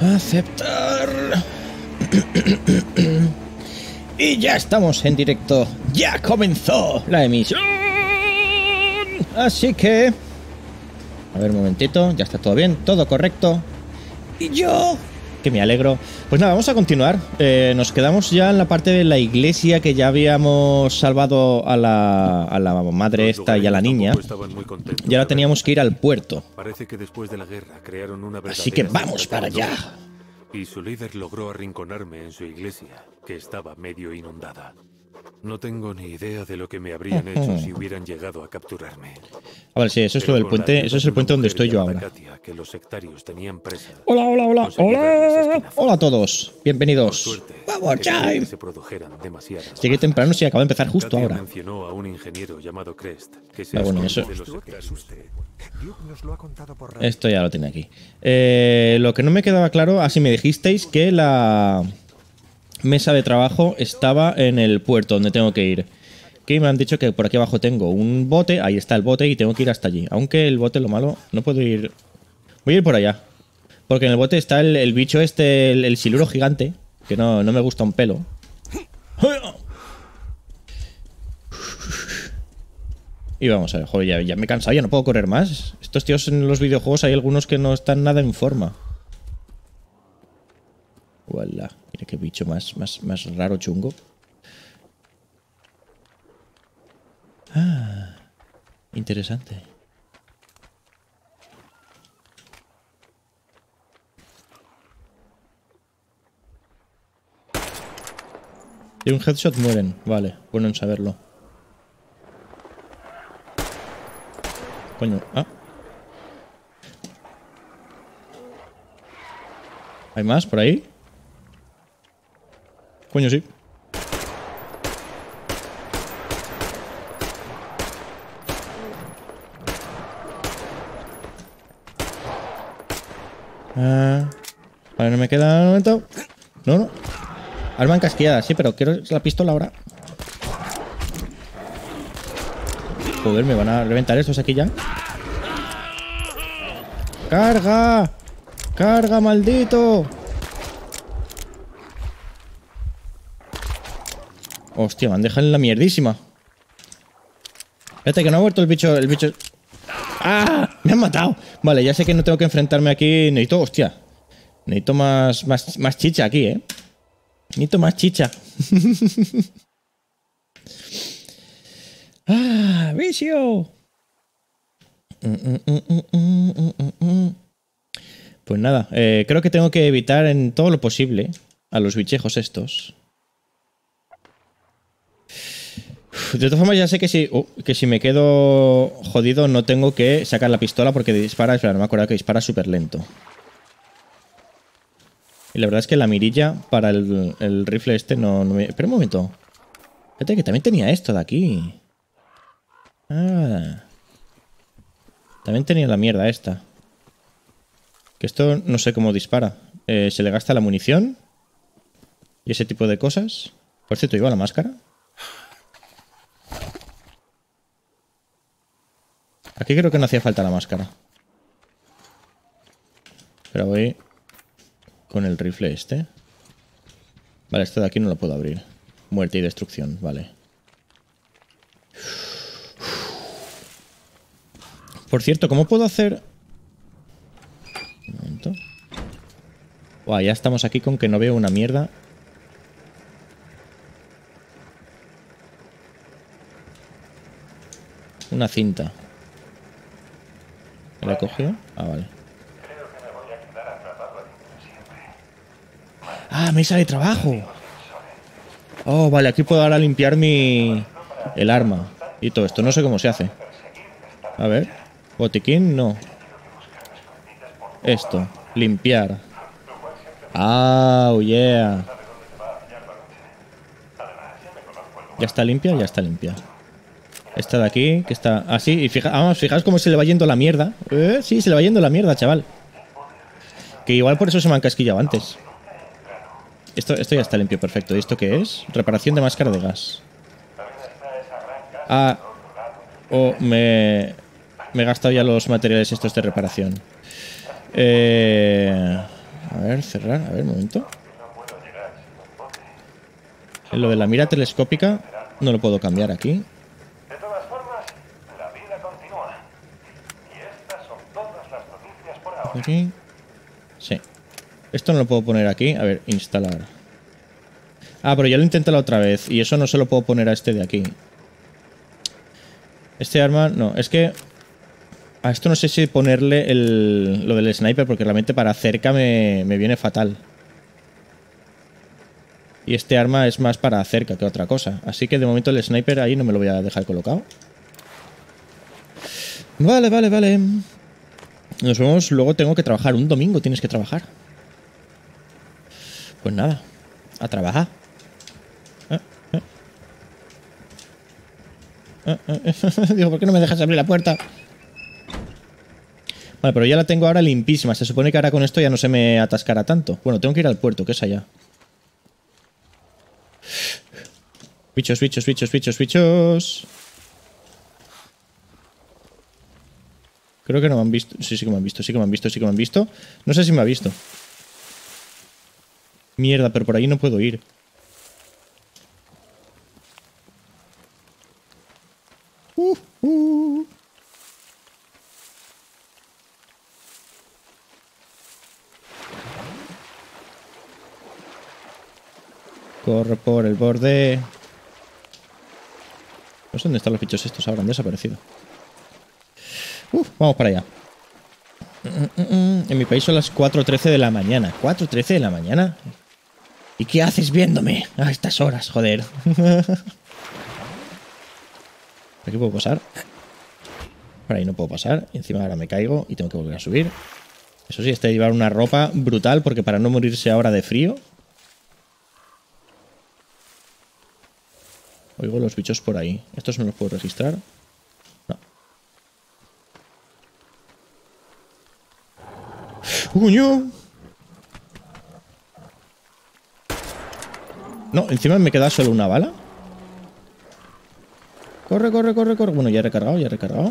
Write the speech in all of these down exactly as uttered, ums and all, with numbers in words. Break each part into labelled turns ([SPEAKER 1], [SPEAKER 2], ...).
[SPEAKER 1] Aceptar. Y ya estamos en directo. Ya comenzó la emisión. Así que... A ver, un momentito. Ya está todo bien, todo correcto. Y yo... que me alegro. Pues nada, vamos a continuar. Eh, nos quedamos ya en la parte de la iglesia que ya habíamos salvado a la, a la madre esta y a la niña. Y ahora teníamos que ir al puerto.
[SPEAKER 2] Parece que después de la guerra crearon una
[SPEAKER 1] Así que vamos para allá.
[SPEAKER 2] Y su líder logró arrinconarme en su iglesia, que estaba medio inundada. No tengo ni idea de lo que me habrían hecho si hubieran llegado a capturarme.
[SPEAKER 1] A ver, sí, eso es lo del puente. Eso es el puente donde estoy yo ahora.
[SPEAKER 2] Que los sectarios tenían presa.
[SPEAKER 1] Hola, hola, hola, hola. Hola a todos. Bienvenidos.
[SPEAKER 2] Suerte,
[SPEAKER 1] Vamos, Chai.
[SPEAKER 2] se produjeron demasiadas.
[SPEAKER 1] Llegué temprano, sí, acabo de empezar justo
[SPEAKER 2] Katia
[SPEAKER 1] ahora.
[SPEAKER 2] mencionó a un ingeniero llamado Crest, que se
[SPEAKER 1] Ah, bueno, eso.
[SPEAKER 2] de los sectarios.
[SPEAKER 1] Esto ya lo tiene aquí. Eh, lo que no me quedaba claro, así me dijisteis que la mesa de trabajo estaba en el puerto donde tengo que ir. Que me han dicho que por aquí abajo tengo un bote, ahí está el bote y tengo que ir hasta allí. Aunque el bote, lo malo, no puedo ir... Voy a ir por allá. Porque en el bote está el, el bicho este, el, el siluro gigante, que no, no me gusta un pelo. Y vamos a ver, joder, ya, ya me he cansado, ya no puedo correr más. Estos tíos en los videojuegos hay algunos que no están nada en forma. Voilà, mira qué bicho más, más, más raro, chungo. Ah, interesante. De un headshot mueren, vale, bueno en saberlo. Coño, ah. ¿Hay más por ahí? Coño, sí. Ah, vale, no me queda un momento. No, no. Arma encasquillada, sí, pero quiero la pistola ahora. Joder, me van a reventar estos aquí ya. ¡Carga! ¡Carga, maldito! Hostia, me han dejado en la mierdísima. Espérate, que no ha muerto el bicho. El bicho. ¡Ah! ¡Me han matado! Vale, ya sé que no tengo que enfrentarme aquí. Necesito, hostia. Necesito más, más, más chicha aquí, ¿eh? Necesito más chicha. ¡Ah! ¡Vicio! Pues nada, eh, creo que tengo que evitar en todo lo posible a los bichejos estos. De todas formas ya sé que si, uh, que si me quedo jodido no tengo que sacar la pistola porque dispara, espera, no me acuerdo que dispara súper lento. Y la verdad es que la mirilla para el, el rifle este no, no me... Espera un momento. Fíjate que también tenía esto de aquí. Ah. También tenía la mierda esta. Que esto no sé cómo dispara. Eh, se le gasta la munición. Y ese tipo de cosas. Por cierto, ¿lleva la máscara? Aquí creo que no hacía falta la máscara. Pero voy con el rifle este. Vale, esto de aquí no lo puedo abrir. Muerte y destrucción, vale. Por cierto, ¿cómo puedo hacer...? Un momento. Buah, ya estamos aquí con que no veo una mierda. Una cinta. ¿Me la he cogido? Ah, vale. ¡Ah, mesa de trabajo! Oh, vale, aquí puedo ahora limpiar mi... el arma. Y todo esto, no sé cómo se hace. A ver. Botiquín, no. Esto, limpiar. Oh, yeah. Ya está limpia, ya está limpia. Esta de aquí, que está así. Y fija, vamos, fijaos cómo se le va yendo la mierda. Eh, sí, se le va yendo la mierda, chaval. Que igual por eso se me han casquillado antes. Esto, esto ya está limpio, perfecto. ¿Y esto qué es? Reparación de máscara de gas. Ah. O oh, me... Me he gastado ya los materiales estos de reparación. Eh, a ver, cerrar. A ver, un momento. En lo de la mira telescópica no lo puedo cambiar aquí.
[SPEAKER 3] De todas formas, la vida continúa. Y estas son todas las noticias por ahora.
[SPEAKER 1] Aquí. Sí. Esto no lo puedo poner aquí. A ver, instalar. Ah, pero ya lo intenté la otra vez. Y eso no se lo puedo poner a este de aquí. Este arma... No, es que... A esto no sé si ponerle el, lo del sniper, porque realmente para cerca me, me viene fatal. Y este arma es más para cerca que otra cosa. Así que de momento el sniper ahí no me lo voy a dejar colocado. Vale, vale, vale. Nos vemos. Luego tengo que trabajar. Un domingo tienes que trabajar. Pues nada. A trabajar. Eh, eh. Eh, eh. Digo, ¿por qué no me dejas abrir la puerta? Vale, pero ya la tengo ahora limpísima. Se supone que ahora con esto ya no se me atascará tanto. Bueno, tengo que ir al puerto, que es allá. Bichos, bichos, bichos, bichos, bichos. Creo que no me han visto. Sí, sí que me han visto, sí que me han visto, sí que me han visto. No sé si me ha visto. Mierda, pero por ahí no puedo ir. Uh, uh. Corre por el borde. No sé dónde están los bichos estos. Ahora han desaparecido. Uf, vamos para allá. En mi país son las cuatro trece de la mañana. ¿cuatro trece de la mañana? ¿Y qué haces viéndome a estas horas, joder? ¿Por aquí puedo pasar? Por ahí no puedo pasar. Y encima ahora me caigo y tengo que volver a subir. Eso sí, este de llevar una ropa brutal, porque para no morirse ahora de frío. Oigo los bichos por ahí. ¿Estos no los puedo registrar? No. ¡Coño! No, encima me queda solo una bala. Corre, corre, corre, corre. Bueno, ya he recargado, ya he recargado.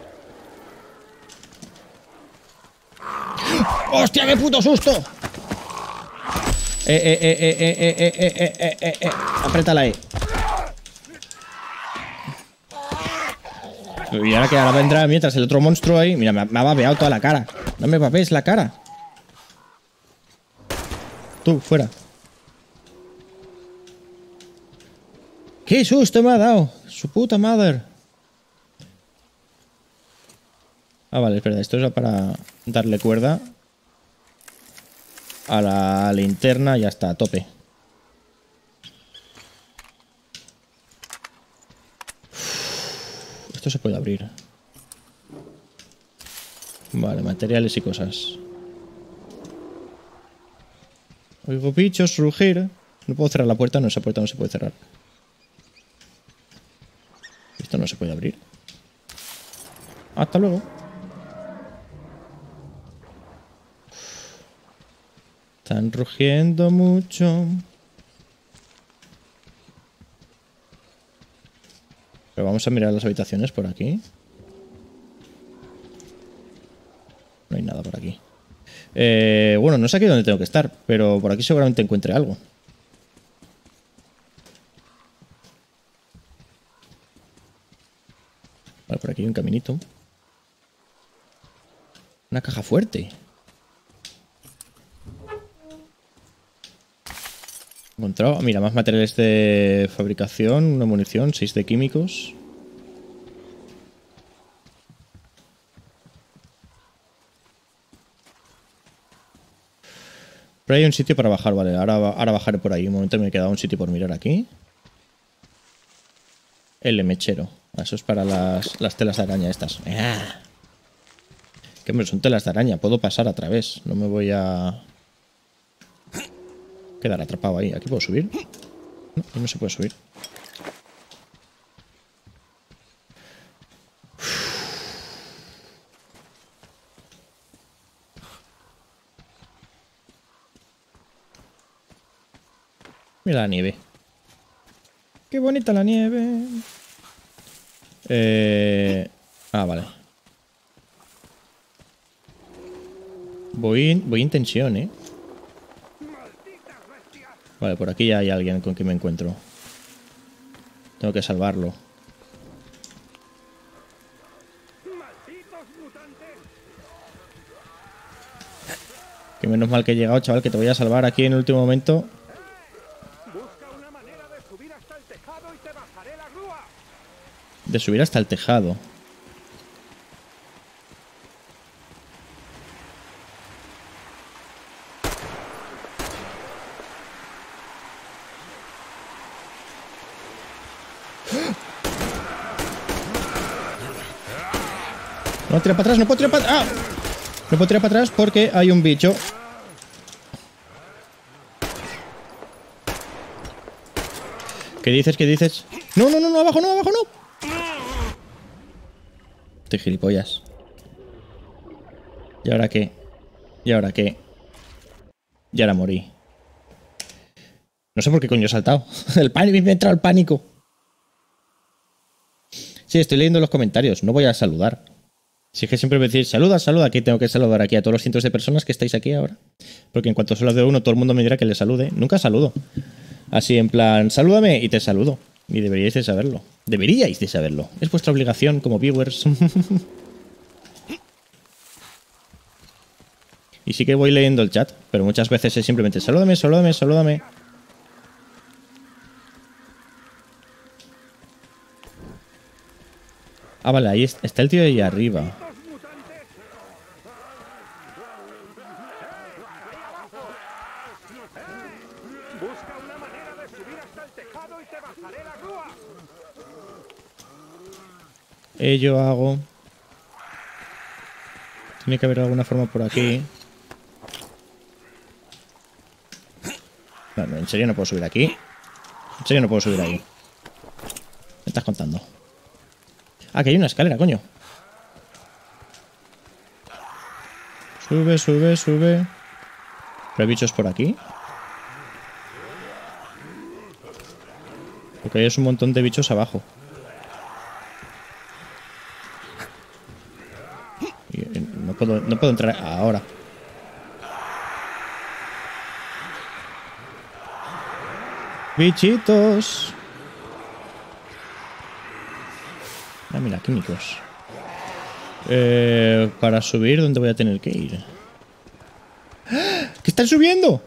[SPEAKER 1] ¡Hostia, qué puto susto! Eh, eh, eh, eh, eh, eh, eh, eh, eh, eh, eh. Apriétala ahí. Y ahora que ahora vendrá mientras el otro monstruo ahí. Mira, me ha, me ha babeado toda la cara. No me babéis la cara. Tú, fuera. ¡Qué susto me ha dado! ¡Su puta madre! Ah, vale, es verdad. Esto es para darle cuerda a la linterna. Ya está, a tope. Esto se puede abrir. Vale, materiales y cosas. Oigo bichos rugir. No puedo cerrar la puerta. No, esa puerta no se puede cerrar. Esto no se puede abrir. Hasta luego. Están rugiendo mucho. Pero vamos a mirar las habitaciones por aquí. No hay nada por aquí. Eh, bueno, no sé aquí dónde tengo que estar, pero por aquí seguramente encuentre algo. Vale, por aquí hay un caminito. Una caja fuerte. Encontrado. Mira, más materiales de fabricación, una munición, seis de químicos. Pero hay un sitio para bajar, vale. Ahora, ahora bajaré por ahí. Un momento me he quedado un sitio por mirar aquí. El mechero. Eso es para las, las telas de araña estas. ¡Ah! Que hombre, son telas de araña. Puedo pasar a través. No me voy a quedar atrapado ahí. ¿Aquí puedo subir? No, ahí no se puede subir. Mira la nieve. Qué bonita la nieve. Eh... Ah, vale. Voy, voy en tensión, ¿eh? Vale, por aquí ya hay alguien con quien me encuentro. Tengo que salvarlo. Que menos mal que he llegado, chaval, que te voy a salvar aquí en el último momento. De subir hasta el tejado. No, tira para atrás, no puedo tirar para atrás. ¡Ah! No puedo tirar para atrás porque hay un bicho. ¿Qué dices? ¿Qué dices? No, no, no, no, abajo, no, abajo, no. Estoy gilipollas. ¿Y ahora qué? ¿Y ahora qué? Y ahora morí. No sé por qué coño he saltado. El pánico, me ha entrado el pánico. Sí, estoy leyendo los comentarios. No voy a saludar. Si es que siempre me decís, saluda, saluda. Aquí tengo que saludar aquí a todos los cientos de personas que estáis aquí ahora. Porque en cuanto solo de uno, todo el mundo me dirá que le salude. Nunca saludo. Así en plan, salúdame y te saludo. Y deberíais de saberlo. Deberíais de saberlo. Es vuestra obligación como viewers. Y sí que voy leyendo el chat, pero muchas veces es simplemente salúdame, salúdame, salúdame. Ah, vale, ahí está el tío de ahí arriba. Eh, yo hago... Tiene que haber alguna forma por aquí. No, no, en serio no puedo subir aquí. En serio no puedo subir ahí. ¿Me estás contando? Ah, que hay una escalera, coño. Sube, sube, sube. ¿Pero hay bichos por aquí? Porque hay un montón de bichos abajo. No puedo, no puedo entrar ahora. Bichitos. Ah, mira, químicos. Eh, para subir, ¿dónde voy a tener que ir? ¡Ah! ¡Que están subiendo!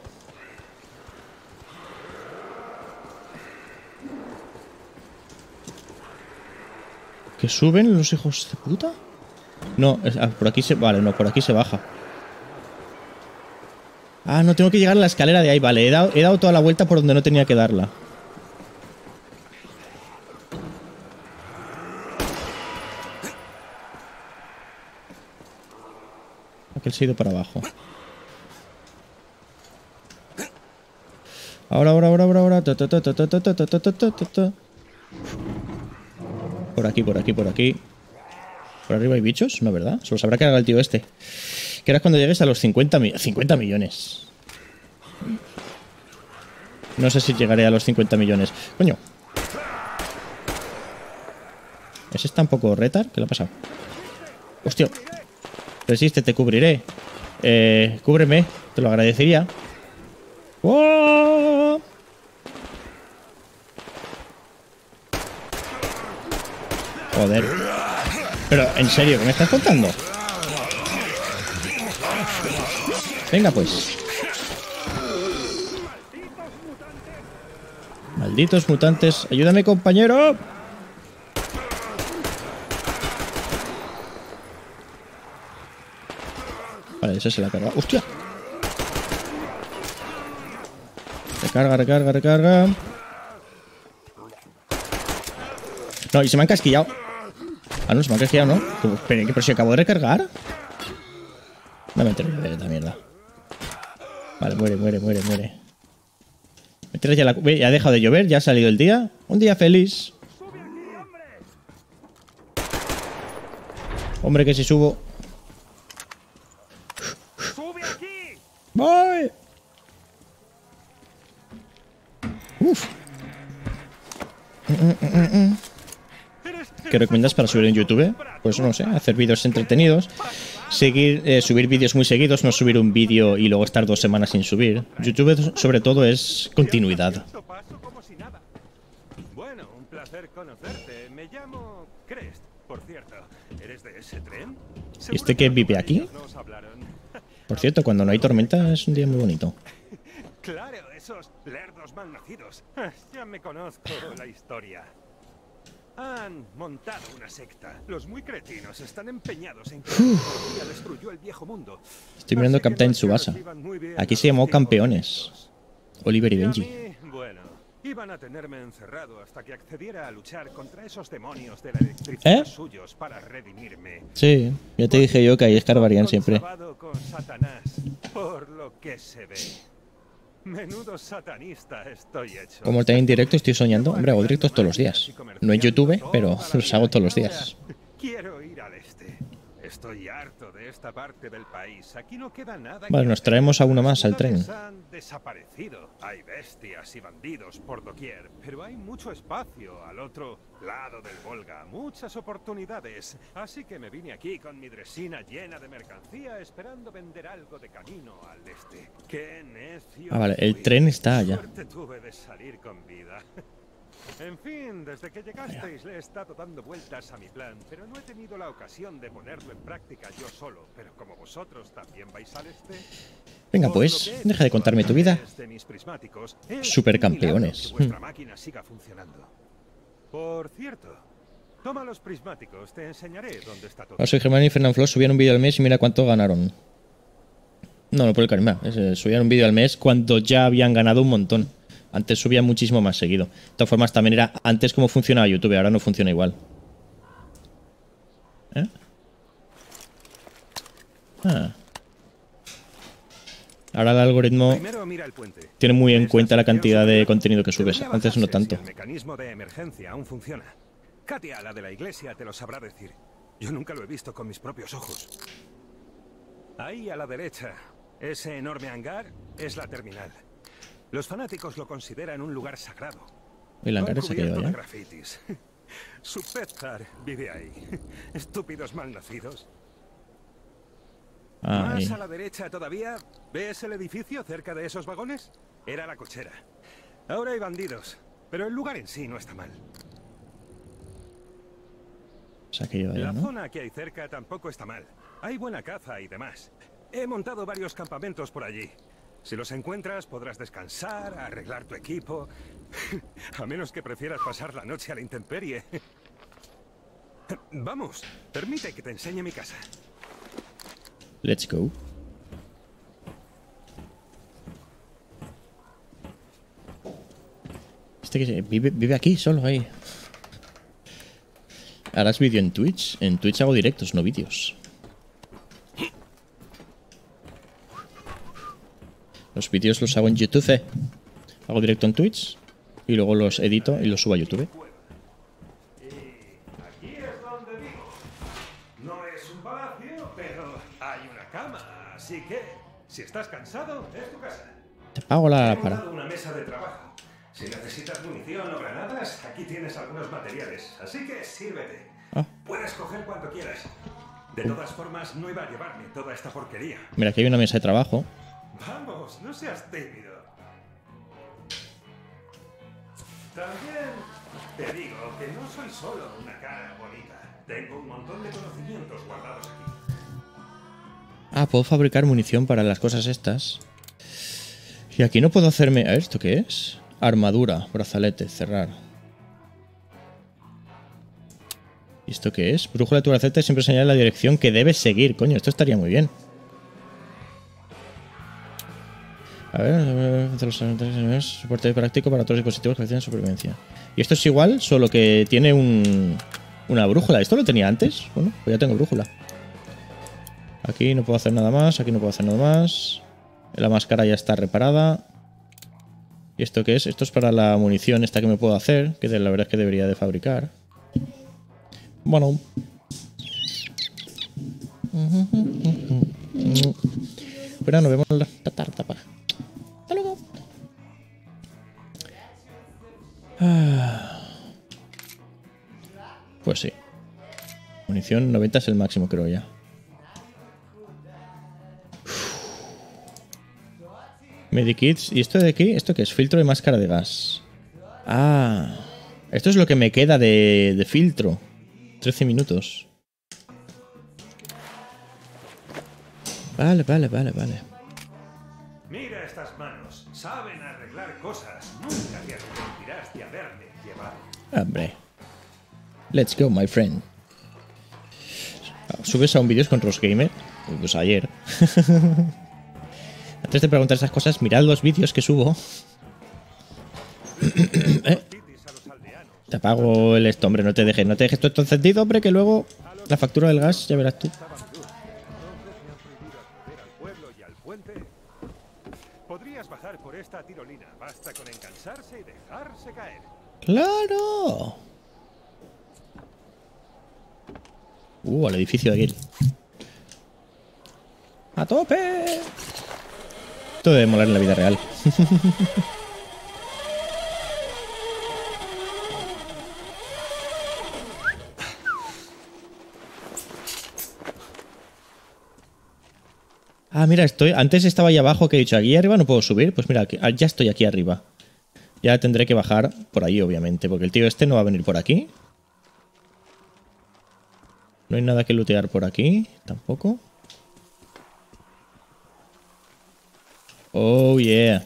[SPEAKER 1] ¿Que suben los hijos de puta? No, es, ah, por aquí se... Vale, no, por aquí se baja. Ah, no, tengo que llegar a la escalera de ahí. Vale, he dado, he dado toda la vuelta por donde no tenía que darla. Aquel se ha ido para abajo. Ahora, ahora, ahora, ahora, ahora. Por aquí, por aquí, por aquí. ¿Por arriba hay bichos? No, ¿verdad? Se los habrá cargado el tío este. Que ahora cuando llegues a los cincuenta, mi cincuenta millones. No sé si llegaré a los cincuenta millones. Coño. ¿Ese está un poco retar? ¿Qué le ha pasado? Hostia. Resiste, te cubriré. Eh, cúbreme. Te lo agradecería. ¡Oh! Joder. Pero, ¿en serio? ¿Qué me estás contando? Venga, pues. Malditos mutantes. ¡Ayúdame, compañero! Vale, ese se la ha cargado. ¡Hostia! Recarga, recarga, recarga. No, y se me han casquillado. Ah, no, se me han casquillado, ¿no? Pero, pero si acabo de recargar. No me entero de esta mierda. Vale, muere, muere, muere, muere. Me tiras ya la... Ya ha dejado de llover, ya ha salido el día. Un día feliz. Hombre, que si subo. ¡Voy! Uf. ¿Qué recomiendas para subir en YouTube? Pues no sé, hacer vídeos entretenidos. seguir, eh, subir vídeos muy seguidos, no subir un vídeo y luego estar dos semanas sin subir. YouTube, sobre todo, es continuidad.
[SPEAKER 3] Bueno, un placer conocerte. Me llamo Crest, por cierto. ¿Eres de ese tren?
[SPEAKER 1] ¿Y este que vive aquí? Por cierto, cuando no hay tormenta es un día muy bonito.
[SPEAKER 3] Claro, esos lerdos malnacidos. Ya me conozco la historia. Han montado una secta. Los muy cretinos están empeñados en que la tecnología destruyó el viejo mundo.
[SPEAKER 1] Estoy mirando
[SPEAKER 3] Así que
[SPEAKER 1] Captain
[SPEAKER 3] no se
[SPEAKER 1] Tsubasa.
[SPEAKER 3] reciban muy bien
[SPEAKER 1] Aquí
[SPEAKER 3] a
[SPEAKER 1] se
[SPEAKER 3] los
[SPEAKER 1] llamó
[SPEAKER 3] cinco
[SPEAKER 1] Campeones.
[SPEAKER 3] minutos.
[SPEAKER 1] Oliver y
[SPEAKER 3] Y a
[SPEAKER 1] Benji.
[SPEAKER 3] mí, bueno, iban a tenerme encerrado hasta que accediera a luchar contra esos demonios de la electricidad
[SPEAKER 1] ¿Eh?
[SPEAKER 3] suyos para redimirme.
[SPEAKER 1] Sí, ya te dije yo que ahí escarbarían siempre.
[SPEAKER 3] Conchabado con Satanás, por lo que se ve. Menudo satanista estoy hecho.
[SPEAKER 1] Como también en directo estoy soñando. Hombre, hago directos todos los días. No en YouTube, pero los hago todos los días.
[SPEAKER 3] Quiero ir al este. Estoy harto de esta parte del país. Aquí no queda nada.
[SPEAKER 1] Vale,
[SPEAKER 3] que
[SPEAKER 1] nos
[SPEAKER 3] hacer.
[SPEAKER 1] traemos a uno más al
[SPEAKER 3] Las
[SPEAKER 1] tren.
[SPEAKER 3] ciudades han desaparecido. Hay bestias y bandidos por doquier, pero hay mucho espacio al otro lado del Volga, muchas oportunidades. Así que me vine aquí con mi dresina llena de mercancía, esperando vender algo de camino al este. ¡Qué necio!
[SPEAKER 1] Ah, vale, el
[SPEAKER 3] fui!
[SPEAKER 1] tren está allá.
[SPEAKER 3] Suerte tuve de salir con vida. En fin, desde que llegasteis le he estado dando vueltas a mi plan, pero no he tenido la ocasión de ponerlo en práctica yo solo. Pero como vosotros también vais al este...
[SPEAKER 1] Venga,
[SPEAKER 3] Por
[SPEAKER 1] pues,
[SPEAKER 3] lo que he
[SPEAKER 1] deja de
[SPEAKER 3] visto
[SPEAKER 1] contarme
[SPEAKER 3] a
[SPEAKER 1] tu vida.
[SPEAKER 3] través de mis prismáticos, es
[SPEAKER 1] Supercampeones.
[SPEAKER 3] un milagro que vuestra máquina siga funcionando. Por cierto, toma los prismáticos, te enseñaré dónde está todo.
[SPEAKER 1] Ahora soy Germán y Fernand Flos subían un vídeo al mes y mira cuánto ganaron. No, no por el carisma. Es, eh, subían un vídeo al mes cuando ya habían ganado un montón. Antes subía muchísimo más seguido. De todas formas, también era antes cómo funcionaba YouTube, ahora no funciona igual. ¿Eh? Ah. Ahora el algoritmo
[SPEAKER 3] Primero mira el puente.
[SPEAKER 1] tiene muy en
[SPEAKER 3] ¿Ves
[SPEAKER 1] cuenta la
[SPEAKER 3] sección
[SPEAKER 1] cantidad de
[SPEAKER 3] superior?
[SPEAKER 1] contenido que subes.
[SPEAKER 3] Debería
[SPEAKER 1] Antes no
[SPEAKER 3] bajarse
[SPEAKER 1] tanto.
[SPEAKER 3] si el mecanismo de emergencia aún funciona. Katia, la de la iglesia, te lo sabrá decir. Yo nunca lo he visto con mis propios ojos. Ahí a la derecha, ese enorme hangar es la terminal. Los fanáticos lo consideran un lugar sagrado.
[SPEAKER 1] Y la cara se ha
[SPEAKER 3] cubierto
[SPEAKER 1] quedado
[SPEAKER 3] de
[SPEAKER 1] ya.
[SPEAKER 3] grafitis. Su Petzar vive ahí. Estúpidos malnacidos.
[SPEAKER 1] Ahí.
[SPEAKER 3] Más a la derecha todavía, ¿ves el edificio cerca de esos vagones? Era la cochera. Ahora hay bandidos, pero el lugar en sí no está mal.
[SPEAKER 1] Se ha quedado ya,
[SPEAKER 3] La
[SPEAKER 1] ¿no?
[SPEAKER 3] zona que hay cerca tampoco está mal. Hay buena caza y demás. He montado varios campamentos por allí. Si los encuentras, podrás descansar, arreglar tu equipo. A menos que prefieras pasar la noche a la intemperie. Vamos, permite que te enseñe mi casa.
[SPEAKER 1] Let's go. Este que se- vive, vive aquí, solo ahí. ¿Harás vídeo en Twitch? En Twitch hago directos, no vídeos. Los vídeos los hago en YouTube. eh. Hago directo en Twitch y luego los edito y los subo a YouTube.
[SPEAKER 3] Aquí es donde vivo. No es un palacio, pero hay una cama, así que si estás cansado, es tu casa.
[SPEAKER 1] Te pago
[SPEAKER 3] He
[SPEAKER 1] la
[SPEAKER 3] montado
[SPEAKER 1] para.
[SPEAKER 3] una mesa de trabajo. Si necesitas munición o granadas, aquí tienes algunos materiales, así que sírvete.
[SPEAKER 1] Ah.
[SPEAKER 3] Puedes coger cuanto quieras. De todas formas, no iba a llevarme toda esta porquería.
[SPEAKER 1] Mira, aquí hay una mesa de trabajo.
[SPEAKER 3] Vamos, no seas tímido. También te digo que no soy solo una cara bonita. Tengo un montón de conocimientos guardados aquí.
[SPEAKER 1] Ah, puedo fabricar munición para las cosas estas. Y aquí no puedo hacerme... A ver, ¿esto qué es? Armadura, brazalete, cerrar. ¿Y esto qué es? Brújula de tu brazalete siempre señala la dirección que debes seguir. Coño, esto estaría muy bien. A ver, entre los niveles, soporte práctico para otros dispositivos que tienen supervivencia. Y esto es igual, solo que tiene un, una brújula. ¿Esto lo tenía antes? Bueno, pues ya tengo brújula. Aquí no puedo hacer nada más, aquí no puedo hacer nada más. La máscara ya está reparada. ¿Y esto qué es? Esto es para la munición esta que me puedo hacer, que la verdad es que debería de fabricar. Bueno. Bueno, nos vemos la tarta. Hasta luego. Ah. Pues sí. Munición noventa es el máximo, creo ya. Medikits. ¿Y esto de aquí? ¿Esto qué es? Filtro de máscara de gas. Ah. Esto es lo que me queda de, de filtro. trece minutos. Vale, vale, vale, vale.
[SPEAKER 3] Mira estas manos. Saben arreglar cosas. Nunca te arrepentirás de haberme llevado.
[SPEAKER 1] Hombre. Let's go, my friend. ¿Subes a un vídeos con Ross Gamer? Pues ayer. Antes de preguntar esas cosas, mirad los vídeos que subo. ¿Eh? Te apago el esto, hombre, no te dejes. No te dejes todo esto encendido, hombre, que luego la factura del gas, ya verás tú.
[SPEAKER 3] Podrías bajar por esta tirolina. Basta con encansarse y dejarse caer.
[SPEAKER 1] ¡Claro! Uh, al edificio de aquí. ¡A tope! Esto debe molar en la vida real. Ah, mira, estoy. Antes estaba ahí abajo que he dicho, aquí arriba no puedo subir. Pues mira, ya estoy aquí arriba. Ya tendré que bajar por ahí, obviamente, porque el tío este no va a venir por aquí. No hay nada que lootear por aquí, tampoco. Oh, yeah.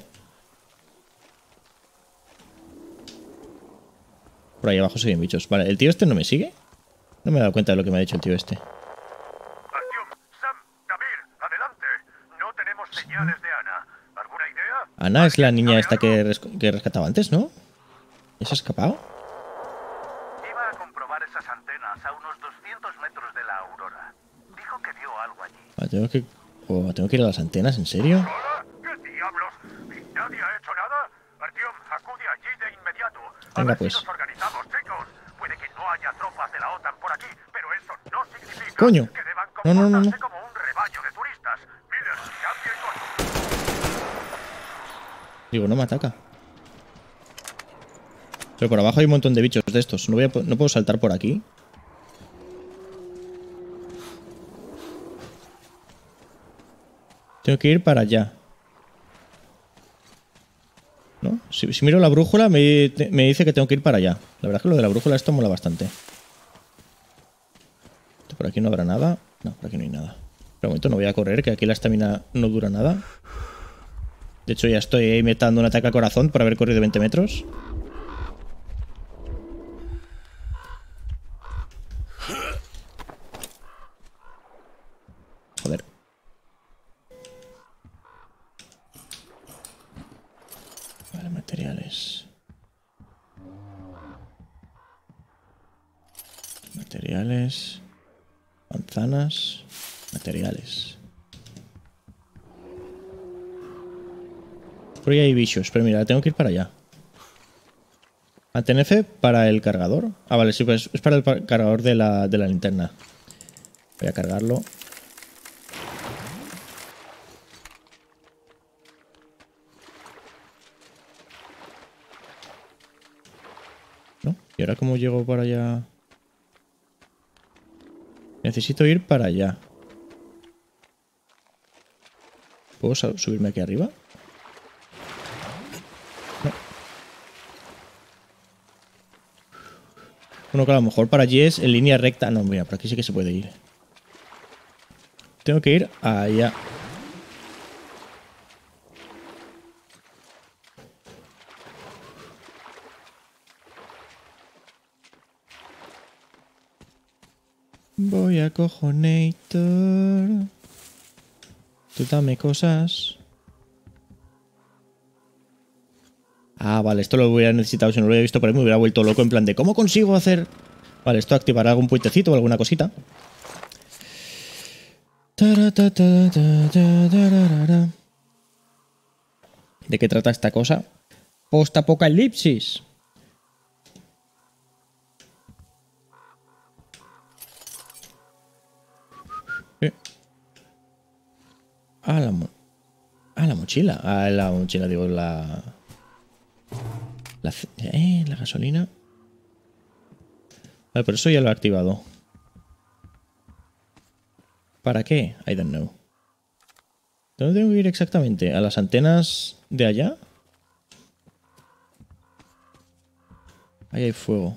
[SPEAKER 1] Por ahí abajo se ven bichos. Vale, ¿el tío este no me sigue? No me he dado cuenta de lo que me ha dicho el tío este.
[SPEAKER 4] Artyom, Sam, Damir, adelante. No tenemos señales de Ana. ¿Alguna idea?
[SPEAKER 1] Ana es la niña esta que, res que rescataba antes, ¿no? ¿Ya se ha escapado?
[SPEAKER 4] Iba a comprobar esas antenas a unos doscientos metros de la aurora. Dijo que vio algo allí.
[SPEAKER 1] Ah, tengo que... Oh, tengo que ir a las antenas, ¿en serio?
[SPEAKER 4] ¿Hola? ¿Qué diablos? ¿Y nadie ha hecho nada? Artyom, acude allí de inmediato. A
[SPEAKER 1] Venga,
[SPEAKER 4] ver si
[SPEAKER 1] pues.
[SPEAKER 4] nos organizamos, chicos. Puede que no haya tropas de la OTAN por aquí, pero eso no significa
[SPEAKER 1] Coño.
[SPEAKER 4] que deban
[SPEAKER 1] No, no, no,
[SPEAKER 4] comportarse
[SPEAKER 1] no.
[SPEAKER 4] como un rebaño de turistas. Miller, cambio y con...
[SPEAKER 1] Digo, no me ataca. Pero por abajo hay un montón de bichos de estos. No, voy a, no puedo saltar por aquí. Tengo que ir para allá. ¿No? Si, si miro la brújula me, me dice que tengo que ir para allá. La verdad es que lo de la brújula esto mola bastante. Por aquí no habrá nada. No, por aquí no hay nada. Por el momento no voy a correr, que aquí la estamina no dura nada. De hecho ya estoy ahí metiendo un ataque al corazón por haber corrido veinte metros. Joder. Vale, materiales. Materiales. Manzanas. Materiales. Por ahí hay bichos, pero mira, tengo que ir para allá. Antena F para el cargador. Ah, vale, sí, pues es para el cargador de la, de la linterna. Voy a cargarlo. ¿No? ¿Y ahora cómo llego para allá? Necesito ir para allá. ¿Puedo subirme aquí arriba? No. Bueno, que a lo mejor para allí es en línea recta. No, mira, por aquí sí que se puede ir. Tengo que ir allá. Voy a cojonator. Tú dame cosas. Ah, vale, esto lo hubiera necesitado. Si no lo hubiera visto por ahí me hubiera vuelto loco en plan de ¿cómo consigo hacer? Vale, esto activará algún puentecito o alguna cosita. ¿De qué trata esta cosa? Post-apocalipsis. Eh. Ah, la, mo ah, la mochila. Ah, la mochila, digo, la... La, eh, la gasolina. Vale, por eso ya lo he activado. ¿Para qué? I don't know. ¿Dónde tengo que ir exactamente? ¿A las antenas de allá? Ahí hay fuego.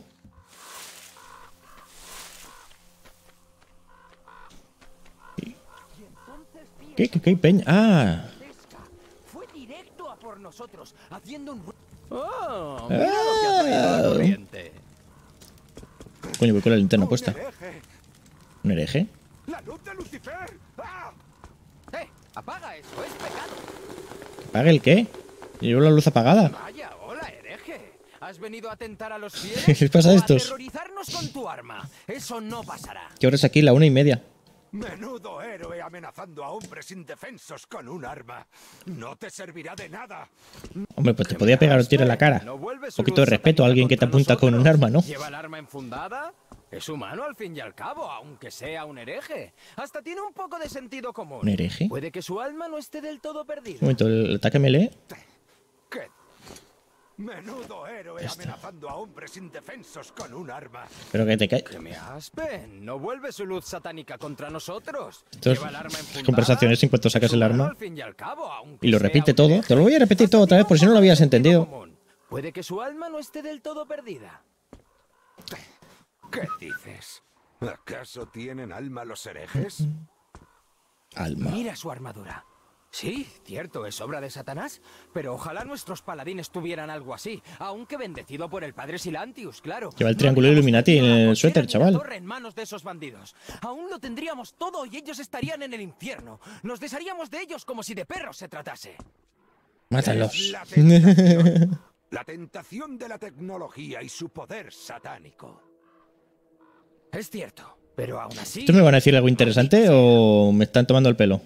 [SPEAKER 1] ¿Qué? ¿Qué? ¿Qué peña? ¡Ah!
[SPEAKER 5] Fue directo a por nosotros, haciendo un... ¡Oh!
[SPEAKER 1] Mira lo que ha traído la corriente. Coño, voy con la linterna puesta. ¿Un hereje?
[SPEAKER 3] ¡La luz de Lucifer! ¡Ah!
[SPEAKER 5] ¡Eh! ¡Apaga eso! ¡Es pecado!
[SPEAKER 1] ¿Apaga el qué? Llevo la luz apagada.
[SPEAKER 5] Vaya, hola, hereje. ¿Has venido a tentar a los
[SPEAKER 1] ¿Qué
[SPEAKER 5] fieles?
[SPEAKER 1] les pasa a
[SPEAKER 5] ¿O
[SPEAKER 1] estos?
[SPEAKER 5] aterrorizarnos con tu arma? Eso no pasará.
[SPEAKER 1] ¿Qué hora es aquí? La una y media.
[SPEAKER 3] Menudo héroe amenazando a hombres indefensos con un arma. No te servirá de nada.
[SPEAKER 1] Hombre, pues te podía pegar un tiro en la cara.
[SPEAKER 5] ¿No vuelve
[SPEAKER 1] Un
[SPEAKER 5] su
[SPEAKER 1] poquito de
[SPEAKER 5] luz
[SPEAKER 1] respeto a alguien que te
[SPEAKER 5] satánica
[SPEAKER 1] apunta con un
[SPEAKER 5] contra
[SPEAKER 1] arma, ¿no?
[SPEAKER 5] nosotros? ¿Lleva el arma enfundada? Es humano al fin y al cabo, aunque sea un hereje. Hasta tiene un poco de sentido común.
[SPEAKER 1] ¿Un hereje?
[SPEAKER 5] Puede que su alma no esté del todo perdida.
[SPEAKER 1] Un momento, el ataque melee.
[SPEAKER 3] ¿Qué? Menudo héroe
[SPEAKER 1] Este.
[SPEAKER 3] amenazando a hombres indefensos con un arma.
[SPEAKER 1] Pero que te cae.
[SPEAKER 5] Que me aspen. ¿No vuelve su luz satánica contra nosotros?
[SPEAKER 1] Esto es-
[SPEAKER 5] ¿Lleva el arma enfundada?
[SPEAKER 1] conversaciones en cuanto sacas
[SPEAKER 5] Es
[SPEAKER 1] el
[SPEAKER 5] humano
[SPEAKER 1] arma.
[SPEAKER 5] al fin y al cabo, aunque
[SPEAKER 1] Y lo
[SPEAKER 5] sea
[SPEAKER 1] repite
[SPEAKER 5] un
[SPEAKER 1] todo.
[SPEAKER 5] hereje.
[SPEAKER 1] Te lo voy a repetir
[SPEAKER 5] Hasta
[SPEAKER 1] todo otra vez por si no lo habías
[SPEAKER 5] tiene un poco de
[SPEAKER 1] entendido.
[SPEAKER 5] sentido común. Puede que su alma no esté del todo perdida.
[SPEAKER 3] ¿Qué dices? ¿Acaso tienen alma los herejes?
[SPEAKER 1] Alma.
[SPEAKER 5] Mira su armadura. Sí, cierto, es obra de Satanás, pero ojalá nuestros paladines tuvieran algo así, aunque bendecido por el padre Silantius, claro.
[SPEAKER 1] Lleva el
[SPEAKER 5] No
[SPEAKER 1] triángulo
[SPEAKER 5] habríamos
[SPEAKER 1] Illuminati en
[SPEAKER 5] tenido la
[SPEAKER 1] el
[SPEAKER 5] cochera
[SPEAKER 1] suéter,
[SPEAKER 5] ni la
[SPEAKER 1] chaval.
[SPEAKER 5] torre en manos de esos bandidos. Aún lo tendríamos todo y ellos estarían en el infierno. Nos desharíamos de ellos como si de perros se tratase.
[SPEAKER 1] Mátalos.
[SPEAKER 3] Es la tentación. La tentación de la tecnología y su poder satánico.
[SPEAKER 5] Es cierto, pero aún así...
[SPEAKER 1] ¿Estos me van a decir algo interesante o me están tomando el pelo?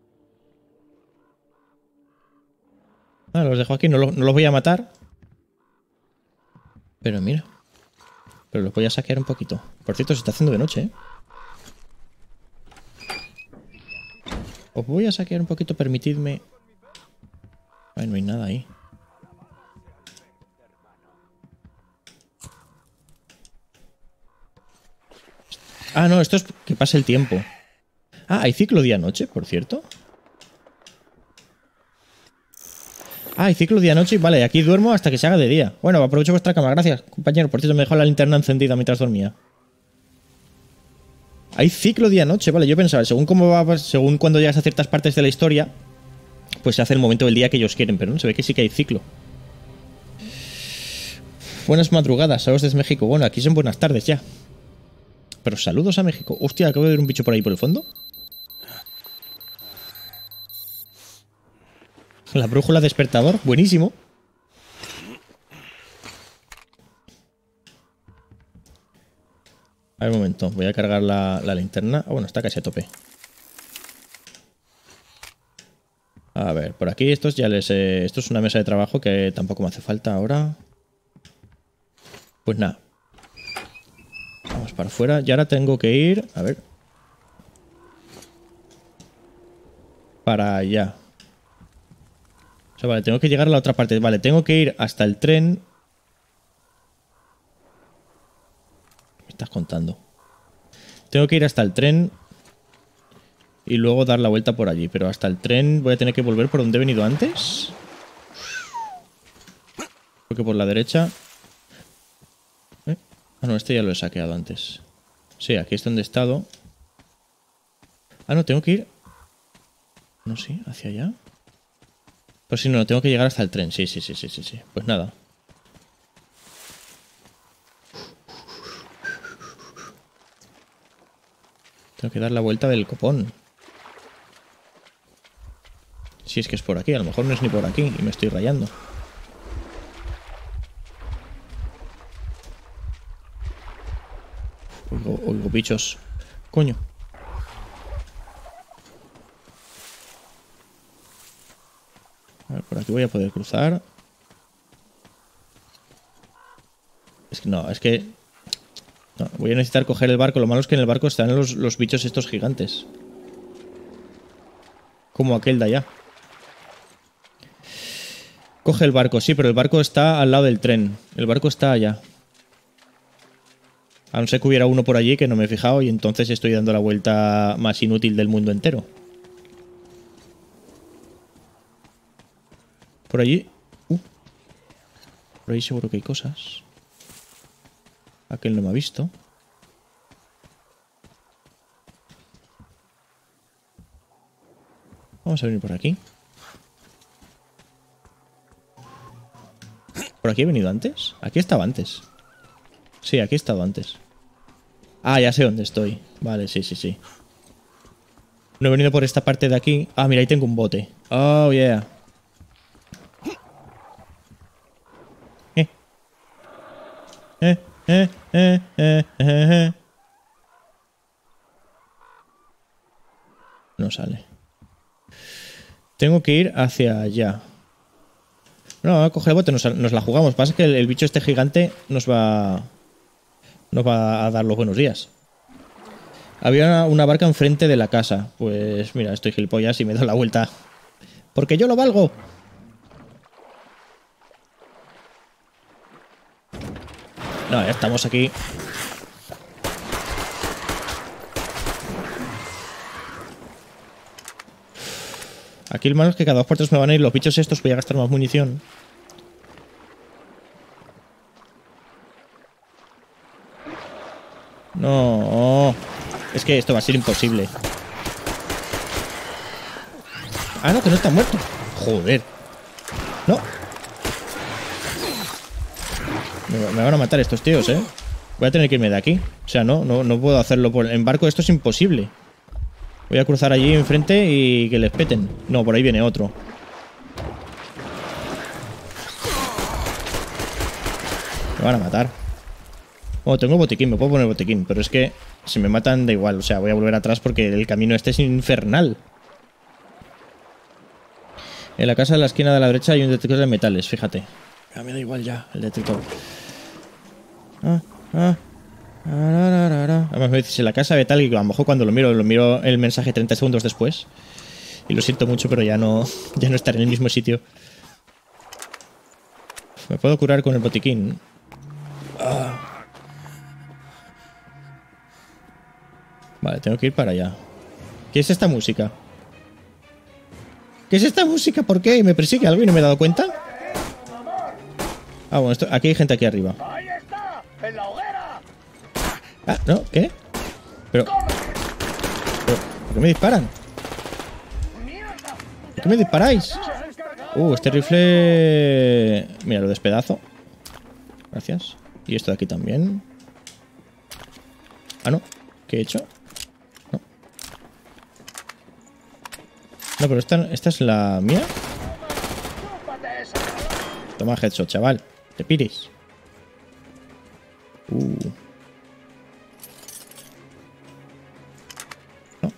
[SPEAKER 1] Ah, los dejo aquí, no, lo- no los voy a matar. Pero mira. Pero los voy a saquear un poquito. Por cierto, se está haciendo de noche, ¿eh? Os voy a saquear un poquito, permitidme. Ay, no hay nada ahí. Ah, no, esto es que pase el tiempo. Ah, hay ciclo día-noche, por cierto. Ah, hay ciclo día-noche. Vale, aquí duermo hasta que se haga de día. Bueno, aprovecho vuestra cama, gracias, compañero. Por cierto, me dejó la linterna encendida mientras dormía. Hay ciclo día-noche, vale. Yo pensaba, según cómo va, según cuando llegas a ciertas partes de la historia, pues se hace el momento del día que ellos quieren, pero no, se ve que sí que hay ciclo. Buenas madrugadas, saludos desde México. Bueno, aquí son buenas tardes ya. Pero saludos a México. Hostia, acabo de ver un bicho por ahí por el fondo. La brújula despertador, buenísimo. A ver, un momento, voy a cargar la, la linterna. Ah, bueno, está casi a tope. A ver, por aquí estos ya les... Eh, esto es una mesa de trabajo que tampoco me hace falta ahora. Pues nada. Vamos para afuera. Y ahora tengo que ir... A ver. Para allá. O sea, vale, tengo que llegar a la otra parte. Vale, tengo que ir hasta el tren. ¿Qué me estás contando? Tengo que ir hasta el tren y luego dar la vuelta por allí. Pero hasta el tren voy a tener que volver por donde he venido antes. Creo que por la derecha. ¿Eh? Ah, no, este ya lo he saqueado antes. Sí, aquí es donde he estado. Ah, no, tengo que ir... No, sí, hacia allá. Pues sí, no, tengo que llegar hasta el tren. Sí, sí, sí, sí, sí, sí. Pues nada. Tengo que dar la vuelta del copón. Si es que es por aquí, a lo mejor no es ni por aquí y me estoy rayando. Oigo, oigo bichos. Coño. A ver, por aquí voy a poder cruzar. Es que no, es que... No, voy a necesitar coger el barco. Lo malo es que en el barco están los, los bichos estos gigantes. Como aquel de allá. Coge el barco, sí, pero el barco está al lado del tren. El barco está allá. A no ser que hubiera uno por allí que no me he fijado y entonces estoy dando la vuelta más inútil del mundo entero. Por allí... Uh, por ahí seguro que hay cosas. Aquel no me ha visto. Vamos a venir por aquí. ¿Por aquí he venido antes? Aquí estaba antes. Sí, aquí he estado antes. Ah, ya sé dónde estoy. Vale, sí, sí, sí. No he venido por esta parte de aquí. Ah, mira, ahí tengo un bote. Oh, yeah. Eh. Eh, eh, eh, eh, eh, eh. No sale. Tengo que ir hacia allá. No, coge el bote, nos, nos la jugamos. Pasa que el, el bicho este gigante nos va... Nos va a dar los buenos días. Había una, una barca enfrente de la casa. Pues mira, estoy gilipollas y me doy la vuelta. ¡Porque yo lo valgo! No, ya estamos aquí. Aquí el malo es que cada dos por tres me van a ir los bichos estos. Voy a gastar más munición. No. Es que esto va a ser imposible. Ah, no, que no está muerto. Joder. No. Me, me van a matar estos tíos, ¿eh? Voy a tener que irme de aquí. O sea, no, no, no puedo hacerlo por... En barco esto es imposible. Voy a cruzar allí enfrente y que les peten. No, por ahí viene otro. Me van a matar. Bueno, tengo botiquín, me puedo poner botiquín. Pero es que si me matan da igual. O sea, voy a volver atrás porque el camino este es infernal. En la casa de la esquina de la derecha hay un detector de metales, fíjate. Ya me da igual ya, el detector. Ah, ah. Además me dice, en la casa de tal, y a lo mejor cuando lo miro, lo miro el mensaje treinta segundos después. Y lo siento mucho, pero ya no, ya no estaré en el mismo sitio. Me puedo curar con el botiquín. Ah. Vale, tengo que ir para allá. ¿Qué es esta música? ¿Qué es esta música? ¿Por qué? ¿Me persigue algo y no me he dado cuenta? Ah, bueno, esto, aquí hay gente aquí arriba.
[SPEAKER 6] ¡Ahí está! ¡En la hoguera!
[SPEAKER 1] Ah, ¿no? ¿Qué? Pero... pero ¿por qué me disparan? ¿Por qué me disparáis? Uh, este rifle... Mira, lo despedazo. Gracias. Y esto de aquí también. Ah, no. ¿Qué he hecho? No. No, pero esta, esta es la mía. Toma headshot, chaval. Te pires. Uh. No.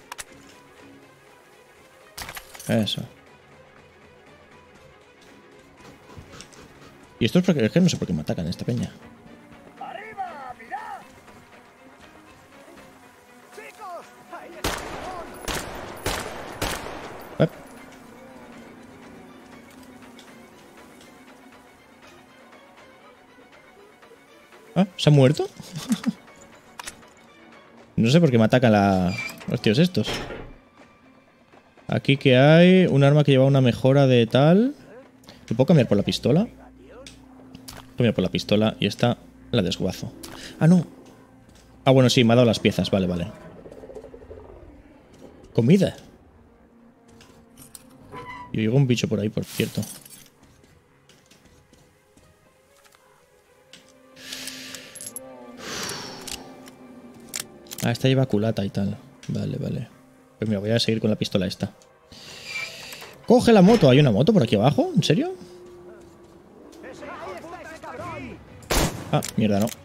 [SPEAKER 1] Eso. Y esto es porque es que no sé por qué me atacan esta peña.
[SPEAKER 6] ¡Arriba! ¡Mirad! ¡Chicos! ¡Ahí está!
[SPEAKER 1] ¿Eh? Ah, ¿se ha muerto? No sé por qué me atacan la... los tíos estos. Aquí que hay un arma que lleva una mejora de tal. ¿Lo puedo cambiar por la pistola? Cambiar por la pistola y esta la desguazo. Ah, no. Ah, bueno, sí, me ha dado las piezas. Vale, vale. Comida. Y oigo un bicho por ahí, por cierto. Ah, esta lleva culata y tal. Vale, vale. Pues mira, voy a seguir con la pistola esta. ¡Coge la moto! ¿Hay una moto por aquí abajo? ¿En serio? Ah, mierda, no.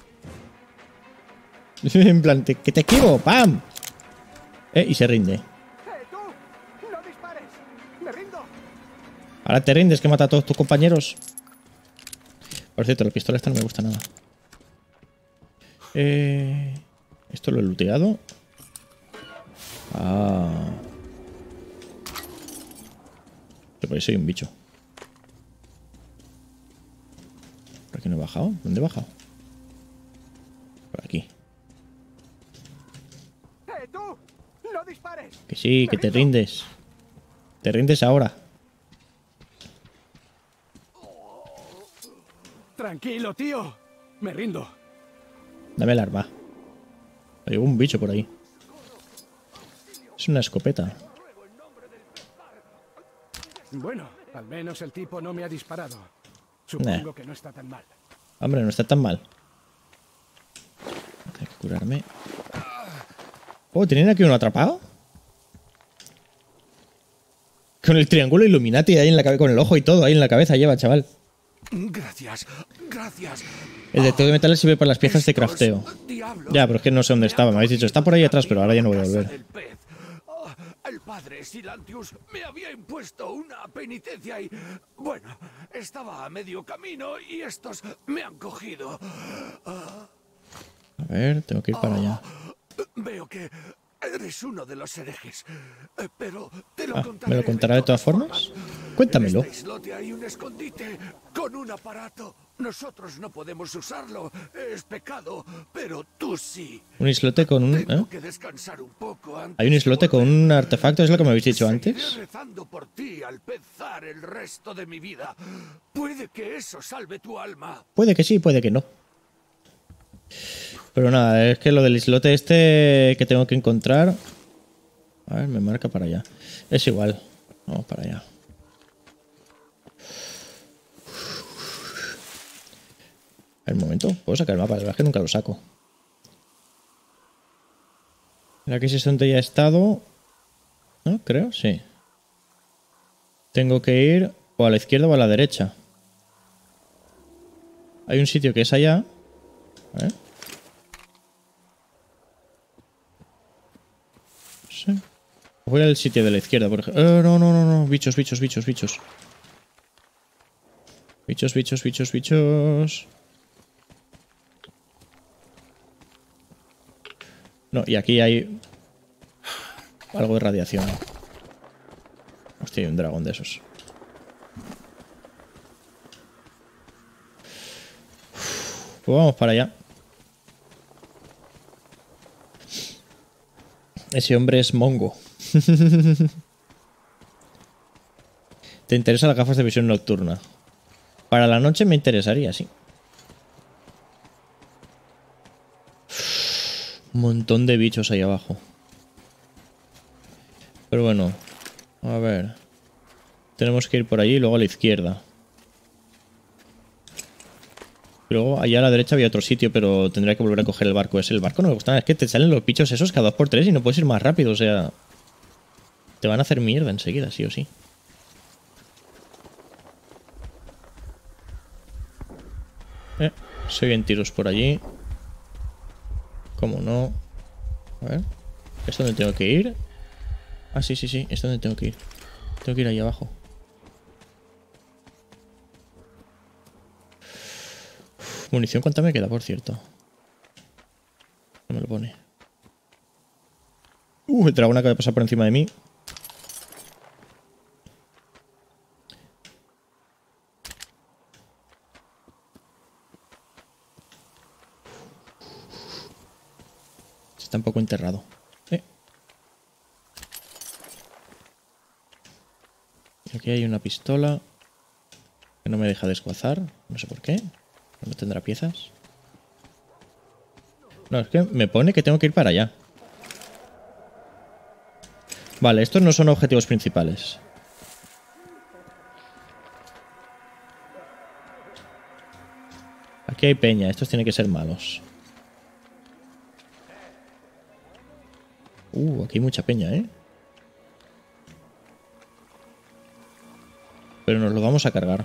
[SPEAKER 1] En plan, te, que te esquivo. ¡Pam! Eh, y se rinde. Ahora te rindes, que mata a todos tus compañeros. Por cierto, la pistola esta no me gusta nada. Eh... Esto lo he looteado. Ah. Que por eso hay un bicho. ¿Por aquí no he bajado? ¿Dónde he bajado? Por aquí.
[SPEAKER 6] ¡Eh, tú! ¡No dispares!
[SPEAKER 1] Que sí, que te rindes. Te rindes ahora.
[SPEAKER 6] Tranquilo, tío. Me rindo.
[SPEAKER 1] Dame el arma. Hay un bicho por ahí. Es una escopeta.
[SPEAKER 6] Bueno, al menos el tipo no me ha disparado. Supongo
[SPEAKER 1] Nah.
[SPEAKER 6] que no está tan mal.
[SPEAKER 1] Hombre, no está tan mal. Tengo que curarme. Oh, ¿tienen aquí uno atrapado? Con el triángulo Illuminati ahí en la cabeza, con el ojo y todo ahí en la cabeza lleva, chaval.
[SPEAKER 7] Gracias, gracias.
[SPEAKER 1] El detector de metales sirve para las piezas de crafteo.
[SPEAKER 7] Diablos.
[SPEAKER 1] Ya, pero es que no sé dónde estaba. Me habéis dicho, está por ahí atrás, pero ahora ya no voy a volver.
[SPEAKER 7] El pez. Ah, el padre Silantius me había impuesto una penitencia y... Bueno, estaba a medio camino y estos me han cogido. Ah,
[SPEAKER 1] A ver, tengo que ir para allá.
[SPEAKER 7] veo que eres uno de los herejes, eh, pero te lo
[SPEAKER 1] Ah,
[SPEAKER 7] contaré.
[SPEAKER 1] ¿me lo contará de todas formas? Cuéntamelo.
[SPEAKER 7] En este islote hay un escondite con un aparato. Nosotros no podemos usarlo, es pecado, pero tú sí.
[SPEAKER 1] Un islote con un...
[SPEAKER 7] Tengo
[SPEAKER 1] ¿eh?
[SPEAKER 7] que descansar un poco antes
[SPEAKER 1] Hay un islote
[SPEAKER 7] de
[SPEAKER 1] con
[SPEAKER 7] volver.
[SPEAKER 1] un artefacto, es lo que me habéis dicho
[SPEAKER 7] Seguiré
[SPEAKER 1] antes.
[SPEAKER 7] rezando por ti al pensar el resto de mi vida. Puede que eso salve tu alma.
[SPEAKER 1] Puede que sí, puede que no. Pero nada, es que lo del islote este que tengo que encontrar... A ver, me marca para allá. Es igual. Vamos para allá. A ver, un momento. ¿Puedo sacar el mapa? La verdad es que nunca lo saco. La que es donde ya he estado... ¿No? Creo, sí. Tengo que ir o a la izquierda o a la derecha. Hay un sitio que es allá. A ver. Sí. Voy al sitio de la izquierda, por ejemplo. Eh, no, no, no, no. Bichos, bichos, bichos, bichos. Bichos, bichos, bichos, bichos. No, y aquí hay algo de radiación. Hostia, hay un dragón de esos. Pues vamos para allá. Ese hombre es mongo. ¿Te interesan las gafas de visión nocturna? Para la noche me interesaría, sí. Un montón de bichos ahí abajo. Pero bueno. A ver. Tenemos que ir por allí y luego a la izquierda. Luego allá a la derecha había otro sitio, pero tendría que volver a coger el barco ese. El barco no me gusta nada. Es que te salen los bichos esos cada dos por tres y no puedes ir más rápido. O sea... Te van a hacer mierda enseguida, sí o sí. Eh, se oyen tiros por allí. ¿Cómo no? A ver. ¿Es donde tengo que ir? Ah, sí, sí, sí. Es donde tengo que ir. Tengo que ir ahí abajo. Uf, munición, ¿cuánta me queda, por cierto? No me lo pone. Uh, el dragón acaba de pasar por encima de mí. Está un poco enterrado. Eh. Aquí hay una pistola que no me deja desguazar. No sé por qué. ¿No tendrá piezas? No, es que me pone que tengo que ir para allá. Vale, estos no son objetivos principales. Aquí hay peña. Estos tienen que ser malos. Uh, aquí hay mucha peña, ¿eh? Pero nos lo vamos a cargar.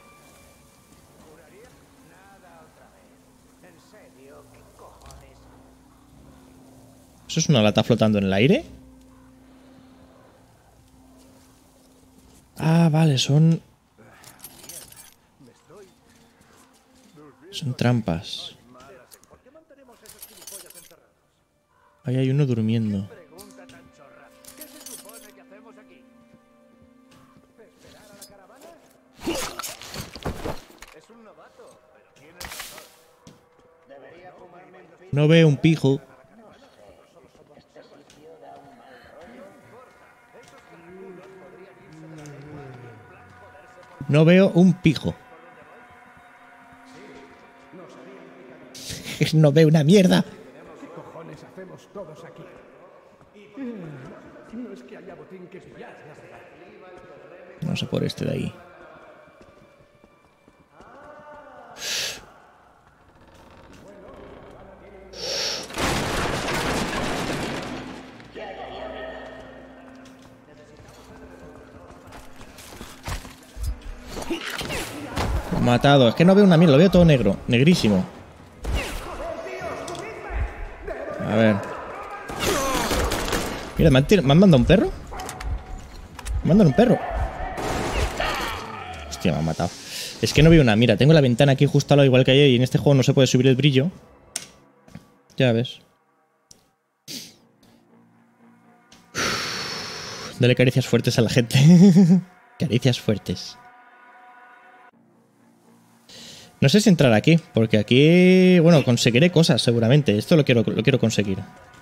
[SPEAKER 1] ¿Eso es una lata flotando en el aire? Ah, vale, son... Son trampas. Ahí hay uno durmiendo. No veo un pijo. No veo un pijo. que no veo una mierda.
[SPEAKER 6] ¿Qué cojones hacemos todos aquí? No es que haya botín que pillar, la verdad.
[SPEAKER 1] Vamos a por este de ahí. Lo he matado. Es que no veo una mierda, lo veo todo negro. Negrísimo. A ver. Mira, ¿me han, tir- ¿me han mandado un perro? ¿Me mandan un perro? Hostia, me han matado. Es que no veo una. Mira, tengo la ventana aquí justo al lado, igual que ayer, y en este juego no se puede subir el brillo. Ya ves. Dale caricias fuertes a la gente. Caricias fuertes. No sé si entrar aquí, porque aquí, bueno, conseguiré cosas seguramente. Esto lo quiero, lo quiero conseguir.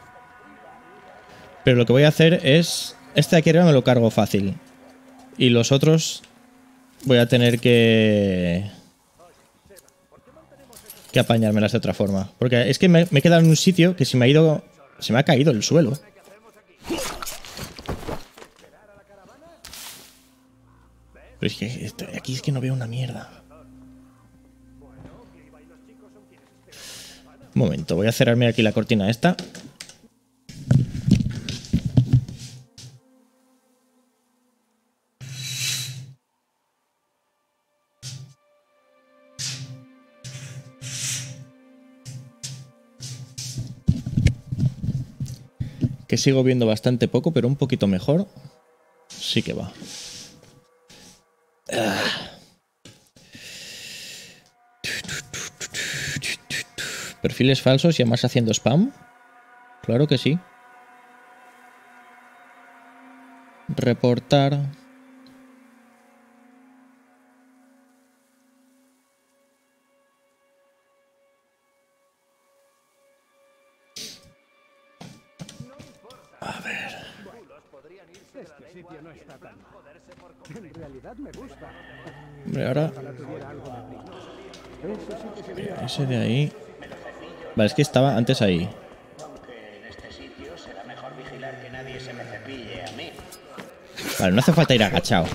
[SPEAKER 1] Pero lo que voy a hacer es... Este de aquí arriba me lo cargo fácil. Y los otros voy a tener que... Que apañármelas de otra forma. Porque es que me, me he quedado en un sitio que se me ha ido... Se me ha caído el suelo. Pero es que esto- aquí es que no veo una mierda. Un momento, voy a cerrarme aquí la cortina esta. Que sigo viendo bastante poco, pero un poquito mejor. Sí que va. Ah. Perfiles falsos y además haciendo spam. Claro que sí. Reportar. A ver.
[SPEAKER 6] Este sitio no está tan mal. En realidad me gusta.
[SPEAKER 1] Hombre, ahora.
[SPEAKER 6] Ojalá tuviera algo de brillo. Eso sí que sería...
[SPEAKER 1] Ese de ahí. Vale, es que estaba antes ahí.
[SPEAKER 8] Aunque en este sitio será mejor vigilar que nadie se me cepille a mí.
[SPEAKER 1] Vale, no hace falta ir agachado.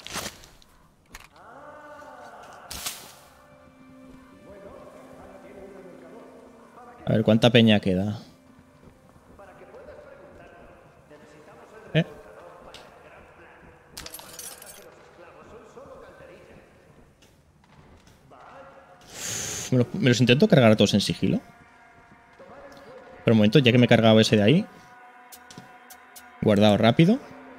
[SPEAKER 1] A ver, ¿cuánta peña queda? ¿Eh? ¿Me, lo- me los intento cargar a todos en sigilo? Pero un momento, ya que me he cargado ese de ahí. Guardado rápido.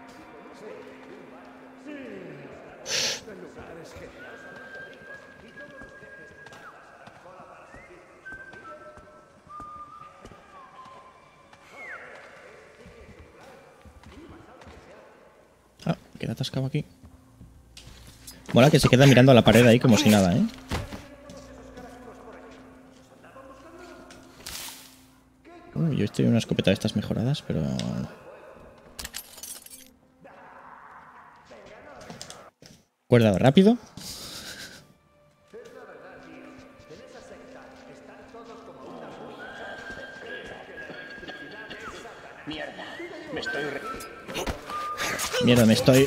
[SPEAKER 1] Ah, queda atascado aquí. Mola que se queda mirando a la pared ahí como si nada, ¿eh? Uy, yo estoy en una escopeta de estas mejoradas, pero... Guardado rápido.
[SPEAKER 8] Mierda, me estoy re...
[SPEAKER 1] Mierda, me estoy...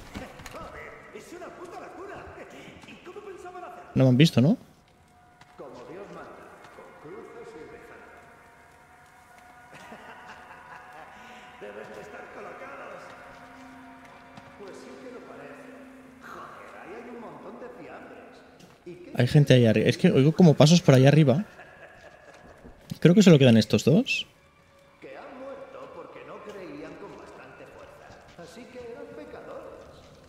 [SPEAKER 1] No me han visto, ¿no? Hay gente ahí arriba. Es que oigo como pasos por ahí arriba. Creo que solo quedan estos dos.
[SPEAKER 4] Que han muerto porque no creían con bastante fuerza. Así que eran pecadores.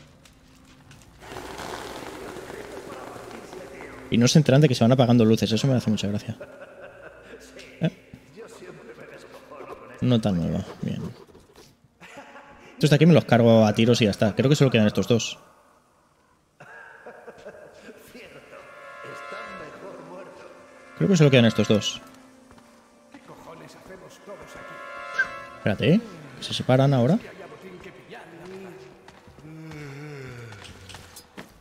[SPEAKER 1] Y no se enteran de que se van apagando luces. Eso me hace mucha gracia. ¿Eh? No tan nueva. Bien. Estos de aquí me los cargo a tiros y ya está. Creo que solo quedan estos dos. Creo que solo quedan estos dos.
[SPEAKER 6] ¿Qué cojones hacemos todos aquí?
[SPEAKER 1] Espérate, ¿eh? ¿Se separan ahora?
[SPEAKER 6] Que haya botín que pillar.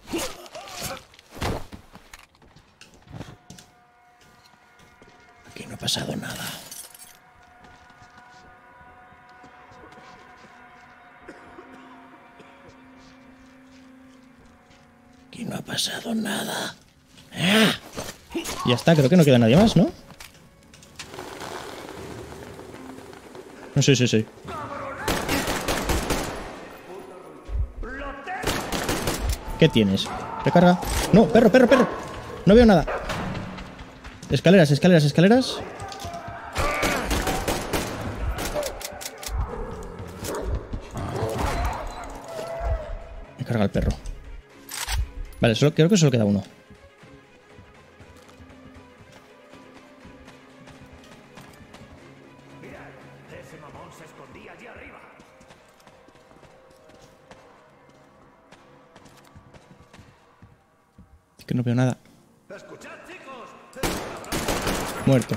[SPEAKER 1] Aquí pasado nada. Aquí no ha pasado nada. ¡Ah! Ya está, creo que no queda nadie más, ¿no? No, sí, sí, sí. ¿Qué tienes? Recarga. No, perro, perro, perro. No veo nada. Escaleras, escaleras, escaleras. Me carga el perro. Vale, solo, creo que solo queda uno. Es que no veo nada. Muerto.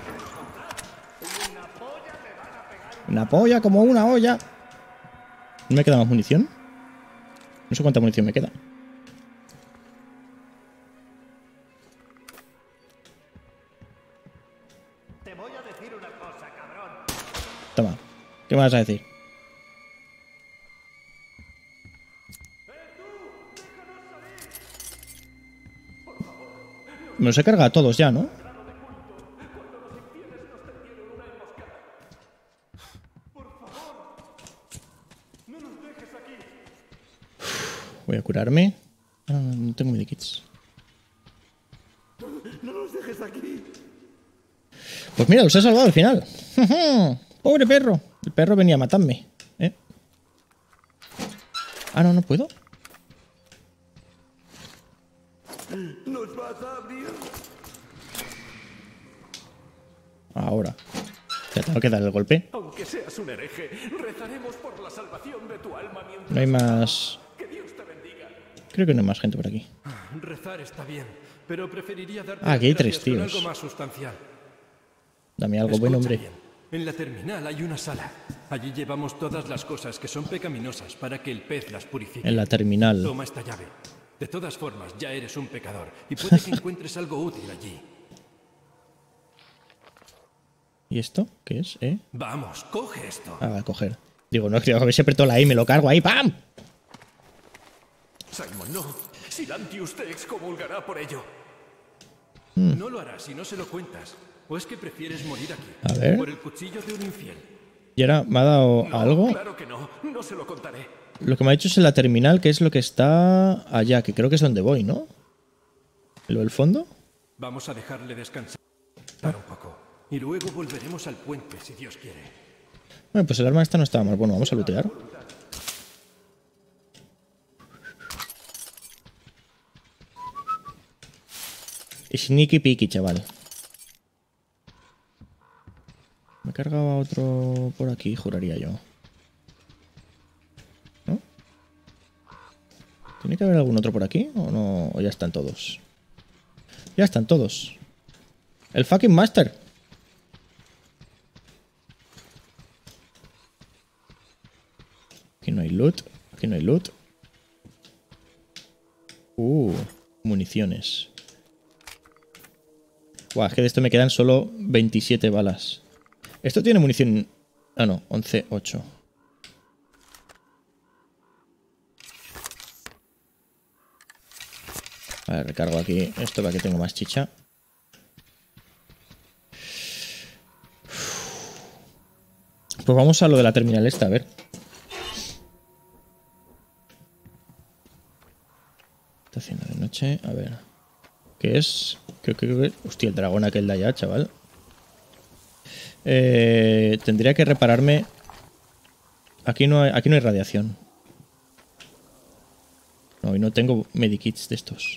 [SPEAKER 1] Una polla como una olla. ¿No me queda más munición? No sé cuánta munición me queda.
[SPEAKER 4] Te voy a decir una cosa, cabrón.
[SPEAKER 1] Toma. ¿Qué me vas a decir? Me los he cargado a todos ya, ¿no? Voy a curarme. Ah, no, no, no tengo medikits.
[SPEAKER 7] ¡No nos dejes aquí!
[SPEAKER 1] Pues mira, os he salvado al final. Pobre perro. El perro venía a matarme. ¿Eh? Ah, no, no puedo.
[SPEAKER 7] ¿Nos vas a abrir?
[SPEAKER 1] Ahora. Ya tengo que dar el golpe.
[SPEAKER 7] Aunque seas un hereje, rezaremos por la salvación de tu alma mientras...
[SPEAKER 1] No hay más...
[SPEAKER 7] Que Dios te bendiga.
[SPEAKER 1] Creo que no hay más gente por aquí.
[SPEAKER 9] Rezar está bien, pero preferiría darte
[SPEAKER 1] Ah, aquí hay tres
[SPEAKER 9] gracias con
[SPEAKER 1] tíos.
[SPEAKER 9] algo más sustancial.
[SPEAKER 1] Dame algo
[SPEAKER 9] Escucha
[SPEAKER 1] bueno, hombre.
[SPEAKER 9] bien. En la terminal hay una sala. Allí llevamos todas las cosas que son pecaminosas para que el pez las purifique.
[SPEAKER 1] En la terminal.
[SPEAKER 9] Toma esta llave. De todas formas, ya eres un pecador y puede que encuentres algo útil allí.
[SPEAKER 1] ¿Y esto? ¿Qué es? ¿Eh?
[SPEAKER 9] Vamos, coge esto.
[SPEAKER 1] Ah, a coger. Digo, no, creo que se apretó la I y me lo cargo ahí. ¡Pam!
[SPEAKER 7] Simon, no. Silantius te excomulgará por ello.
[SPEAKER 1] Mm.
[SPEAKER 9] No lo harás si no se lo cuentas. ¿O es que prefieres morir aquí?
[SPEAKER 1] A ver.
[SPEAKER 9] Por el cuchillo de un infiel.
[SPEAKER 1] Y ahora me ha dado
[SPEAKER 7] No,
[SPEAKER 1] algo.
[SPEAKER 7] claro que no. No se lo contaré.
[SPEAKER 1] Lo que me ha dicho es en la terminal, que es lo que está allá, que creo que es donde voy, ¿no? ¿Lo del fondo?
[SPEAKER 9] Vamos a dejarle descansar un poco. Y luego volveremos al puente, si Dios quiere.
[SPEAKER 1] Bueno, pues el arma esta no estaba mal. Bueno, vamos a lootear. Sneaky peaky, chaval. Me cargaba otro por aquí, juraría yo. ¿No? ¿Tiene que haber algún otro por aquí? ¿O no? ¿O ya están todos? Ya están todos. El fucking master. Aquí no hay loot. Aquí no hay loot. Uh, municiones. Buah, es que de esto me quedan solo veintisiete balas. Esto tiene munición... Ah, no, once, ocho. A ver, recargo aquí esto para que tenga más chicha. Pues vamos a lo de la terminal esta, a ver. Está haciendo de noche, a ver. ¿Qué es? Creo que... Hostia, el dragón aquel de allá, chaval. Eh, tendría que repararme... Aquí no hay, aquí no hay radiación. No, y no tengo medikits de estos.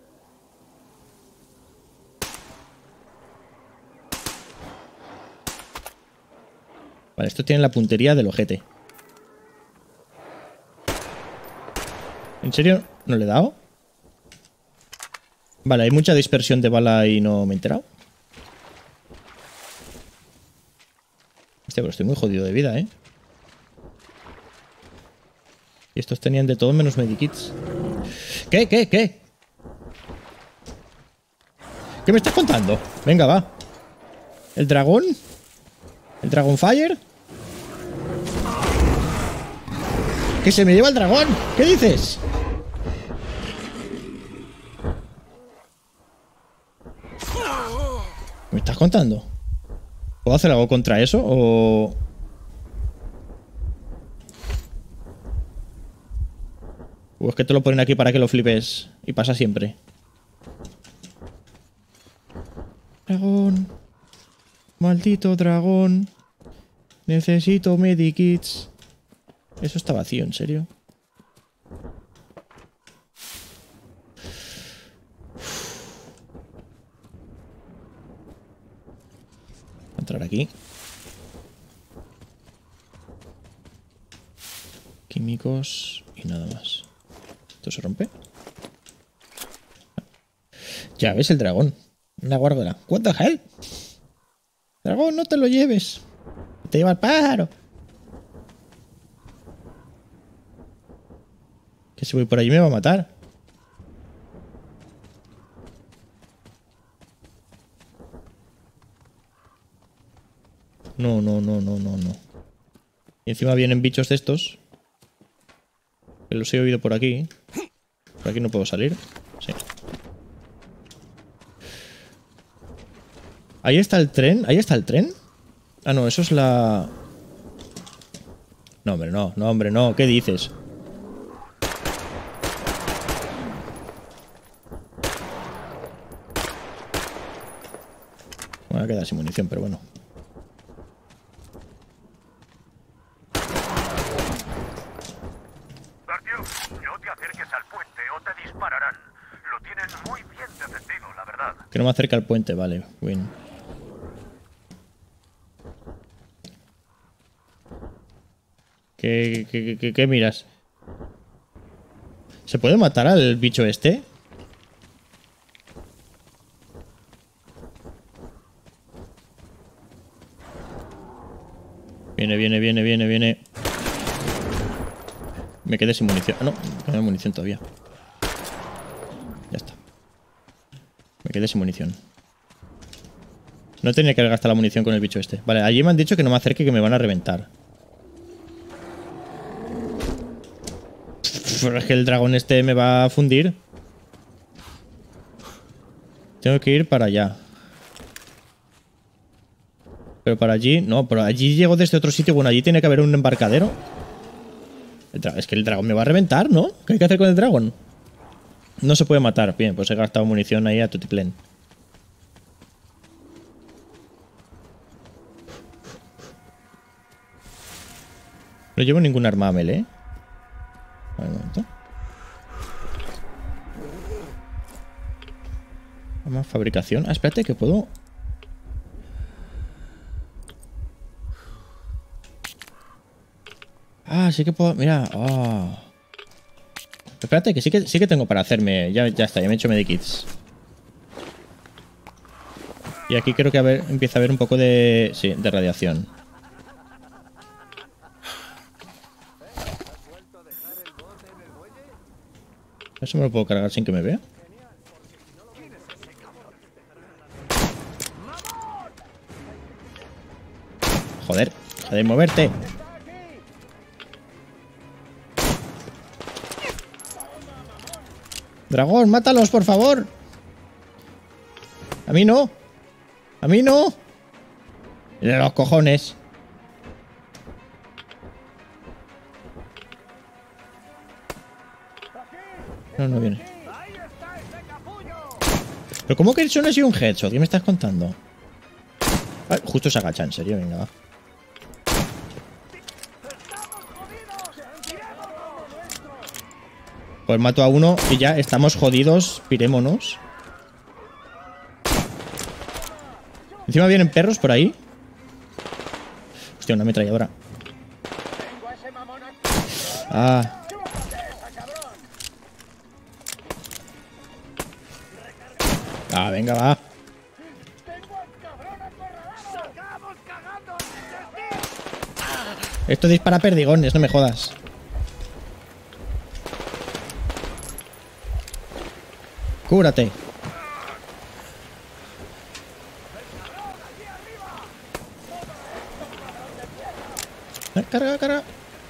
[SPEAKER 1] Vale, esto tiene la puntería del ojete. ¿En serio? ¿No le he dado? Vale, hay mucha dispersión de bala y no me he enterado. Hostia, pero estoy muy jodido de vida, ¿eh? Y estos tenían de todo menos medikits. ¿Qué? ¿Qué? ¿Qué? ¿Qué me estás contando? Venga, va. ¿El dragón? ¿El Dragon Fire? ¡Que se me lleva el dragón! ¿Qué dices? ¿Me estás contando? ¿Puedo hacer algo contra eso o...? ¿O es que te lo ponen aquí para que lo flipes y pasa siempre? Dragón. Maldito dragón. Necesito medikits. Eso está vacío, ¿en serio? Voy a entrar aquí. Químicos y nada más. ¿Esto se rompe? Ya ves el dragón. Una guárgala. What the hell? Dragón, no te lo lleves. Te lleva al pájaro. Que si voy por allí me va a matar. No, no, no, no, no, no. Y encima vienen bichos de estos. Que los he oído por aquí. Por aquí no puedo salir. Sí. Ahí está el tren. Ahí está el tren. Ah, no, eso es la... No, hombre, no. No, hombre, no. ¿Qué dices? Me voy a quedar sin munición, pero bueno.
[SPEAKER 4] No te acerques al puente o te dispararán. Lo tienen muy bien defendido, la verdad.
[SPEAKER 1] Que no me acerque al puente, vale. Win. ¿Qué, qué, qué, qué miras? ¿Se puede matar al bicho este? Viene, viene, viene, viene, viene. Me quedé sin munición. Ah, no, no hay munición todavía. Ya está. Me quedé sin munición. No tenía que haber gastado la munición con el bicho este. Vale, allí me han dicho que no me acerque, que me van a reventar. Pero es que el dragón este me va a fundir. Tengo que ir para allá. Pero para allí... No, pero allí llego desde otro sitio. Bueno, allí tiene que haber un embarcadero. Es que el dragón me va a reventar, ¿no? ¿Qué hay que hacer con el dragón? No se puede matar. Bien, pues he gastado munición ahí a tutiplén. No llevo ningún arma a melee. A ver, un momento. Arma fabricación. Ah, espérate que puedo... Ah, sí que puedo... Mira. Oh. Espérate, que sí que sí que tengo para hacerme... Ya, ya está, ya me he hecho medikits. Y aquí creo que a ver, empieza a haber un poco de... Sí, de radiación. ¿Eso me lo puedo cargar sin que me vea? Joder, deja de moverte. Dragón, mátalos, por favor. A mí no. A mí no. De los cojones. No, no viene. ¿Pero cómo que eso no ha sido un headshot? ¿Qué me estás contando? Ay, justo se agacha, en serio, venga, va. Pues mato a uno y ya estamos jodidos. Pirémonos. Encima vienen perros por ahí. Hostia, una ametralladora. Ah. Ah, venga, va. Esto dispara perdigones, no me jodas. Cúbrate. carga, carga.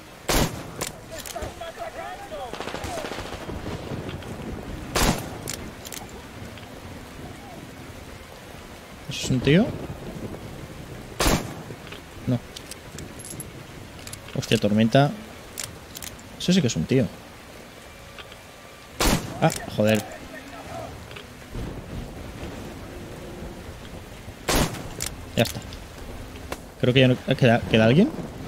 [SPEAKER 1] ¿Eso es un tío? No. Hostia, tormenta. Eso sí que es un tío. Ah, joder. Ya está. Creo que ya no... ¿Queda, ¿Queda alguien?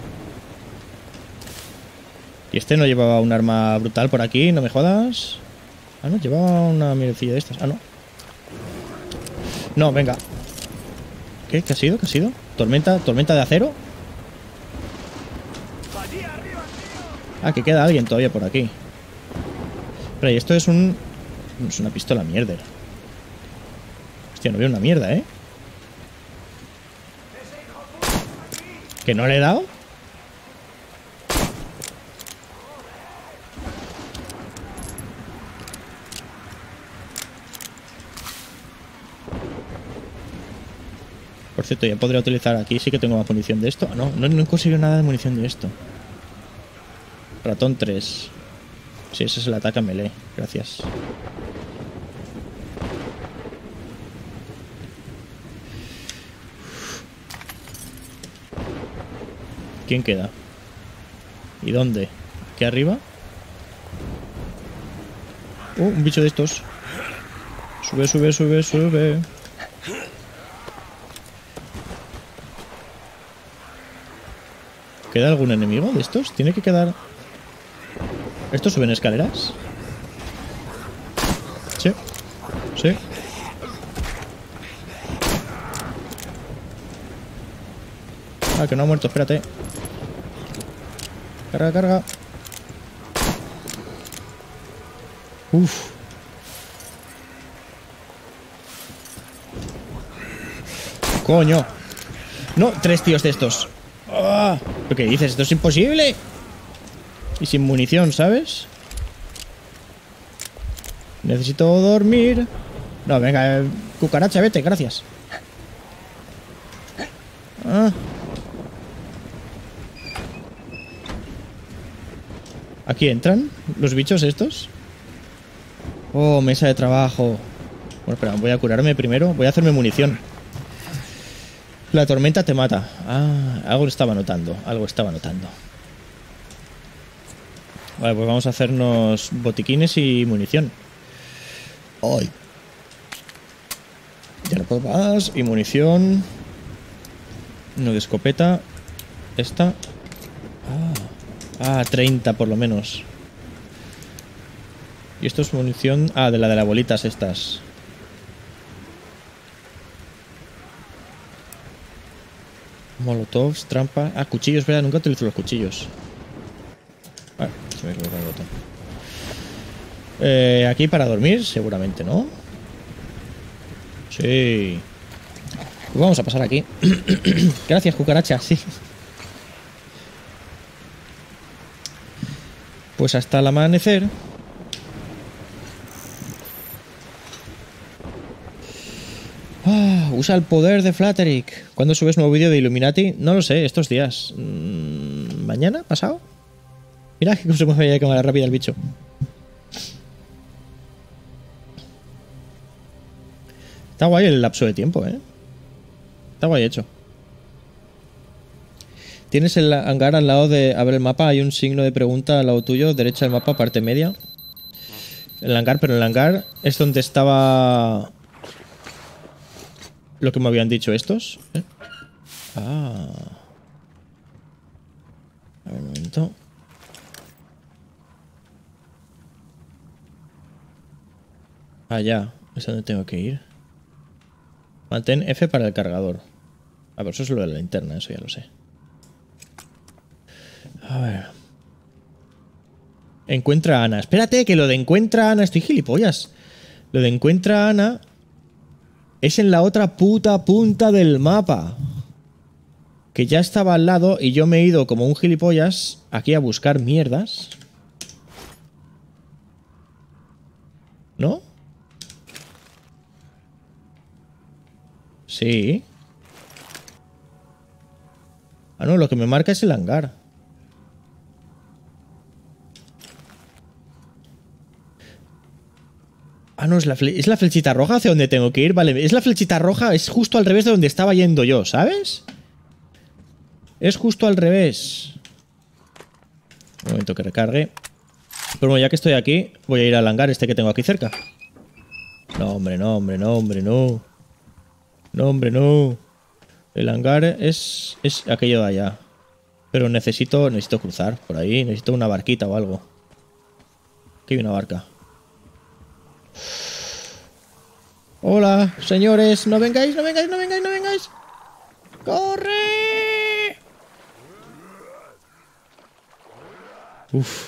[SPEAKER 1] Y este no llevaba un arma brutal por aquí, no me jodas. Ah, no, llevaba una mierdecilla de estas. Ah, no. No, venga. ¿Qué? ¿Qué ha sido? ¿Qué ha sido? ¿Tormenta? ¿Tormenta de acero? Ah, que queda alguien todavía por aquí. Pero y esto es un... Es una pistola mierda. Hostia, no veo una mierda, ¿eh? ¿Que no le he dado? Por cierto, ya podría utilizar aquí. Sí que tengo más munición de esto. Ah, no, no, no he conseguido nada de munición de esto. Ratón tres. Sí, ese es el ataque a melee. Gracias. ¿Quién queda? ¿Y dónde? ¿Aquí arriba? Uh, un bicho de estos. Sube, sube, sube, sube. ¿Queda algún enemigo de estos? Tiene que quedar... ¿Estos suben escaleras? Sí. Sí. Ah, que no ha muerto, espérate. Carga, carga. Uf. Coño. No, tres tíos de estos. Ah, ¿pero qué dices? Esto es imposible. Y sin munición, ¿sabes? Necesito dormir. No, venga, eh, cucaracha, vete, gracias. Ah. ¿Aquí entran los bichos estos? Oh, mesa de trabajo. Bueno, espera, voy a curarme primero. Voy a hacerme munición. La tormenta te mata. Ah, algo estaba notando. Algo estaba notando. Vale, pues vamos a hacernos botiquines y munición. ¡Ay! Ya no puedo más. Y munición. No de escopeta. Esta. Ah, ah, treinta por lo menos. Y esto es munición. Ah, de la de las bolitas estas. Molotovs, trampa. Ah, cuchillos, ¿verdad? Nunca utilizo los cuchillos. Ah, se me equivocó el botón. Eh, aquí para dormir, seguramente, ¿no? Sí. Pues vamos a pasar aquí. Gracias, cucaracha, sí. Pues hasta el amanecer. Ah, usa el poder de Flatterick. ¿Cuándo subes nuevo vídeo de Illuminati? No lo sé, estos días. ¿Mañana? ¿Pasado? Mira que se mueve de cámara rápida el bicho. Está guay el lapso de tiempo, ¿eh? Está guay hecho. Tienes el hangar al lado de... A ver el mapa, hay un signo de pregunta al lado tuyo, derecha del mapa, parte media. El hangar, pero el hangar es donde estaba... Lo que me habían dicho estos. ¿Eh? Ah. A ver, un momento. Allá, es donde tengo que ir. Mantén F para el cargador. A ver, eso es lo de la linterna, eso ya lo sé. A ver. Encuentra a Ana. Espérate, que lo de encuentra a Ana... Estoy gilipollas. Lo de encuentra a Ana... Es en la otra puta punta del mapa. Que ya estaba al lado y yo me he ido como un gilipollas aquí a buscar mierdas. ¿No? Sí. Ah, no, lo que me marca es el hangar. Ah, no, es la, fle es la flechita roja hacia donde tengo que ir. Vale, es la flechita roja, es justo al revés de donde estaba yendo yo, ¿sabes? Es justo al revés. Un momento que recargue. Pero bueno, ya que estoy aquí, voy a ir al hangar este que tengo aquí cerca. No, hombre, no, hombre, no, hombre, no. No, hombre, no. El hangar es, es aquello de allá. Pero necesito, necesito cruzar por ahí. Necesito una barquita o algo. Aquí hay una barca. Hola, señores. No vengáis, no vengáis, no vengáis, no vengáis. ¡Corre! Uf.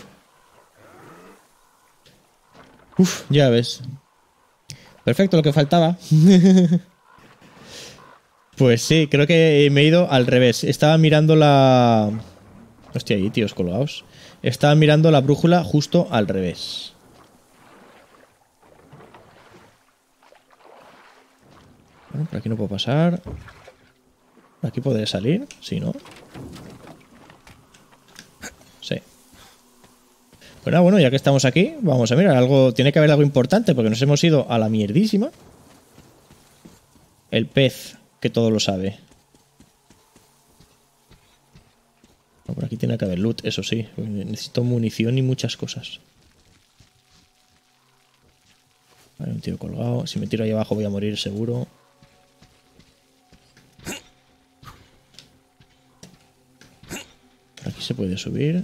[SPEAKER 1] Uf, ya ves. Perfecto, lo que faltaba. Pues sí, creo que me he ido al revés. Estaba mirando la... Hostia, ahí, tíos, colgados. Estaba mirando la brújula justo al revés. Bueno, por aquí no puedo pasar. ¿Por aquí podré salir? Sí, ¿no? Sí. Bueno, bueno, ya que estamos aquí, vamos a mirar algo. Tiene que haber algo importante porque nos hemos ido a la mierdísima. El pez, que todo lo sabe. No, por aquí tiene que haber loot, eso sí. Necesito munición y muchas cosas. Hay un tío colgado. Si me tiro ahí abajo voy a morir seguro. Por aquí se puede subir.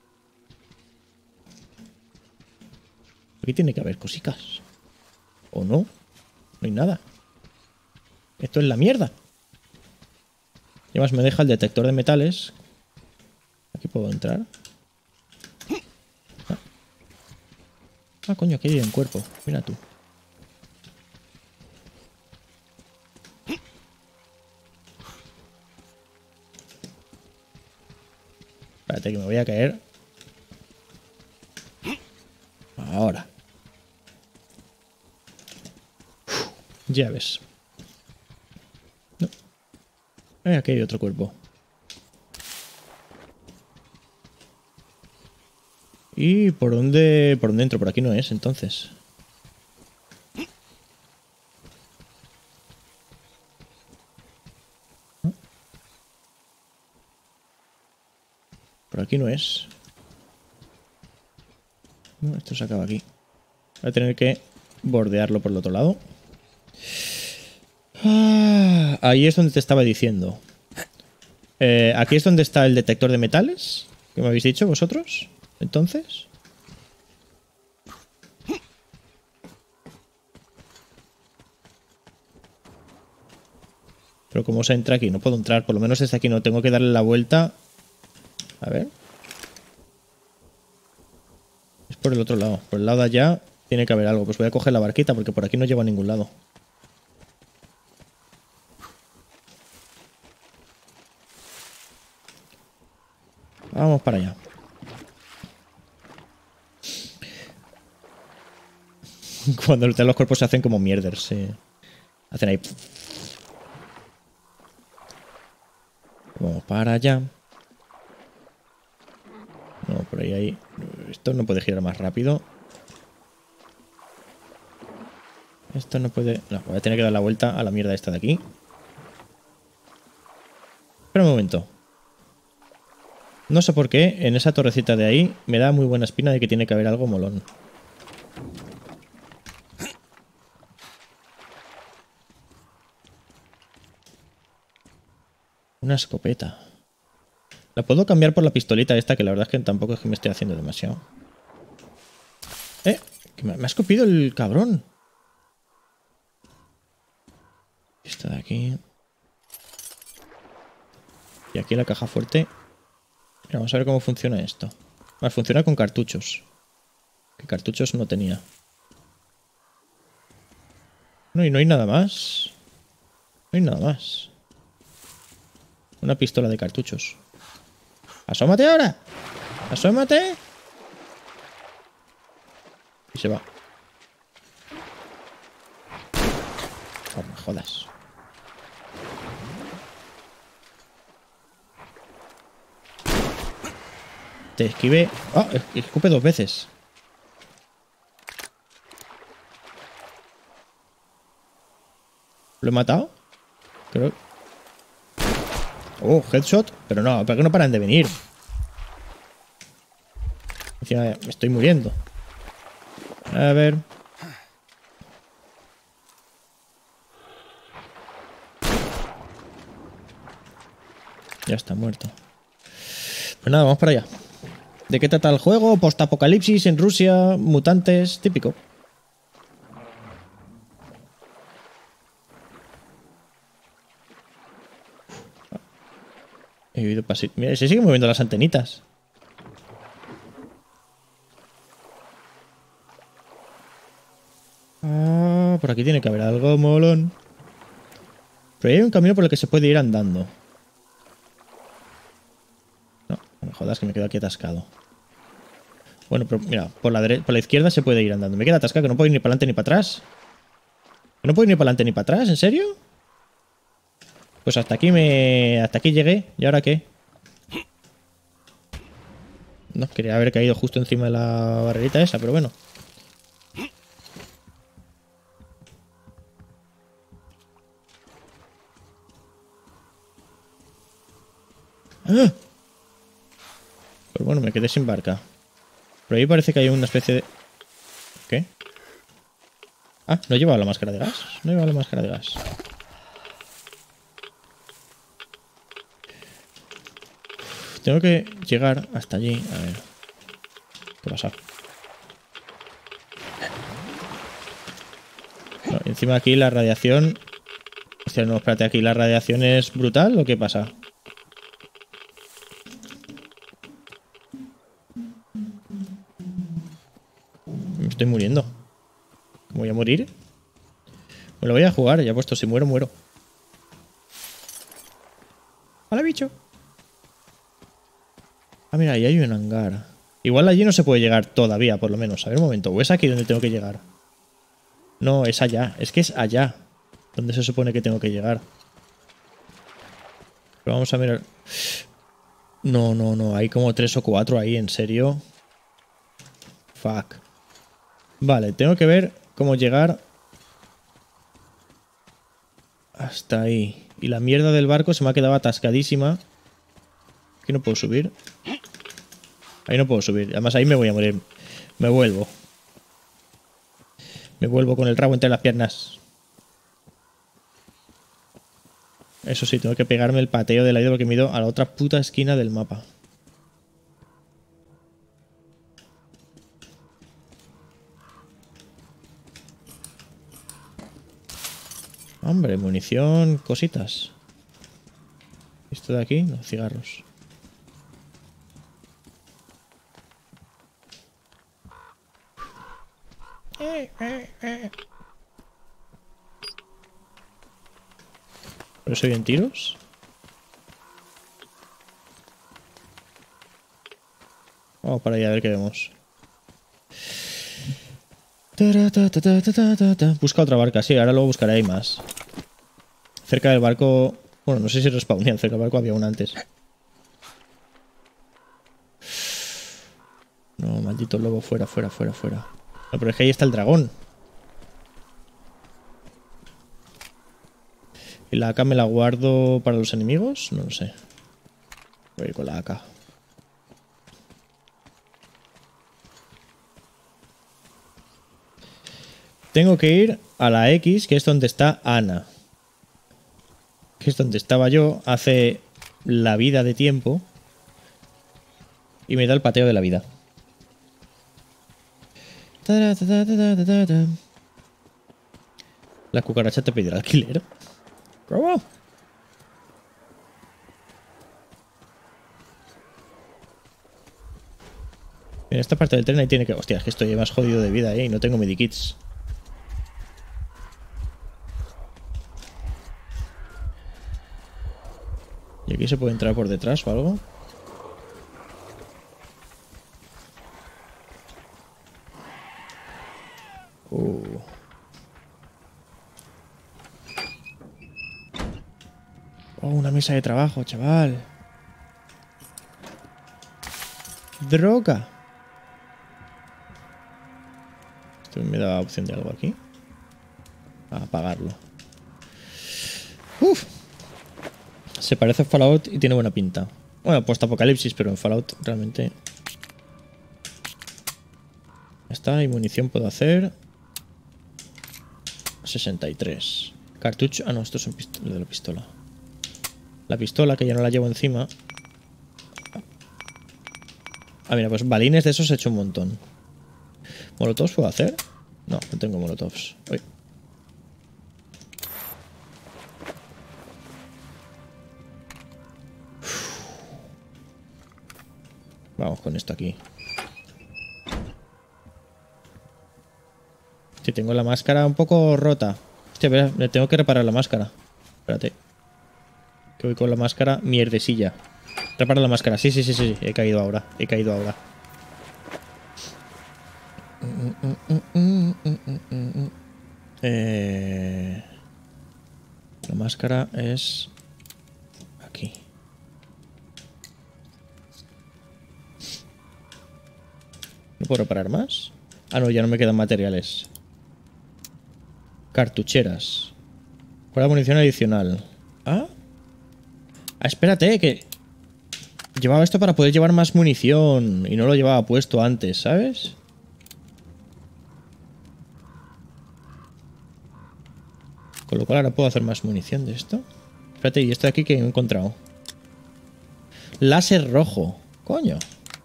[SPEAKER 1] Aquí tiene que haber cositas. ¿O no? No hay nada. Esto es la mierda. Y además me deja el detector de metales. Aquí puedo entrar. Ah, ah coño, aquí hay un cuerpo. Mira tú. Espérate que me voy a caer. Ahora. Uf, ya ves. No. Eh, aquí hay otro cuerpo. ¿Y por dónde? ¿Por dónde entro? Por aquí no es, entonces. Por aquí no es. No, esto se acaba aquí. Voy a tener que bordearlo por el otro lado. Ah, ahí es donde te estaba diciendo. Eh, aquí es donde está el detector de metales. ¿Qué me habéis dicho vosotros? Entonces. Pero ¿cómo se entra aquí? No puedo entrar. Por lo menos desde aquí no. Tengo que darle la vuelta. A ver. Es por el otro lado. Por el lado de allá tiene que haber algo. Pues voy a coger la barquita porque por aquí no llevo a ningún lado. Vamos para allá. Cuando los cuerpos se hacen como mierders. Se hacen ahí. Vamos para allá. No, por ahí hay... Esto no puede girar más rápido. Esto no puede... No, voy a tener que dar la vuelta a la mierda esta de aquí. Espera un momento. No sé por qué en esa torrecita de ahí me da muy buena espina de que tiene que haber algo molón. Una escopeta. La puedo cambiar por la pistolita esta, que la verdad es que tampoco es que me esté haciendo demasiado. ¡Eh! Que me, me ha escupido el cabrón. Esta de aquí. Y aquí la caja fuerte. Mira, vamos a ver cómo funciona esto. Más funciona con cartuchos. Que cartuchos no tenía. No, y no hay nada más. No hay nada más. Una pistola de cartuchos. ¡Asómate ahora! ¡Asómate! Y se va. Oh, me jodas. Te esquivé. ¡Oh! Escupe dos veces. ¿Lo he matado? Creo. Oh, headshot. Pero no, ¿por qué no paran de venir? Encima me estoy muriendo. A ver. Ya está muerto. Pues nada, vamos para allá. ¿De qué trata el juego? Postapocalipsis en Rusia, mutantes, típico. He oído pasillo. Mira, se siguen moviendo las antenitas. Ah, por aquí tiene que haber algo molón. Pero hay un camino por el que se puede ir andando. No, no me jodas que me quedo aquí atascado. Bueno, pero mira, por la, dere- por la izquierda se puede ir andando. Me queda atascado que no puedo ir ni para adelante ni para atrás. ¿Que no puedo ir ni para adelante ni para atrás? ¿En serio? Pues hasta aquí me... Hasta aquí llegué. ¿Y ahora qué? No, quería haber caído justo encima de la barrerita esa, pero bueno. ¡Ah! Pues bueno, me quedé sin barca. Pero ahí parece que hay una especie de... ¿Qué? Ah, no llevaba la máscara de gas. No llevaba la máscara de gas. Tengo que llegar hasta allí. A ver. ¿Qué pasa? No, encima aquí la radiación... Hostia, no, espérate, aquí la radiación es brutal, ¿o qué pasa? Me estoy muriendo. ¿Me voy a morir? Me lo voy a jugar, ya he puesto, si muero, muero. ¡Hola, bicho! Ah, mira, ahí hay un hangar. Igual allí no se puede llegar todavía, por lo menos. A ver un momento. ¿O es aquí donde tengo que llegar? No, es allá. Es que es allá donde se supone que tengo que llegar. Pero vamos a mirar. No, no, no. Hay como tres o cuatro ahí, ¿en serio? Fuck. Vale, tengo que ver cómo llegar hasta ahí. Y la mierda del barco se me ha quedado atascadísima. Aquí no puedo subir. Ahí no puedo subir. Además ahí me voy a morir. Me vuelvo. Me vuelvo con el rabo entre las piernas. Eso sí, tengo que pegarme el pateo de la ida porque me he ido a la otra puta esquina del mapa. Hombre, munición, cositas. ¿Esto de aquí? No, cigarros. Eh, eh, eh. ¿Pero soy en tiros? Vamos para allá a ver qué vemos. Busca otra barca, sí, ahora luego buscaré ahí más. Cerca del barco... Bueno, no sé si respawnían, cerca del barco había una antes. No, maldito lobo, fuera, fuera, fuera, fuera. No, pero es que ahí está el dragón. ¿Y la A K me la guardo para los enemigos? No lo sé. Voy a ir con la A K. Tengo que ir a la X, que es donde está Ana. Que es donde estaba yo hace la vida de tiempo. Y me da el pateo de la vida. La cucaracha te pedirá alquiler. ¿Cómo? En esta parte del tren ahí tiene que... Hostia, es que estoy más jodido de vida, ¿eh? Y no tengo medikits. ¿Y aquí se puede entrar por detrás o algo? Uh. Oh, una mesa de trabajo, chaval. Droga. Esto me da opción de algo aquí. A apagarlo. Uf. Se parece a Fallout y tiene buena pinta. Bueno, post-apocalipsis, pero en Fallout realmente... Está, y munición puedo hacer... sesenta y tres. Cartucho... Ah, no, esto es un pisto... lo de la pistola. La pistola, que ya no la llevo encima. Ah, mira, pues balines de esos he hecho un montón. ¿Molotovs puedo hacer? No, no tengo molotovs. Uy. Vamos con esto aquí. Si tengo la máscara un poco rota. Hostia, espera, le tengo que reparar la máscara. Espérate. Que voy con la máscara mierdesilla. Repara la máscara. Sí, sí, sí, sí. He caído ahora. He caído ahora. Eh... La máscara es... aquí. ¿No puedo reparar más? Ah, no, ya no me quedan materiales. Cartucheras. Con la munición adicional. Ah. Ah, espérate, que... Llevaba esto para poder llevar más munición. Y no lo llevaba puesto antes, ¿sabes? Con lo cual ahora puedo hacer más munición de esto. Espérate, ¿y esto de aquí que he encontrado? Láser rojo. Coño.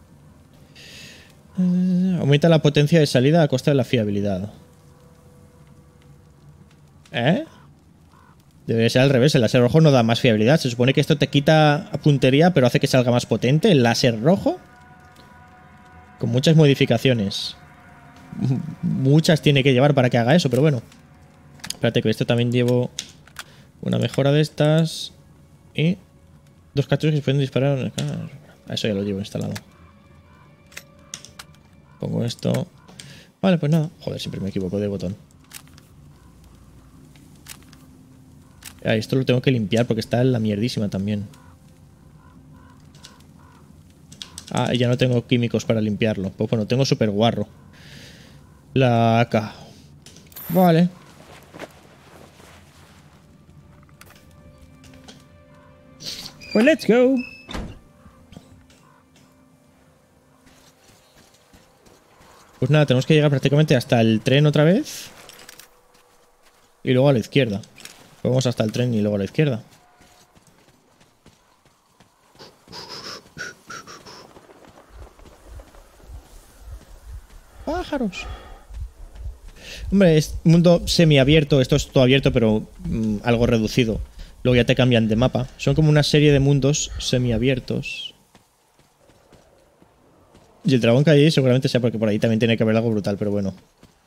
[SPEAKER 1] Eh, aumenta la potencia de salida a costa de la fiabilidad. ¿Eh? Debería ser al revés. El láser rojo no da más fiabilidad. Se supone que esto te quita puntería, pero hace que salga más potente. El láser rojo. Con muchas modificaciones. Muchas tiene que llevar para que haga eso, pero bueno. Espérate, que esto también llevo una mejora de estas. Y dos cartuchos que se pueden disparar. Ah, eso ya lo llevo instalado. Pongo esto. Vale, pues nada. Joder, siempre me equivoco de botón. Ah, esto lo tengo que limpiar porque está en la mierdísima también. Ah, ya no tengo químicos para limpiarlo. Pues bueno, tengo super guarro. La A K. Vale. Pues let's go. Pues nada, tenemos que llegar prácticamente hasta el tren otra vez. Y luego a la izquierda. Vamos hasta el tren y luego a la izquierda. Pájaros. Hombre, es mundo semiabierto. Esto es todo abierto, pero mmm, algo reducido. Luego ya te cambian de mapa. Son como una serie de mundos semiabiertos. Y el dragón que hay ahí seguramente sea porque por ahí también tiene que haber algo brutal, pero bueno.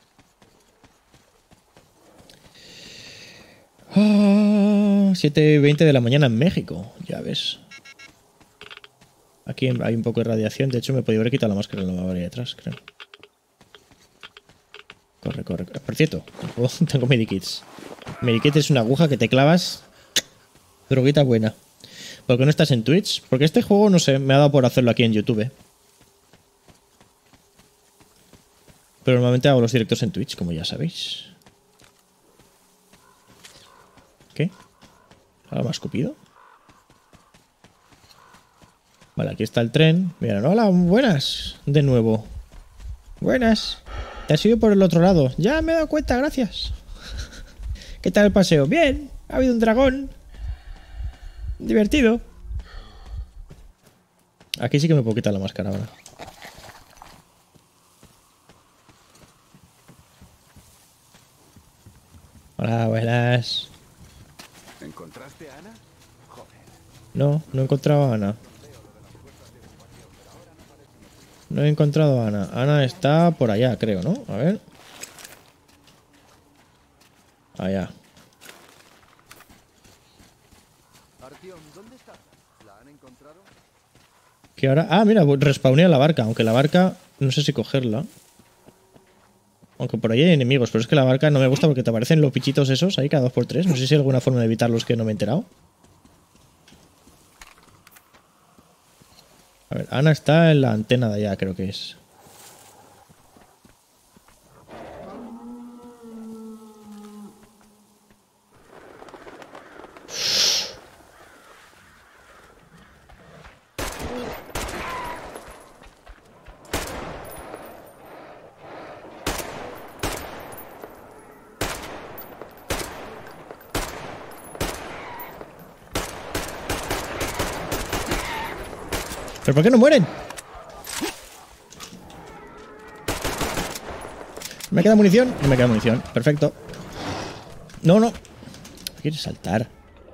[SPEAKER 1] Ah, siete y veinte de la mañana en México. Ya ves. Aquí hay un poco de radiación. De hecho, me podía haber quitado la máscara en la lavadora de atrás, creo. Corre, corre. Por cierto, tengo medikits. Medikit es una aguja que te clavas. Droguita buena. ¿Por qué no estás en Twitch? Porque este juego, no sé, me ha dado por hacerlo aquí en YouTube. Pero normalmente hago los directos en Twitch, como ya sabéis. ¿Qué? ¿Ahora me ha escupido? Vale, aquí está el tren. Mira, hola, buenas. De nuevo. Buenas. Te has ido por el otro lado. Ya me he dado cuenta, gracias. ¿Qué tal el paseo? Bien. Ha habido un dragón. Divertido. Aquí sí que me puedo quitar la máscara ahora. Hola, buenas.
[SPEAKER 7] ¿Encontraste a Ana? Joder.
[SPEAKER 1] No, no he encontrado a Ana. No he encontrado a Ana. Ana está por allá, creo, ¿no? A ver. Allá.
[SPEAKER 7] ¿Dónde está? ¿La han encontrado?
[SPEAKER 1] ¿Qué ahora? Ah, mira, respawné a la barca. Aunque la barca, no sé si cogerla. Aunque por ahí hay enemigos, pero es que la barca no me gusta porque te aparecen los pichitos esos ahí cada dos por tres. No sé si hay alguna forma de evitarlos que no me he enterado. A ver, Ana está en la antena de allá, creo que es. ¿Pero por qué no mueren? ¿Me queda munición? No me queda munición. Perfecto. No, no. ¿Quieres saltar?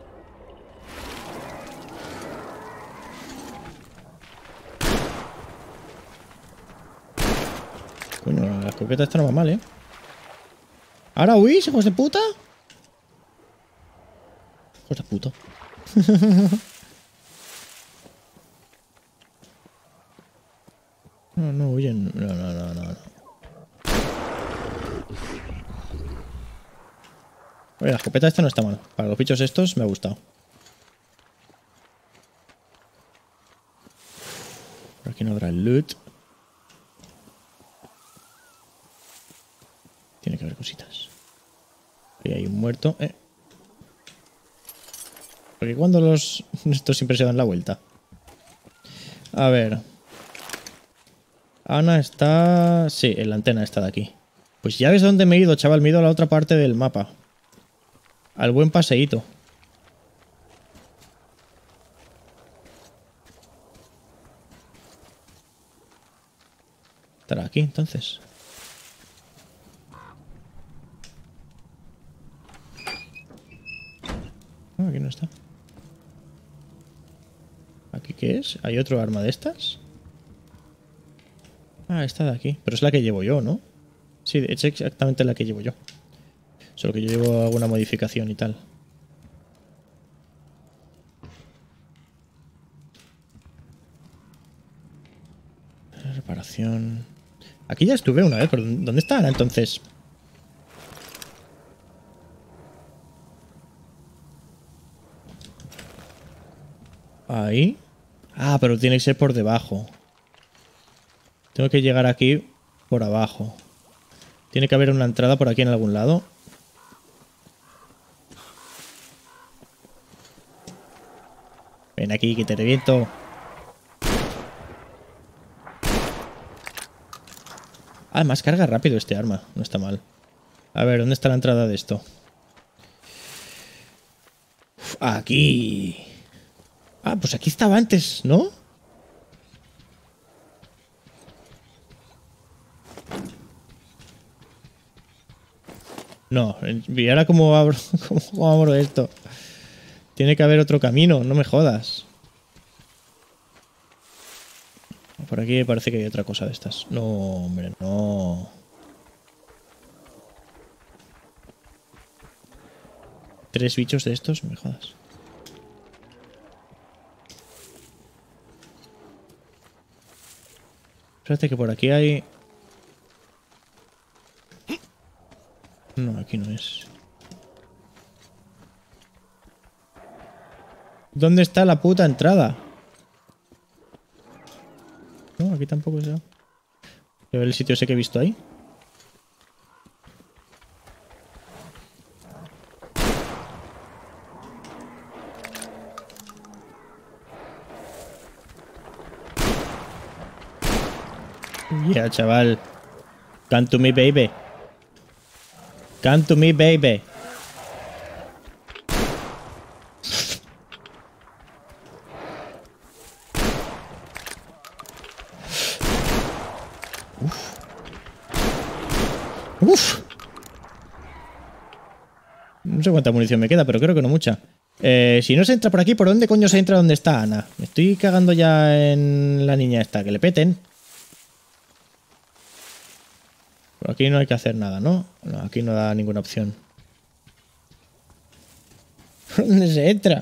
[SPEAKER 1] Coño, la escopeta esta no va mal, ¿eh? ¿Ahora huís, hijos de puta? Hijos de puta. No, no huyen. No, no, no, no. Oye, la escopeta esta no está mal. Para los bichos estos me ha gustado. Por aquí no habrá loot. Tiene que haber cositas. Ahí hay un muerto. Eh. Porque cuando los... estos siempre se dan la vuelta. A ver. Ana está... sí, en la antena está de aquí. Pues ya ves dónde me he ido, chaval. Me he ido a la otra parte del mapa. Al buen paseíto. Estará aquí, entonces. No, aquí no está. ¿Aquí qué es? ¿Hay otro arma de estas? Ah, esta de aquí. Pero es la que llevo yo, ¿no? Sí, es exactamente la que llevo yo. Solo que yo llevo alguna modificación y tal. Reparación. Aquí ya estuve una vez, pero ¿dónde está Ana entonces? Ahí. Ah, pero tiene que ser por debajo. Tengo que llegar aquí por abajo. Tiene que haber una entrada por aquí en algún lado. Ven aquí, que te reviento. Además, carga rápido este arma. No está mal. A ver, ¿dónde está la entrada de esto? Uf, aquí. Ah, pues aquí estaba antes, ¿no? No, y ahora cómo abro, cómo abro esto. Tiene que haber otro camino, no me jodas. Por aquí parece que hay otra cosa de estas. No, hombre, no. Tres bichos de estos, no me jodas. Espérate que por aquí hay... no, aquí no es. ¿Dónde está la puta entrada? No, aquí tampoco está. Voy a ver el sitio ese que he visto ahí. Yeah, chaval. Come to me, baby. Come to me, baby. Uf. No sé cuánta munición me queda, pero creo que no mucha. Eh, si no se entra por aquí, ¿por dónde coño se entra donde está Ana? Me estoy cagando ya en la niña esta. Que le peten. Por aquí no hay que hacer nada, ¿no? No, aquí no da ninguna opción. ¿Por dónde se entra?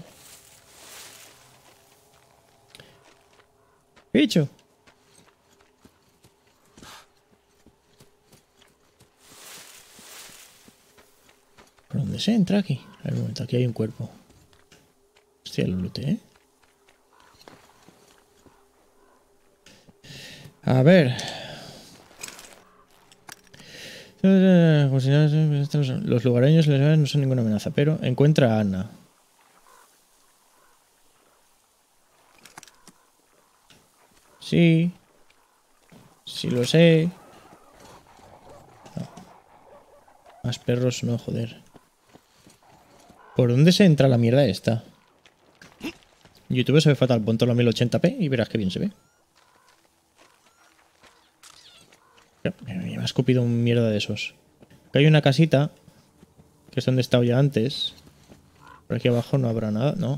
[SPEAKER 1] Bicho. ¿Por dónde se entra aquí? A ver un momento, aquí hay un cuerpo. Hostia, lo looté, ¿eh? A ver. Los lugareños no son ninguna amenaza, pero encuentra a Ana. Sí. Sí lo sé. No. Más perros no, joder. ¿Por dónde se entra la mierda esta? YouTube se ve fatal. Ponte a mil ochenta p y verás que bien se ve. Me ha escupido un mierda de esos. Acá hay una casita, que es donde he estado ya antes. Por aquí abajo no habrá nada, no.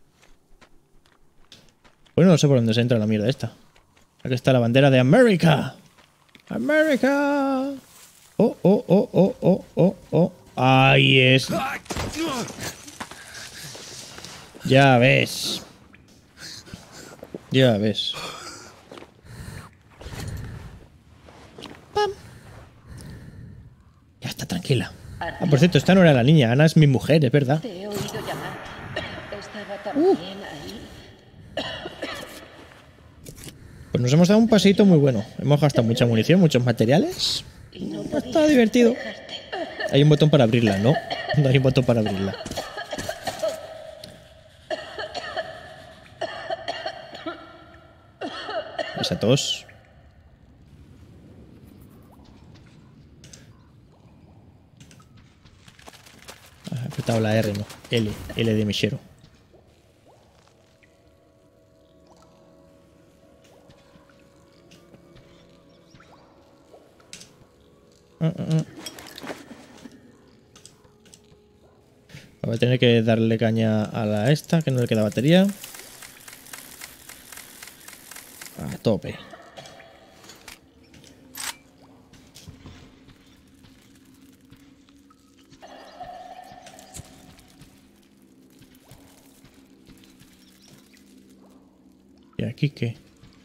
[SPEAKER 1] Bueno, no sé por dónde se entra la mierda esta. Aquí está la bandera de América. ¡América! Oh, oh, oh, oh, oh, oh, oh. Ahí es. Ya ves. Ya ves. Pam. Ya está, tranquila. Ah, por cierto, esta no era la niña. Ana es mi mujer, es verdad.
[SPEAKER 10] Te he oído llamar. Estaba también ahí.
[SPEAKER 1] Pues nos hemos dado un paseíto muy bueno. Hemos gastado mucha munición, muchos materiales. Está divertido. Hay un botón para abrirla, ¿no? No hay un botón para abrirla. Esa tos. Ah, he apretado la R, no. L. L de mechero. Uh, uh, uh. Voy a tener que darle caña a la esta, que no le queda batería. A tope. ¿Y aquí qué?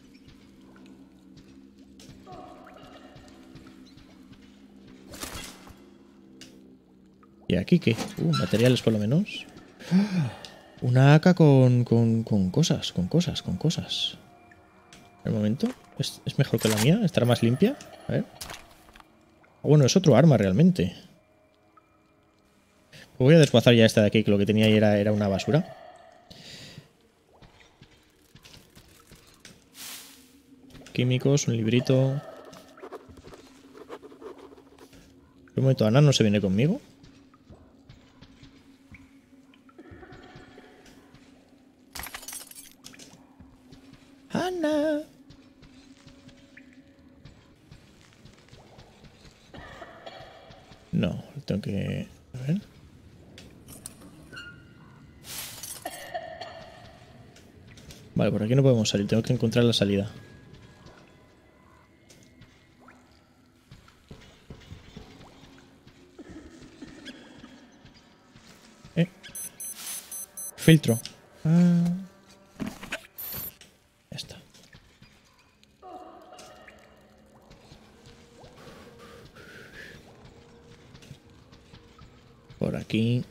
[SPEAKER 1] ¿Y aquí qué? Uh, materiales por lo menos. Una A K con, con, con cosas, con cosas, con cosas. Un momento. ¿Es, ¿Es mejor que la mía? ¿Estará más limpia? A ver. Bueno, es otro arma realmente. Pues voy a desguazar ya esta de aquí, que lo que tenía ahí era, era una basura. Químicos, un librito. Un momento, Ana no se viene conmigo. Ana. No, tengo que... A ver. Vale, por aquí no podemos salir. Tengo que encontrar la salida. Eh. Filtro. Ah. Ya está. Por aquí.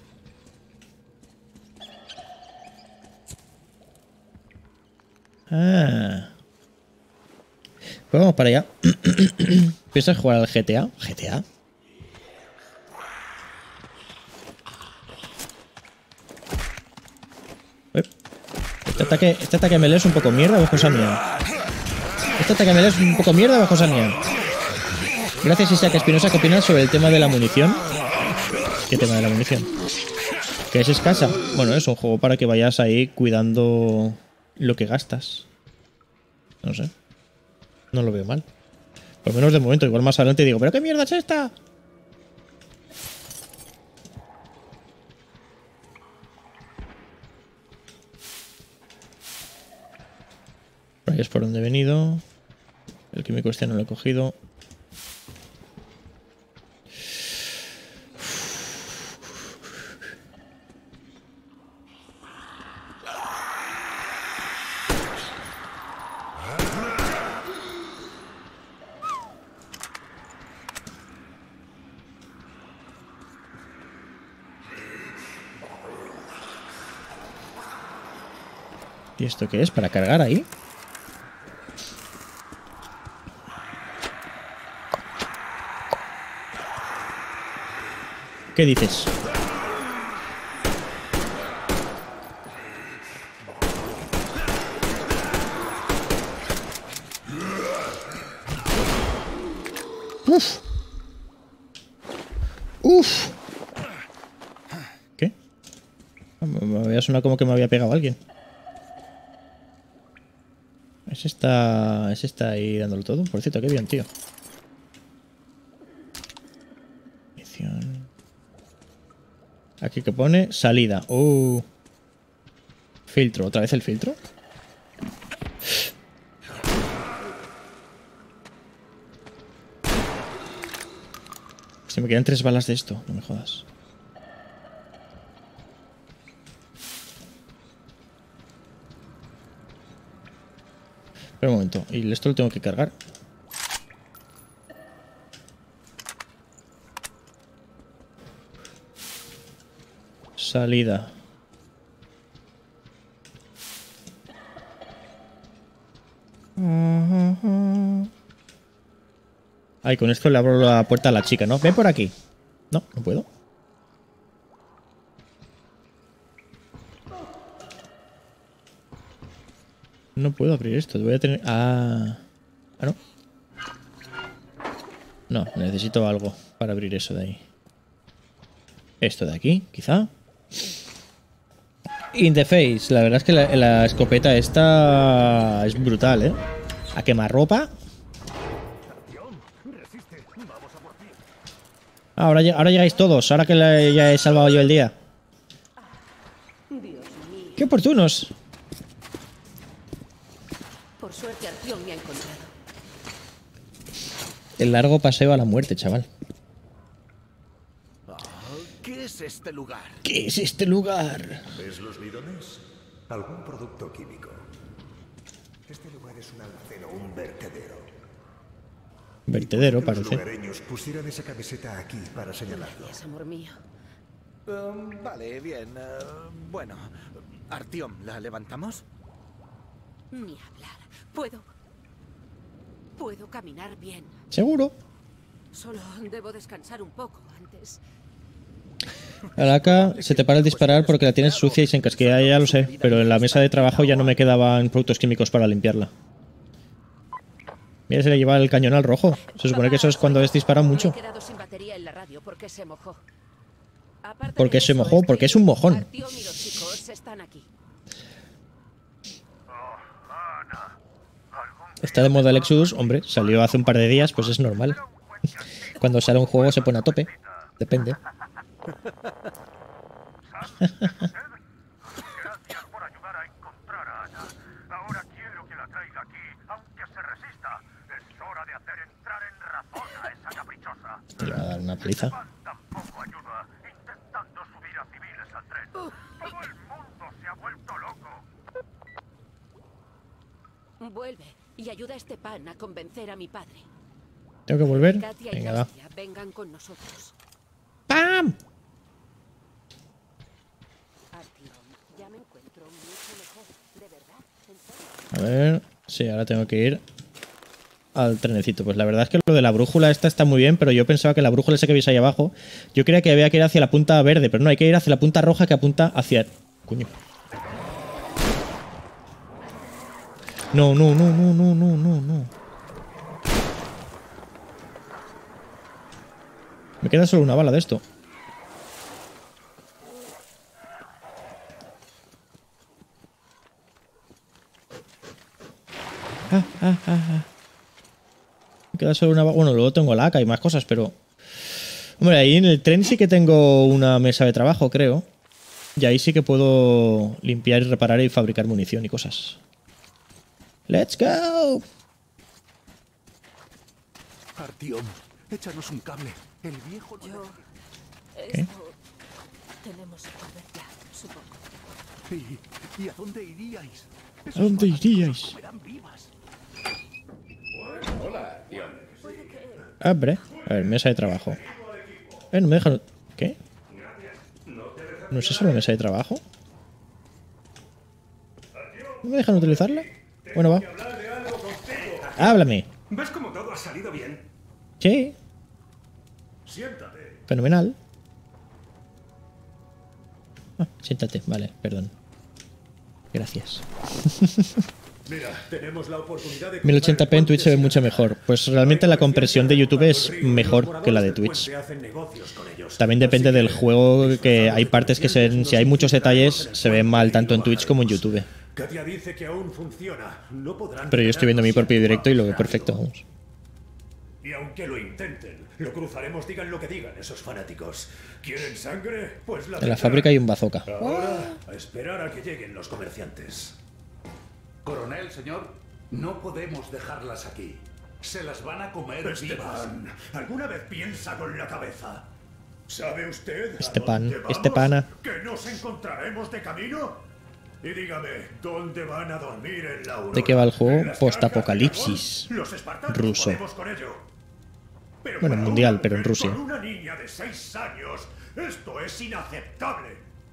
[SPEAKER 1] Ah. Pues vamos para allá. ¿Piensas jugar al G T A? ¿G T A? Este ataque, este ataque melee es un poco mierda, es cosa mía. Este ataque melee es un poco mierda, es cosa mía. Gracias, Isaac Espinosa. ¿Qué opinas sobre el tema de la munición? ¿Qué tema de la munición? ¿Que es escasa? Bueno, es un juego para que vayas ahí cuidando lo que gastas. No sé. No lo veo mal. Por lo menos de momento. Igual más adelante digo, ¿pero qué mierda es esta? Por ahí es por donde he venido. El químico este no lo he cogido. ¿Y esto qué es? ¿Para cargar ahí? ¿Qué dices? Uf. Uf. ¿Qué? Me había sonado como que me había pegado alguien. Ese está, ese está ahí dándolo todo. Por cierto, qué bien, tío. Misión. Aquí que pone salida. Uh. Filtro. ¿Otra vez el filtro? Si me quedan tres balas de esto, no me jodas. Espera un momento. Y esto lo tengo que cargar. Salida. Ay, con esto le abro la puerta a la chica, ¿no? Ven por aquí. No, no puedo. No puedo abrir esto. Voy a tener... Ah... Ah, no. No, necesito algo para abrir eso de ahí. Esto de aquí, quizá. In the face. La verdad es que la, la escopeta esta es brutal, ¿eh? A quemarropa. Ah, ahora, ahora llegáis todos. Ahora que le, ya he salvado yo el día. ¡Qué oportunos!
[SPEAKER 10] Por suerte Artyom me ha encontrado.
[SPEAKER 1] El largo paseo a la muerte, chaval.
[SPEAKER 7] ¿Qué es este lugar?
[SPEAKER 1] ¿Qué es este lugar?
[SPEAKER 11] ¿Ves los bidones? Algún producto químico. Este lugar es un almacén o un vertedero.
[SPEAKER 1] Vertedero,
[SPEAKER 11] Los
[SPEAKER 1] parece.
[SPEAKER 11] lugareños pusieran esa camiseta aquí para señalarlo.
[SPEAKER 10] Gracias, amor mío.
[SPEAKER 7] Um, vale, bien. Uh, bueno, Artyom, ¿la levantamos?
[SPEAKER 10] Ni hablar. Puedo... Puedo caminar bien.
[SPEAKER 1] ¿Seguro?
[SPEAKER 10] Solo debo descansar un poco antes.
[SPEAKER 1] Alaka, se te para el disparar porque la tienes sucia y se encasquilla, ya lo sé, pero en la mesa de trabajo ya no me quedaban productos químicos para limpiarla. Mira, se le lleva el cañón al rojo. Se supone que eso es cuando es disparado mucho.
[SPEAKER 10] Me he quedado sin batería en la radio porque se mojó. Aparte
[SPEAKER 1] ¿Por qué
[SPEAKER 10] de
[SPEAKER 1] se
[SPEAKER 10] eso,
[SPEAKER 1] mojó? Porque es un mojón.
[SPEAKER 10] Artyom y los chicos están aquí.
[SPEAKER 1] Está de moda el Exodus, hombre, salió hace un par de días, pues es normal. Cuando sale un juego se pone a tope. Depende.
[SPEAKER 4] Gracias por ayudar a encontrar a Ana. Ahora quiero que la traiga aquí, aunque se resista. Es hora de hacer entrar en razón a esa caprichosa.
[SPEAKER 1] Le va a dar una paliza.
[SPEAKER 4] Tampoco ayuda, intentando subir a civiles al tren. Todo el mundo se ha vuelto loco.
[SPEAKER 10] Vuelve y ayuda a Stepan a convencer a mi padre.
[SPEAKER 1] ¿Tengo que volver?
[SPEAKER 10] Katia y
[SPEAKER 1] Venga, va.
[SPEAKER 10] Nastya vengan con nosotros.
[SPEAKER 1] ¡Pam!
[SPEAKER 10] Artyom, ya me encuentro mucho mejor, de verdad.
[SPEAKER 1] A ver... Sí, ahora tengo que ir al trenecito. Pues la verdad es que lo de la brújula esta está muy bien, pero yo pensaba que la brújula esa que veis ahí abajo, yo creía que había que ir hacia la punta verde, pero no, hay que ir hacia la punta roja que apunta hacia... Coño. No, no, no, no, no, no, no, no. Me queda solo una bala de esto. Ah, ah, ah, ah. Me queda solo una bala. Bueno, luego tengo la A K y más cosas, pero... Hombre, ahí en el tren sí que tengo una mesa de trabajo, creo. Y ahí sí que puedo limpiar y reparar y fabricar munición y cosas. ¡Let's go!
[SPEAKER 7] Artyom, échanos un cable. El viejo...
[SPEAKER 10] Yo...
[SPEAKER 1] ¿Qué?
[SPEAKER 10] Esto... Tenemos que volver ya, supongo.
[SPEAKER 7] ¿Y, ¿Y a dónde iríais?
[SPEAKER 1] ¿A dónde iríais?
[SPEAKER 7] Hola, Artyom.
[SPEAKER 1] Hombre. A ver, mesa de trabajo. Eh, no me dejan... ¿Qué? ¿No es eso la mesa de trabajo? ¿No me dejan utilizarla? Bueno, va. Háblame.
[SPEAKER 3] ¿Ves cómo todo ha salido bien?
[SPEAKER 1] Sí.
[SPEAKER 3] Siéntate.
[SPEAKER 1] Fenomenal. Ah, siéntate. Vale, perdón. Gracias.
[SPEAKER 11] Mira, tenemos la oportunidad de...
[SPEAKER 1] mil ochenta p en Twitch se ve mucho mejor. Pues realmente la compresión de YouTube es mejor que la de Twitch. También depende del juego, que hay partes que se ven, si hay muchos detalles se ven mal tanto en Twitch como en YouTube.
[SPEAKER 11] Katia dice que aún funciona. No podrán.
[SPEAKER 1] Pero yo estoy viendo mi propio directo y lo veo perfecto, vamos.
[SPEAKER 11] Y aunque lo intenten, lo cruzaremos, digan lo que digan esos fanáticos. ¿Quieren sangre? Pues la
[SPEAKER 1] En la fábrica hay un bazooka.
[SPEAKER 11] Ahora, a esperar a que lleguen los comerciantes.
[SPEAKER 7] Coronel, señor, no podemos dejarlas aquí. Se las van a comer vivas.
[SPEAKER 11] Esteban, ¿alguna vez piensa con la cabeza? ¿Sabe usted a
[SPEAKER 1] Esteban,
[SPEAKER 11] dónde vamos?
[SPEAKER 1] Estepana.
[SPEAKER 11] ¿Que nos encontraremos de camino? Y dígame, ¿dónde van a dormir en la Aurora?
[SPEAKER 1] ¿De qué va el juego?
[SPEAKER 11] ¿En las
[SPEAKER 1] Postapocalipsis
[SPEAKER 11] cajas de Los espartanos
[SPEAKER 1] ruso.
[SPEAKER 11] podemos con ello. Pero
[SPEAKER 1] Bueno,
[SPEAKER 11] para
[SPEAKER 1] mundial,
[SPEAKER 11] una
[SPEAKER 1] pero en
[SPEAKER 11] mujer
[SPEAKER 1] Rusia.
[SPEAKER 11] Con una niña de seis años, esto es inaceptable.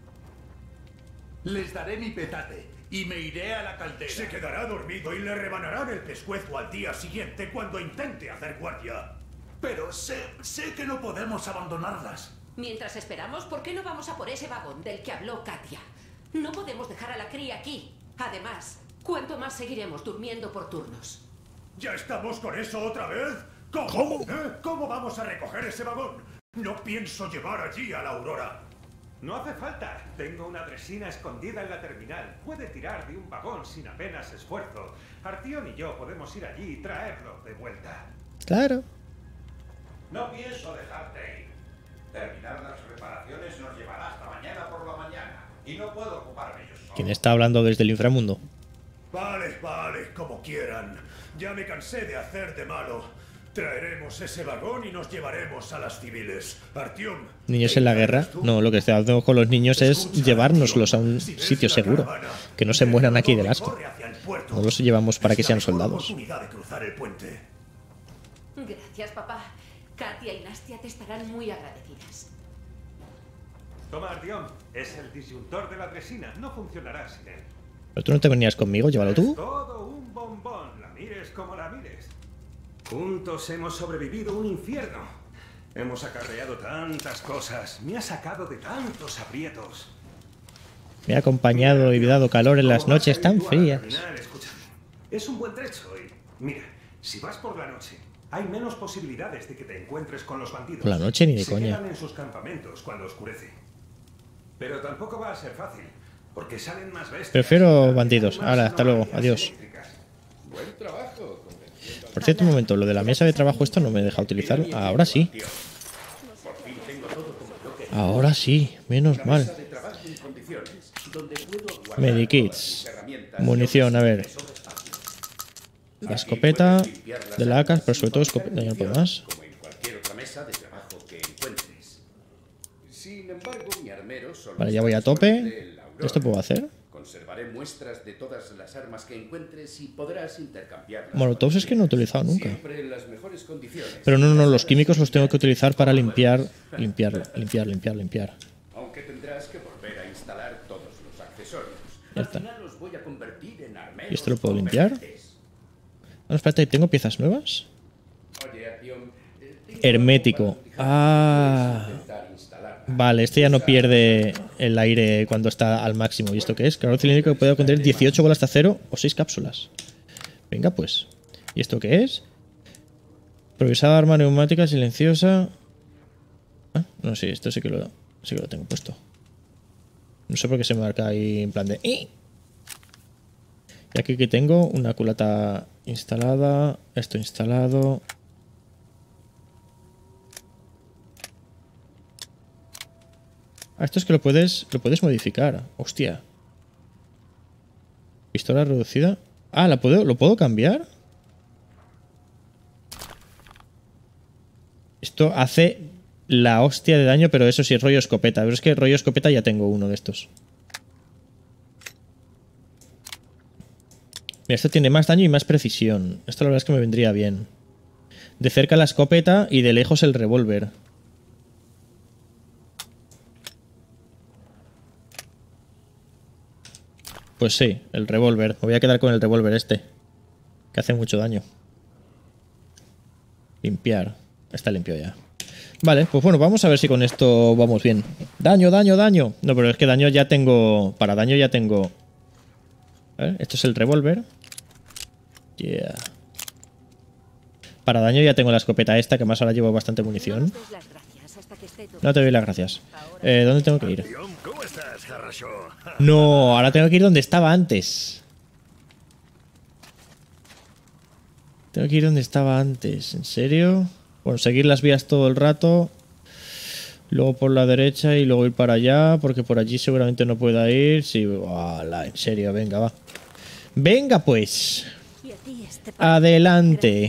[SPEAKER 7] Les daré mi petate y me iré a la caldera.
[SPEAKER 11] Se quedará dormido y le rebanarán el pescuezo al día siguiente cuando intente hacer guardia.
[SPEAKER 7] Pero sé, sé que no podemos abandonarlas.
[SPEAKER 10] Mientras esperamos, ¿por qué no vamos a por ese vagón del que habló Katia? No podemos dejar a la cría aquí. Además, ¿cuánto más seguiremos durmiendo por turnos?
[SPEAKER 11] ¿Ya estamos con eso otra vez? ¿Cómo? ¿Cómo? ¿Eh? ¿Cómo vamos a recoger ese vagón? No pienso llevar allí a la Aurora.
[SPEAKER 3] No hace falta. Tengo una dresina escondida en la terminal. Puede tirar de un vagón sin apenas esfuerzo. Artión y yo podemos ir allí y traerlo de vuelta.
[SPEAKER 1] Claro.
[SPEAKER 12] No pienso dejarte ir. Terminar las reparaciones nos llevará hasta mañana por la mañana. Y no puedo ocuparme yo solo.
[SPEAKER 1] ¿Quién está hablando desde el inframundo?
[SPEAKER 11] Vale, vale, como quieran. Ya me cansé de hacer de malo. Traeremos ese vagón y nos llevaremos a las civiles. Artyom.
[SPEAKER 1] ¿Niños en la guerra? No, lo que estoy haciendo con los niños es llevárnoslos a un sitio seguro. Que no se mueran aquí del asco. No los llevamos para que sean soldados.
[SPEAKER 10] Gracias, papá. Katia y Nastia te estarán muy agradecidas.
[SPEAKER 3] Toma, Artyom. Es el disyuntor de la dresina. No funcionará sin él.
[SPEAKER 1] ¿Pero tú no te venías conmigo? Llévalo tú.
[SPEAKER 3] Todo un bombón. La mires como la mires. Juntos hemos sobrevivido un infierno. Hemos acarreado tantas cosas. Me ha sacado de tantos aprietos.
[SPEAKER 1] Me ha acompañado y me ha dado calor en las noches tan frías.
[SPEAKER 3] Escucha, es un buen trecho y mira, si vas por la noche, hay menos posibilidades de que te encuentres con los bandidos.
[SPEAKER 1] Por la noche ni de
[SPEAKER 3] Se
[SPEAKER 1] coña.
[SPEAKER 3] quedan en sus campamentos cuando oscurece. Pero tampoco va a ser fácil, porque salen más bestias.
[SPEAKER 1] Prefiero bandidos. Ahora, hasta luego. Adiós.
[SPEAKER 12] Buen trabajo.
[SPEAKER 1] Por cierto, un momento, lo de la mesa de trabajo esto no me deja utilizar. Ahora sí. Ahora sí, menos mal. Medikits. Munición, a ver. La escopeta de la A K, pero sobre todo escopeta, ya no puedo más.
[SPEAKER 12] Como en cualquier otra mesa de trabajo que encuentres. Sin embargo, mi armero solo
[SPEAKER 1] Vale, ya voy a tope. ¿Esto puedo hacer?
[SPEAKER 12] Conservaré muestras de todas las armas que encuentres y podrás intercambiarlas.
[SPEAKER 1] Molotovs es que no he utilizado nunca.
[SPEAKER 12] Siempre en las mejores condiciones.
[SPEAKER 1] Pero no, no, los químicos los tengo que utilizar para limpiar, limpiar, limpiar, limpiar, limpiar.
[SPEAKER 12] Aunque tendrás que volver a instalar todos los accesorios.
[SPEAKER 1] Ya
[SPEAKER 12] Al
[SPEAKER 1] está.
[SPEAKER 12] final los voy a convertir en armeros.
[SPEAKER 1] ¿Y esto lo puedo limpiar? Ah, no, espérate, ¿tengo piezas nuevas?
[SPEAKER 12] Oye, Artyom, eh, tengo
[SPEAKER 1] Hermético. Ah. Vale, este ya no pierde el aire cuando está al máximo. ¿Y esto qué es? Cargador cilíndrico que puede contener dieciocho bolas de acero o seis cápsulas. Venga, pues. ¿Y esto qué es? Improvisada arma neumática silenciosa. Ah, no, sí, esto sí que lo, sí que lo tengo puesto. No sé por qué se me marca ahí en plan de... ¡Eh! Y aquí que tengo una culata instalada. Esto instalado. Ah, esto es que lo puedes, lo puedes modificar. Hostia. Pistola reducida. Ah, ¿la puedo, ¿lo puedo cambiar? Esto hace la hostia de daño, pero eso sí, es rollo escopeta. Pero es que rollo escopeta ya tengo uno de estos. Mira, esto tiene más daño y más precisión. Esto la verdad es que me vendría bien. De cerca la escopeta y de lejos el revólver. Pues sí, el revólver. Me voy a quedar con el revólver este. Que hace mucho daño. Limpiar. Está limpio ya. Vale, pues bueno, vamos a ver si con esto vamos bien. Daño, daño, daño. No, pero es que daño ya tengo... Para daño ya tengo... A ver, esto es el revólver. Yeah. Para daño ya tengo la escopeta esta, que más ahora llevo bastante munición. No te doy las gracias. Eh, ¿Dónde tengo que ir?
[SPEAKER 11] ¿Cómo estás, Harrasho?
[SPEAKER 1] No, ahora tengo que ir donde estaba antes. Tengo que ir donde estaba antes. ¿En serio? Bueno, seguir las vías todo el rato. Luego por la derecha y luego ir para allá. Porque por allí seguramente no pueda ir. Sí, ¡hala! En serio, venga, va. Venga, pues. Adelante.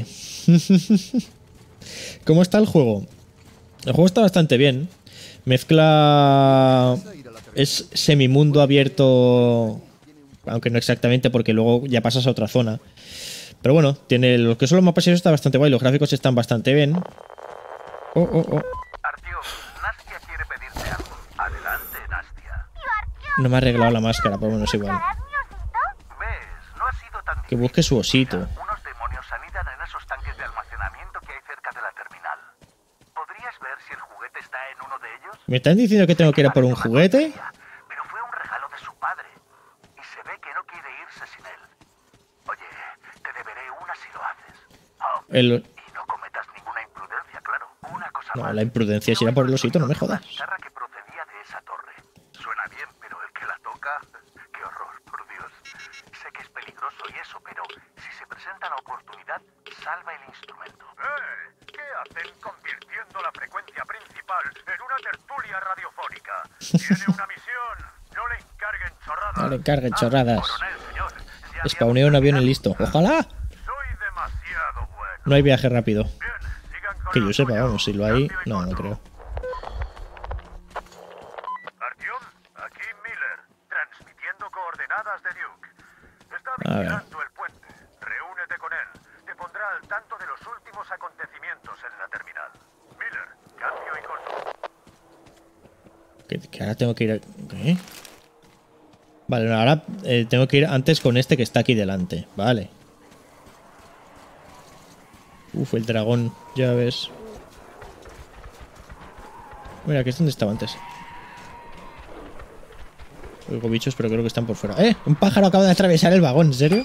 [SPEAKER 1] ¿Cómo está el juego? El juego está bastante bien. Mezcla... Es semimundo abierto... Aunque no exactamente, porque luego ya pasas a otra zona. Pero bueno, tiene lo que son los mapas y eso está bastante guay. Los gráficos están bastante bien. Oh, oh, oh.
[SPEAKER 4] Nastia quiere pedirte algo. Adelante, Nastia.
[SPEAKER 1] No me ha arreglado la máscara, pero bueno, es igual.
[SPEAKER 4] ¿Ves? No ha sido tan
[SPEAKER 1] Que busque su osito.
[SPEAKER 4] Unos demonios anidan en esos tanques de almacenamiento que hay cerca de la terminal. ¿Podrías ver si el juguete está en uno de ellos?
[SPEAKER 1] ¿Me están diciendo que tengo que ir a por un juguete?
[SPEAKER 4] Pero fue un regalo de su padre. Y se ve que no quiere irse sin él. Oye, te deberé una si lo haces. Oh,
[SPEAKER 1] El...
[SPEAKER 4] y no cometas ninguna imprudencia, claro. Una cosa
[SPEAKER 1] No,
[SPEAKER 4] más.
[SPEAKER 1] la imprudencia es ir a por el osito, no me jodas.
[SPEAKER 4] Guitarra que procedía de esa torre. Suena bien, pero el que la toca... ¡Qué horror, por Dios! Sé que es peligroso y eso, pero si se presenta la oportunidad, salva el instrumento.
[SPEAKER 13] ¡Eh! ¿Qué hacen convirtiendo la frecuencia principal en una tertulia radiofónica? Tiene una misión. No le encarguen chorradas.
[SPEAKER 1] No le encarguen chorradas. Spawneo un avión y listo. ¡Ojalá! No hay viaje rápido. Que yo sepa, vamos, si lo hay... No, no creo.
[SPEAKER 13] Artyom, aquí Miller, transmitiendo coordenadas de Duke. Está
[SPEAKER 1] A ver.
[SPEAKER 13] vigilando el puente. Reúnete con él. Te pondrá al tanto de los últimos acontecimientos en la terminal. Miller, cambio y corto.
[SPEAKER 1] Que, que ahora tengo que ir... a- ¿Qué? Vale, ahora eh, tengo que ir antes con este que está aquí delante. Vale. Uf, el dragón, ya ves. Mira, que es donde estaba antes. Oigo bichos, pero creo que están por fuera. ¡Eh! Un pájaro acaba de atravesar el vagón, ¿en serio?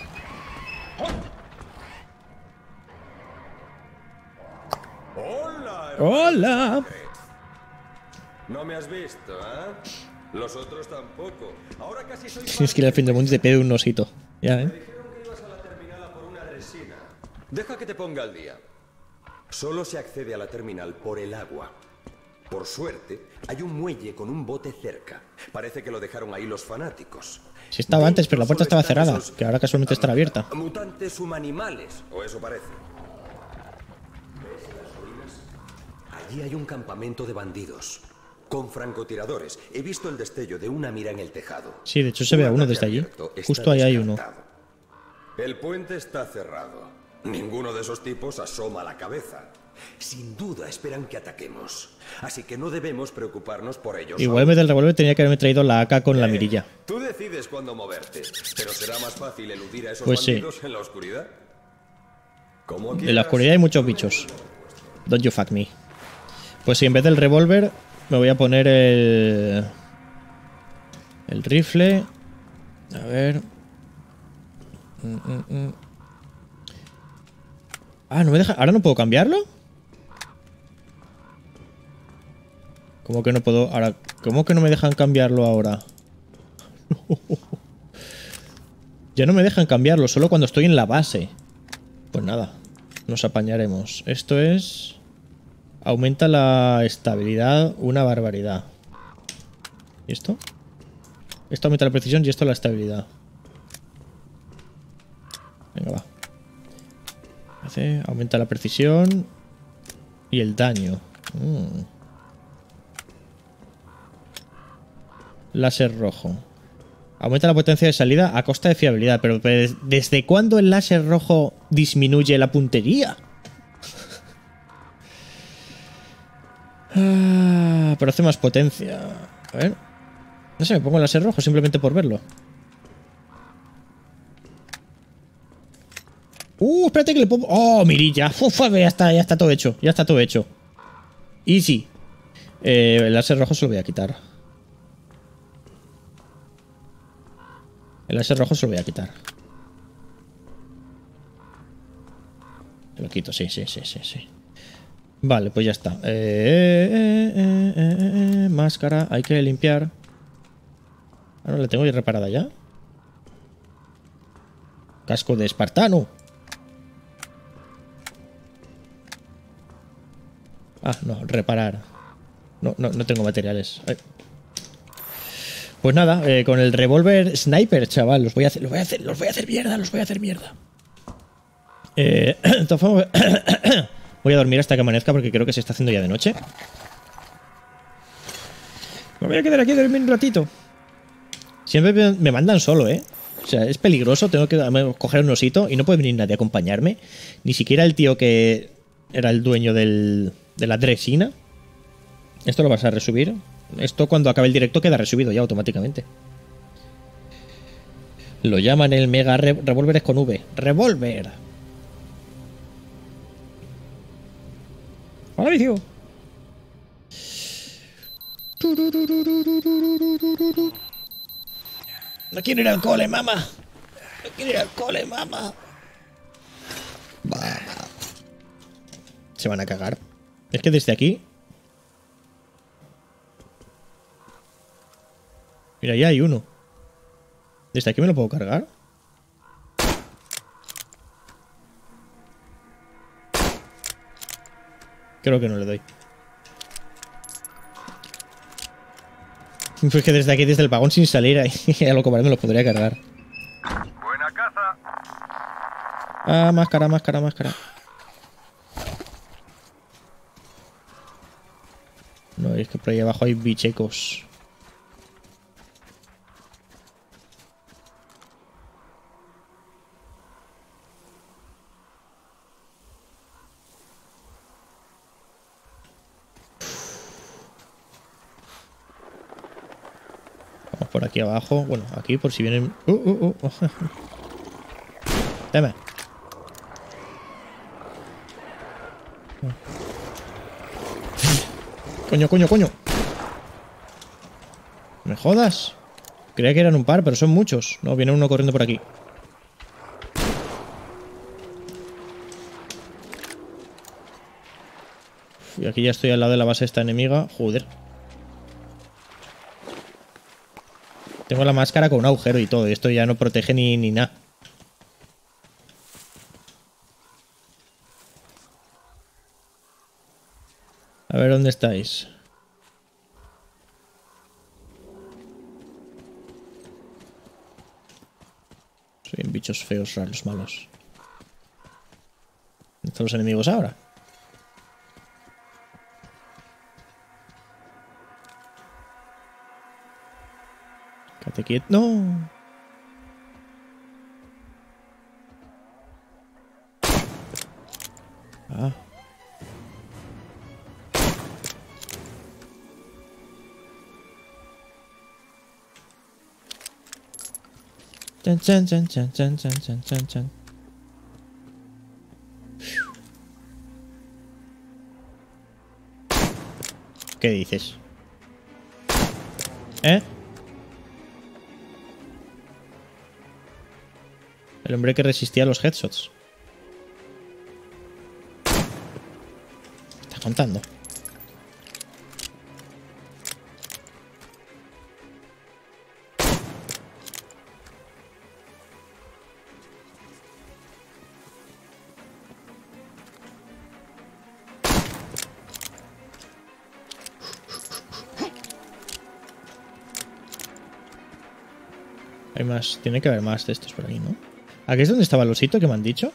[SPEAKER 14] ¡Hola!
[SPEAKER 1] ¡Hola!
[SPEAKER 14] No me has visto, ¿eh? Los otros tampoco. Ahora casi soy
[SPEAKER 1] Tienes que ir al fin del mundo y te pide un osito. Ya, ¿eh?
[SPEAKER 14] Dijeron que ibas a la terminal a por una resina. Deja que te ponga al día. Solo se accede a la terminal por el agua. Por suerte, hay un muelle con un bote cerca. Parece que lo dejaron ahí los fanáticos.
[SPEAKER 1] Sí estaba antes, pero la puerta estaba cerrada. Que ahora casualmente estará abierta.
[SPEAKER 14] Mutantes humanimales, o eso parece. ¿Ves las ruinas? Allí hay un campamento de bandidos. Con francotiradores. He visto el destello de una mira en el tejado.
[SPEAKER 1] Sí, de hecho se ve a uno desde allí. Justo ahí hay uno.
[SPEAKER 14] El puente está cerrado. Ninguno de esos tipos asoma la cabeza. Sin duda esperan que ataquemos. Así que no debemos preocuparnos por ellos.
[SPEAKER 1] Igual en vez del revólver tenía que haberme traído la A K con la mirilla.
[SPEAKER 14] Tú decides cuándo moverte. Pero será más fácil eludir a esos
[SPEAKER 1] Pues sí.
[SPEAKER 14] bandidos en la oscuridad. Como
[SPEAKER 1] En la oscuridad hay muchos bichos. Don't you fuck me. Pues sí, en vez del revólver me voy a poner el... El rifle. A ver... Mm, mm, mm. Ah, no me deja... ¿Ahora no puedo cambiarlo? ¿Cómo que no puedo...? Ahora... ¿Cómo que no me dejan cambiarlo ahora? Ya no me dejan cambiarlo, solo cuando estoy en la base. Pues nada, nos apañaremos. Esto es... Aumenta la estabilidad una barbaridad. ¿Y esto? Esto aumenta la precisión y esto la estabilidad. Venga, va. Hace, aumenta la precisión y el daño. Mm. Láser rojo. Aumenta la potencia de salida a costa de fiabilidad. Pero ¿desde cuándo el láser rojo disminuye la puntería? Ah, pero hace más potencia. A ver. No sé, me pongo el láser rojo simplemente por verlo. Uh, espérate que le pongo... Oh, mirilla. Uf, ya está, ya está todo hecho. Ya está todo hecho. Easy. Eh, el láser rojo se lo voy a quitar. El láser rojo se lo voy a quitar. Lo quito, sí, sí, sí, sí, sí. Vale, pues ya está. Eh, eh, eh, eh, eh, máscara, hay que limpiar. Ahora la tengo ya reparada ya. Casco de espartano. Ah, no, reparar. No, no, no tengo materiales. Ay. Pues nada, eh, con el revólver sniper, chaval, los voy a hacer, los voy a hacer, los voy a hacer mierda, los voy a hacer mierda. Eh, de todas formas, voy a dormir hasta que amanezca porque creo que se está haciendo ya de noche. Me voy a quedar aquí a dormir un ratito. Siempre me mandan solo, ¿eh? O sea, es peligroso, tengo que coger un osito y no puede venir nadie a acompañarme. Ni siquiera el tío que era el dueño del, de la Dresina. Esto lo vas a resubir. Esto cuando acabe el directo queda resubido ya automáticamente. Lo llaman el Mega Re Revólveres con V. ¡Revólver! ¡Hola, vicio! No quiero ir al cole, mamá. No quiero ir al cole, mamá. Bah. Se van a cagar. Es que desde aquí... Mira, ya hay uno. ¿Desde aquí me lo puedo cargar? Creo que no le doy. Pues que desde aquí, desde el vagón sin salir, ahí, a lo que me lo podría cargar.
[SPEAKER 13] Buena caza.
[SPEAKER 1] Ah, máscara, máscara, máscara. No, es que por ahí abajo hay bichecos. Por aquí abajo, bueno, aquí por si vienen... Uh, uh, uh. Dame. Coño, coño, coño. ¿Me jodas? Creía que eran un par, pero son muchos. No, viene uno corriendo por aquí. Y aquí ya estoy al lado de la base de esta enemiga. Joder. Tengo la máscara con un agujero y todo. Y esto ya no protege ni, ni nada. A ver, ¿dónde estáis? Soy bichos feos, raros, malos. ¿Dónde están los enemigos ahora? Quédate quieto. ¡No! Ah. Chan, chan, chan, chan, chan, chan, chan, chan, chan. ¿Qué dices? ¿Eh? El hombre que resistía a los headshots. ¿Qué está contando? Hay más, tiene que haber más de estos por ahí, ¿no? ¿Aquí es donde estaba el osito que me han dicho?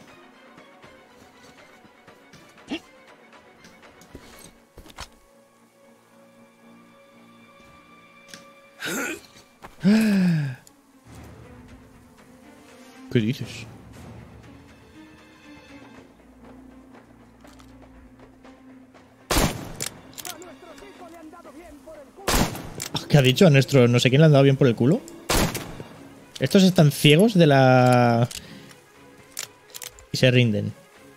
[SPEAKER 1] ¿Qué dices? ¿Qué ha dicho? A nuestro no sé quién le han dado bien por el culo. Estos están ciegos de la... Y se rinden.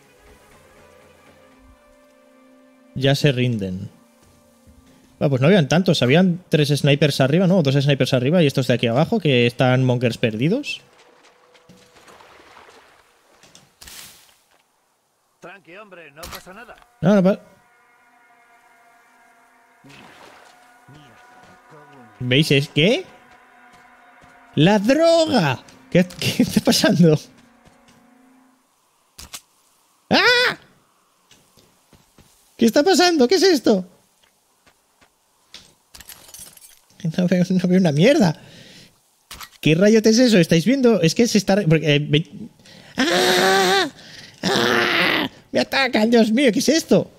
[SPEAKER 1] Ya se rinden. Bueno, pues no habían tantos. Habían tres snipers arriba, ¿no? Dos snipers arriba y estos de aquí abajo que están mongers perdidos.
[SPEAKER 13] Tranqui, hombre, no pasa nada.
[SPEAKER 1] No, no pasa... ¿Veis? ¿Es qué? ¡La droga! ¿Qué, qué está pasando? ¡Ah! ¿Qué está pasando? ¿Qué es esto? No veo, no veo una mierda. ¿Qué rayote es eso? ¿Estáis viendo? Es que se está... Porque, eh, ve... ¡Ah! ¡Ah! ¡Me atacan! ¡Dios mío! ¿Qué es esto?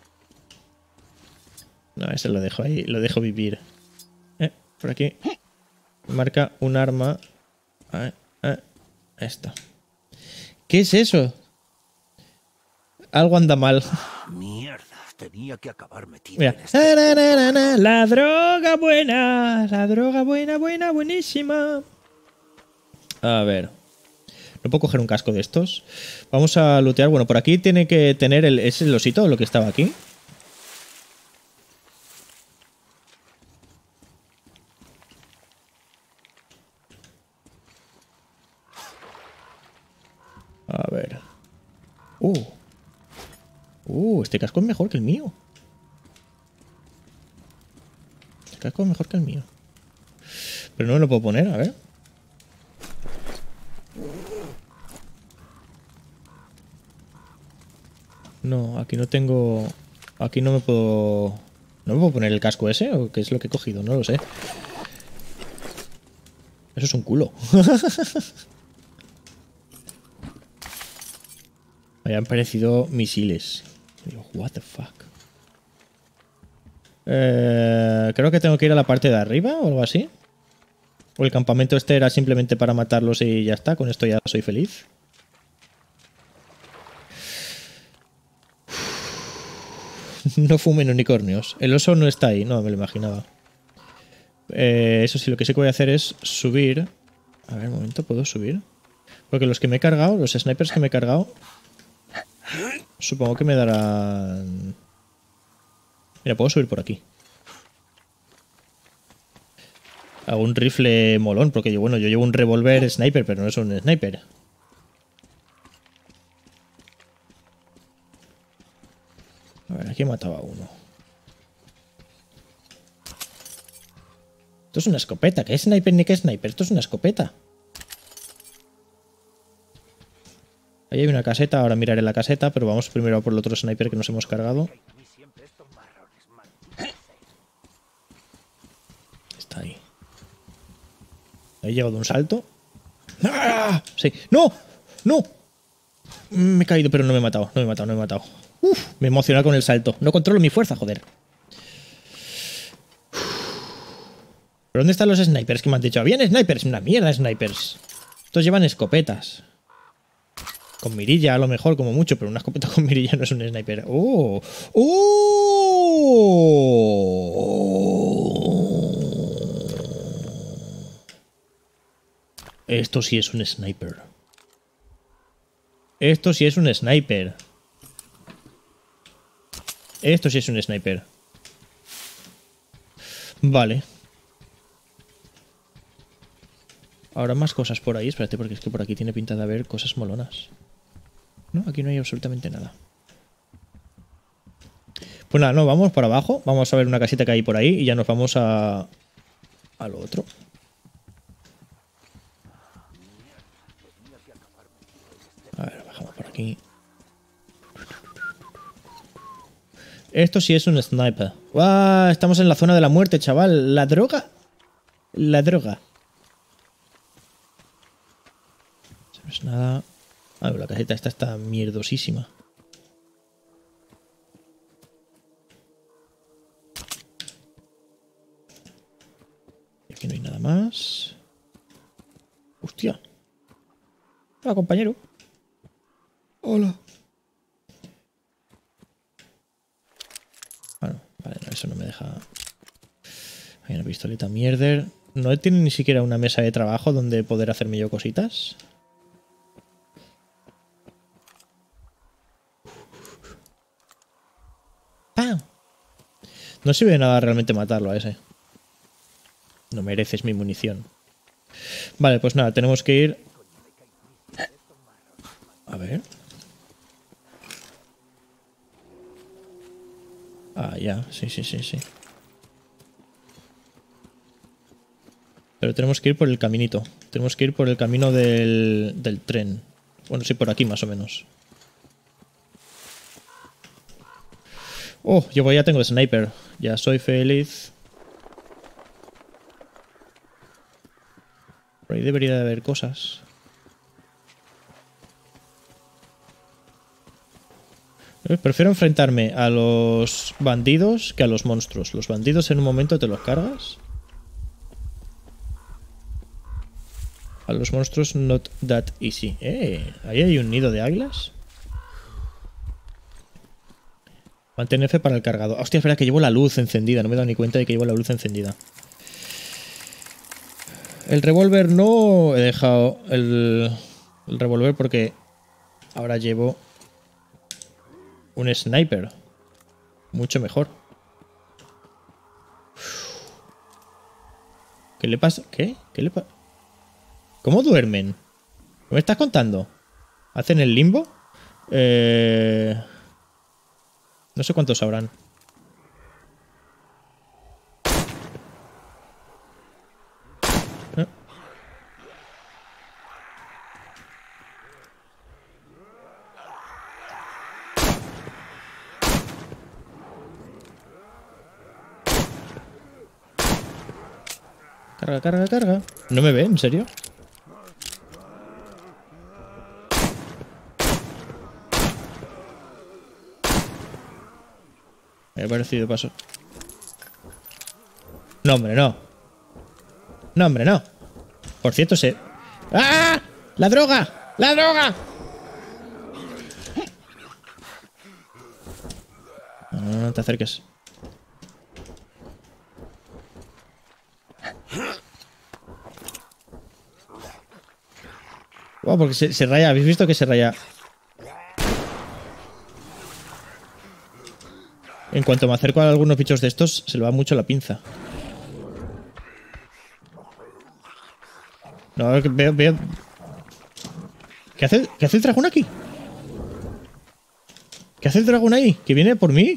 [SPEAKER 1] No, ese lo dejo ahí. Lo dejo vivir. Eh, por aquí. Marca un arma. Ah, ah, esto. ¿Qué es eso? Algo anda mal.
[SPEAKER 7] Mierda, tenía que acabar metido
[SPEAKER 1] Mira.
[SPEAKER 7] en este...
[SPEAKER 1] Na, na, na, na, la droga buena. La droga buena, buena, buenísima. A ver. ¿No puedo coger un casco de estos? Vamos a lootear. Bueno, por aquí tiene que tener el... ¿Es el osito lo que estaba aquí? A ver. Uh. Uh, este casco es mejor que el mío. Este casco es mejor que el mío. Pero no me lo puedo poner, a ver. No, aquí no tengo... Aquí no me puedo... ¿No me puedo poner el casco ese? ¿O qué es lo que he cogido? No lo sé. Eso es un culo. Me han parecido misiles. Digo, what the fuck. Eh, creo que tengo que ir a la parte de arriba o algo así. O el campamento este era simplemente para matarlos y ya está. Con esto ya soy feliz. No fumen unicornios. El oso no está ahí. No, me lo imaginaba. Eh, eso sí, lo que sí que voy a hacer es subir. A ver, un momento, ¿puedo subir? Porque los que me he cargado, los snipers que me he cargado, supongo que me darán... Mira, puedo subir por aquí. Hago un rifle molón, porque yo, bueno, yo llevo un revólver sniper, pero no es un sniper. A ver, aquí he matado a uno. Esto es una escopeta. ¿Qué es sniper ni qué sniper? Esto es una escopeta. Ahí hay una caseta. Ahora miraré la caseta, pero vamos primero a por el otro sniper que nos hemos cargado. Está ahí. Ahí llego de un salto. ¡Ah! Sí. ¡No! ¡No! Me he caído, pero no me he matado. No me he matado, no me he matado. Uf, me he emocionado con el salto. No controlo mi fuerza, joder. ¿Pero dónde están los snipers que me han dicho? ¿Habían snipers? Una mierda de snipers. Estos llevan escopetas. Con mirilla a lo mejor, como mucho, pero una escopeta con mirilla no es un sniper. ¡Oh! ¡Oh! Esto sí es un sniper. Esto sí es un sniper. Esto sí es un sniper. Vale. Ahora más cosas por ahí. Espérate, porque es que por aquí tiene pinta de haber cosas molonas. No, aquí no hay absolutamente nada. Pues nada, no, vamos para abajo. Vamos a ver una casita que hay por ahí y ya nos vamos a... a lo otro. A ver, bajamos por aquí. Esto sí es un sniper. ¡Wow! Estamos en la zona de la muerte, chaval. ¿La droga? La droga. No es nada. Ah, la caseta esta está mierdosísima. Y aquí no hay nada más. Hostia. Hola, compañero. Hola. Bueno, vale, no, eso no me deja... Hay una pistolita mierder. ¿No tiene ni siquiera una mesa de trabajo donde poder hacerme yo cositas? ¡Pam! No sirve de nada realmente matarlo a ese. No mereces mi munición. Vale, pues nada, tenemos que ir... A ver... Ah, ya, sí, sí, sí, sí. Pero tenemos que ir por el caminito. Tenemos que ir por el camino del, del tren. Bueno, sí, por aquí más o menos. Oh, yo ya tengo sniper. Ya soy feliz. Por ahí debería de haber cosas. Prefiero enfrentarme a los bandidos que a los monstruos. Los bandidos en un momento te los cargas. A los monstruos not that easy. Eh, ahí hay un nido de águilas. Mantén F para el cargado. Hostia, espera, que llevo la luz encendida. No me he dado ni cuenta de que llevo la luz encendida. El revólver no he dejado el, el revólver porque ahora llevo un sniper. Mucho mejor. ¿Qué le pasa? ¿Qué? ¿Qué le pasa? ¿Cómo duermen? ¿Qué me estás contando? ¿Hacen el limbo? Eh... No sé cuántos habrán. ¿Eh? Carga, carga, carga. ¿No me ve? ¿En serio? Me ha parecido paso. No, hombre, no. No, hombre, no. Por cierto, se... ¡Ah! ¡La droga! ¡La droga! No, no, no te acerques. Wow, porque se, se raya. ¿Habéis visto que se raya? En cuanto me acerco a algunos bichos de estos, se le va mucho la pinza. No, veo, veo... ¿Qué hace, ¿Qué hace el dragón aquí? ¿Qué hace el dragón ahí? ¿Que viene por mí?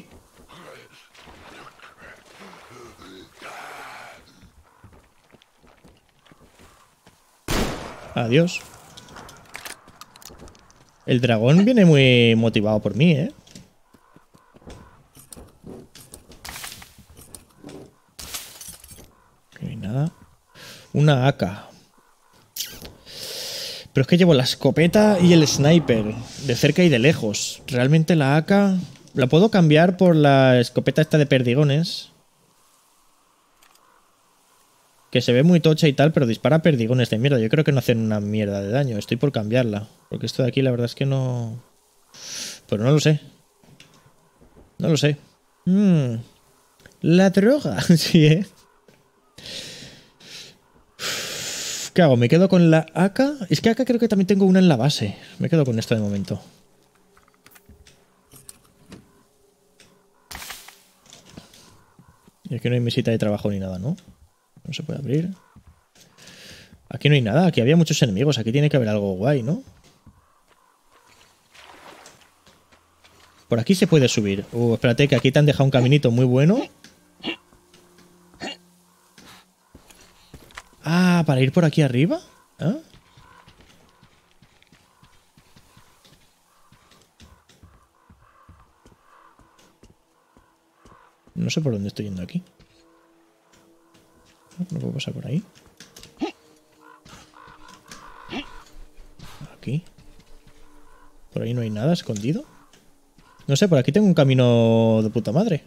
[SPEAKER 1] Adiós. El dragón viene muy motivado por mí, ¿eh? No hay nada. Una A K. Pero es que llevo la escopeta y el sniper, de cerca y de lejos. Realmente la A K la puedo cambiar por la escopeta esta de perdigones. Que se ve muy tocha y tal, pero dispara perdigones de mierda. Yo creo que no hacen una mierda de daño. Estoy por cambiarla. Porque esto de aquí la verdad es que no... Pero no lo sé. No lo sé. Mm. La droga. Sí, ¿eh? ¿Qué hago? ¿Me quedo con la A K? Es que A K creo que también tengo una en la base. Me quedo con esto de momento. Y aquí no hay mesita de trabajo ni nada, ¿no? No se puede abrir. Aquí no hay nada. Aquí había muchos enemigos. Aquí tiene que haber algo guay, ¿no? Por aquí se puede subir. Uh, espérate, que aquí te han dejado un caminito muy bueno. Ah, ¿para ir por aquí arriba? ¿Ah? No sé por dónde estoy yendo aquí. No puedo pasar por ahí. Aquí. Por ahí no hay nada escondido. No sé, por aquí tengo un camino de puta madre.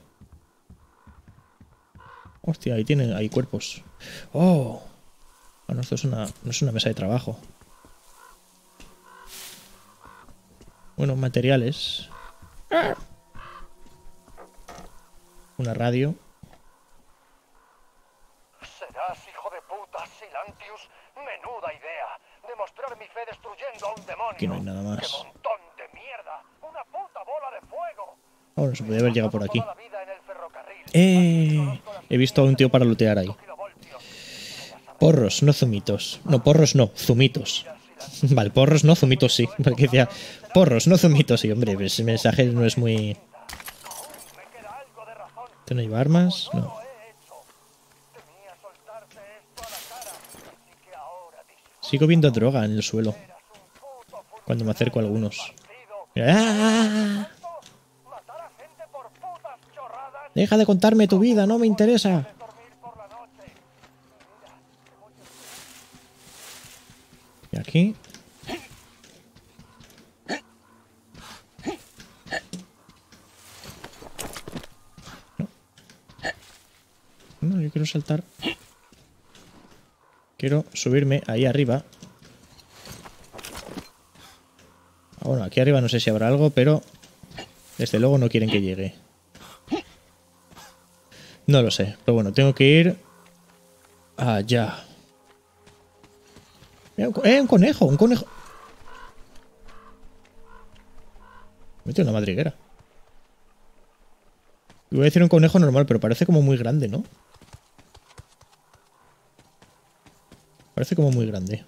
[SPEAKER 1] Hostia, ahí tienen, hay cuerpos. Oh. Bueno, esto es una, no es una mesa de trabajo. Bueno, materiales. Una radio.
[SPEAKER 13] Serás hijo de puta, Silantius. Menuda idea. Demostrar mi fe destruyendo a un demonio.
[SPEAKER 1] Aquí no hay nada más.
[SPEAKER 13] ¡Qué montón de mierda! ¡Una puta bola de fuego!
[SPEAKER 1] Ahora se puede haber llegado por aquí. Eh, he visto a un tío para lootear ahí. Porros, no zumitos. No, porros no, zumitos. Vale, porros no, zumitos sí. Porque decía, porros, no zumitos sí. Hombre, ese mensaje no es muy... ¿No hay armas? No. Sigo viendo droga en el suelo. Cuando me acerco a algunos. ¡Ah! Deja de contarme tu vida, no me interesa. Y aquí. No. No, yo quiero saltar. Quiero subirme ahí arriba. Ah, bueno, aquí arriba no sé si habrá algo, pero desde luego no quieren que llegue. No lo sé, pero bueno, tengo que ir allá. ¡Eh, un conejo! ¡Un conejo! Me metió una madriguera. Iba a decir un conejo normal, pero parece como muy grande, ¿no? Parece como muy grande.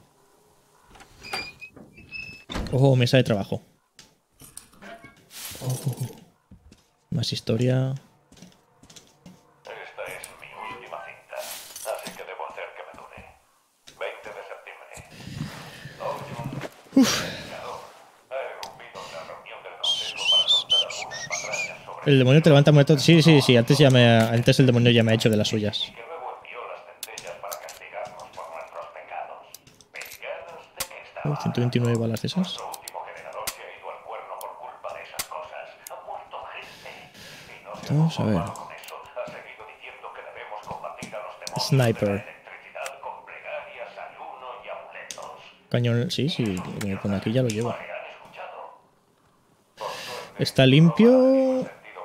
[SPEAKER 1] Oh, mesa de trabajo. Oh, más historia.
[SPEAKER 12] Esta es mi última cinta, así que debo hacer que me dure. veinte de septiembre.
[SPEAKER 1] Uf. El demonio te levanta muerto. Sí, sí, sí. Antes, ya me, antes el demonio ya me ha hecho de las suyas. Oh, ciento veintinueve balas de esas. Vamos a ver. Sniper. Cañón. Sí, sí. Lo que me pone aquí ya lo llevo. Está limpio.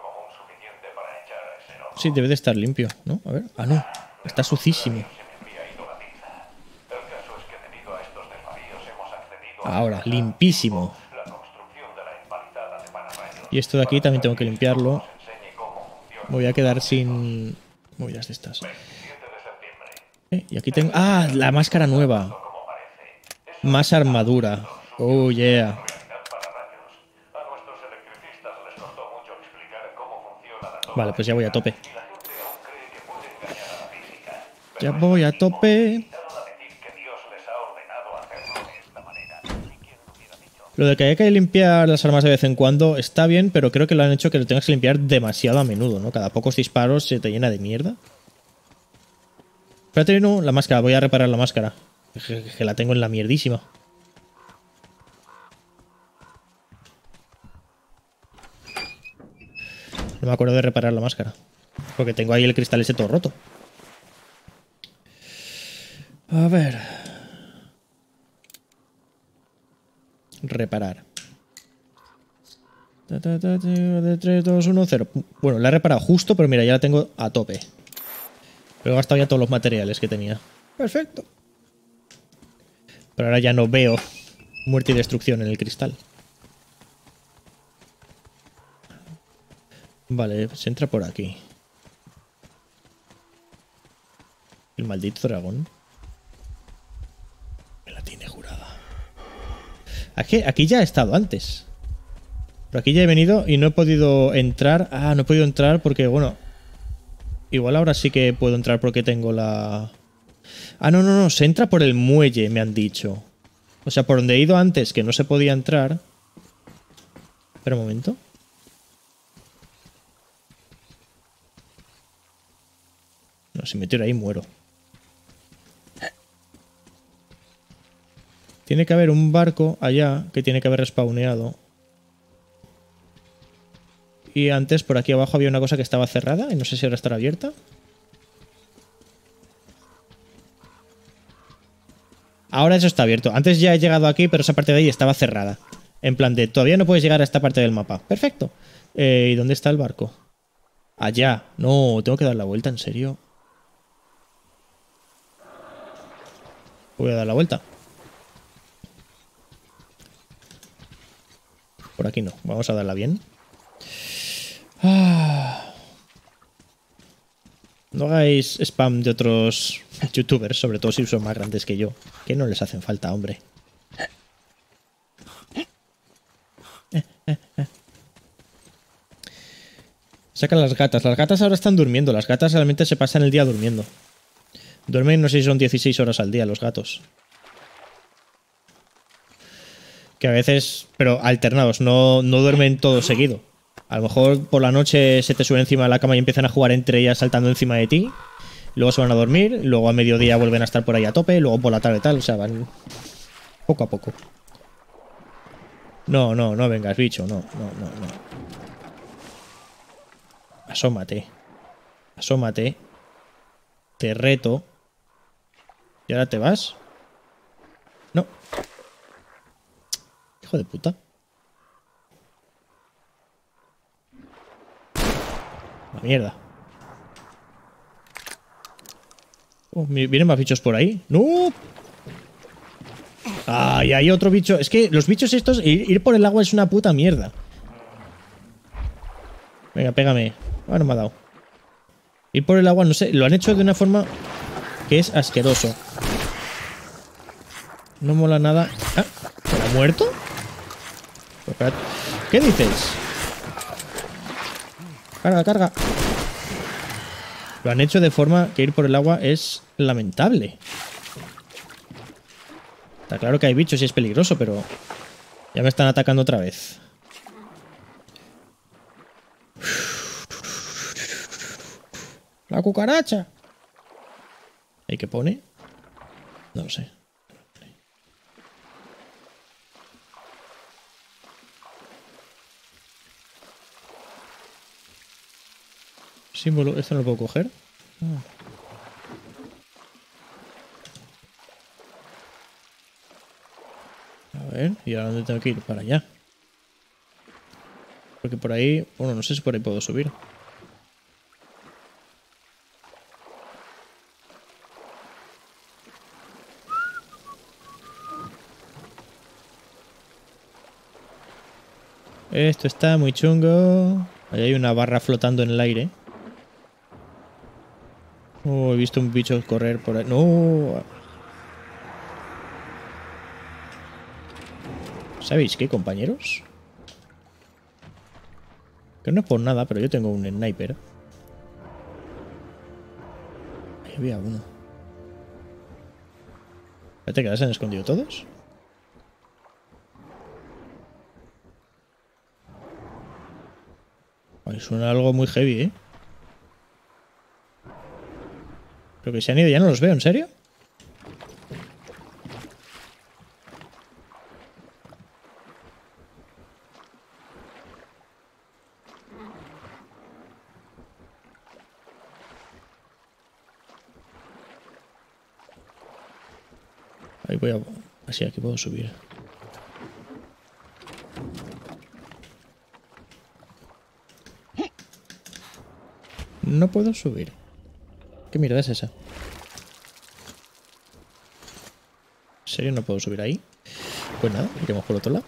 [SPEAKER 1] Sí, debe de estar limpio, ¿no? A ver. Ah, no. Está sucísimo. Ahora, limpísimo. Y esto de aquí también tengo que limpiarlo. Me voy a quedar sin movidas de estas. Eh, y aquí tengo... ¡Ah! La máscara nueva. Más armadura. Oh, yeah. Vale, pues ya voy a tope. Ya voy a tope. Lo de que haya que limpiar las armas de vez en cuando está bien, pero creo que lo han hecho que lo tengas que limpiar demasiado a menudo, ¿no? Cada pocos disparos se te llena de mierda. Espérate, no, la máscara. Voy a reparar la máscara. Que, que la tengo en la mierdísima. No me acuerdo de reparar la máscara. Porque tengo ahí el cristal ese todo roto. A ver. Reparar. De tres, dos, uno, cero. Bueno, la he reparado justo, pero mira, ya la tengo a tope. Pero he gastado ya todos los materiales que tenía. Perfecto. Pero ahora ya no veo muerte y destrucción en el cristal. Vale, se entra por aquí. El maldito dragón. Me la tiene jurada. Aquí, aquí ya he estado antes. Pero aquí ya he venido y no he podido entrar. Ah, no he podido entrar porque, bueno... Igual ahora sí que puedo entrar porque tengo la... Ah, no, no, no. Se entra por el muelle, me han dicho. O sea, por donde he ido antes, que no se podía entrar. Espera un momento. No, si me tiro ahí muero. Tiene que haber un barco allá que tiene que haber respawneado. Y antes por aquí abajo había una cosa que estaba cerrada y no sé si ahora estará abierta. Ahora eso está abierto. Antes ya he llegado aquí, pero esa parte de ahí estaba cerrada. En plan de, todavía no puedes llegar a esta parte del mapa. Perfecto. Eh, ¿Y dónde está el barco? Allá. No, tengo que dar la vuelta, ¿en serio? Voy a dar la vuelta. Por aquí no. Vamos a darla bien. Ah. No hagáis spam de otros youtubers, sobre todo si son más grandes que yo. Que no les hacen falta, hombre. Eh, eh, eh. Sacan las gatas. Las gatas ahora están durmiendo. Las gatas realmente se pasan el día durmiendo. Duermen, no sé si son dieciséis horas al día los gatos. Que a veces, pero alternados, no, no duermen todos seguido. A lo mejor por la noche se te suben encima de la cama y empiezan a jugar entre ellas saltando encima de ti. Luego se van a dormir, luego a mediodía vuelven a estar por ahí a tope, luego por la tarde tal, o sea, van poco a poco. No, no, no vengas, bicho, no, no, no, no. Asómate. Asómate. Te reto. ¿Y ahora te vas? No. Hijo de puta. La mierda. Oh, ¿vienen más bichos por ahí? ¡No! ¡Ay, hay otro bicho! Es que los bichos estos, ir, ir por el agua es una puta mierda. Venga, pégame. Ah, no me ha dado. Ir por el agua, no sé, lo han hecho de una forma que es asqueroso. No mola nada. ¿Ah? ¿Se ha muerto? ¿Qué dices? Carga, carga. Lo han hecho de forma que ir por el agua es lamentable. Está claro que hay bichos y es peligroso, pero ya me están atacando otra vez. ¡La cucaracha! ¿Y qué pone? No lo sé. Símbolo, ¿esto no lo puedo coger? Ah. A ver, ¿y ahora dónde tengo que ir? Para allá. Porque por ahí... Bueno, no sé si por ahí puedo subir. Esto está muy chungo. Ahí hay una barra flotando en el aire. Oh, he visto un bicho correr por ahí. ¡No! ¿Sabéis qué, compañeros? Que no es por nada, pero yo tengo un sniper. Ahí había uno. Espérate, que ya se han escondido todos. Ay, suena algo muy heavy, ¿eh? Creo que se han ido, ya no los veo, ¿en serio? Ahí voy a... Así, aquí puedo subir. No puedo subir. ¿Qué mierda es esa? ¿En serio no puedo subir ahí? Pues nada, iremos por otro lado.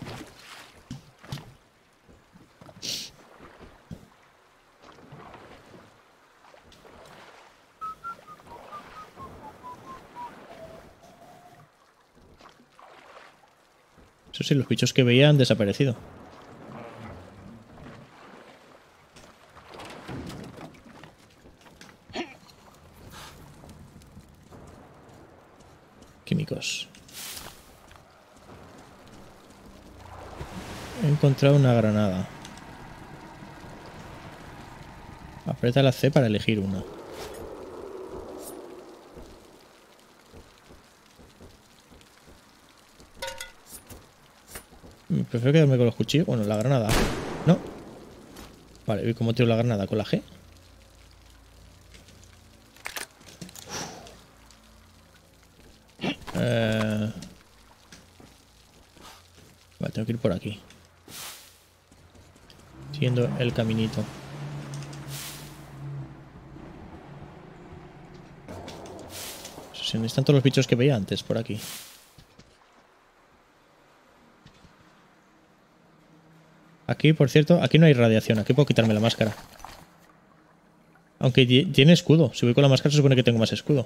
[SPEAKER 1] Eso sí, los bichos que veía han desaparecido. Químicos. He encontrado una granada. Aprieta la C para elegir una. Prefiero quedarme con los cuchillos. Bueno, la granada. No. Vale, ¿y cómo tiro la granada? ¿Con la G? Eh... Vale, tengo que ir por aquí. Siguiendo el caminito. ¿Dónde están todos los bichos que veía antes? Por aquí. Aquí, por cierto, aquí no hay radiación. Aquí puedo quitarme la máscara. Aunque tiene escudo. Si voy con la máscara se supone que tengo más escudo.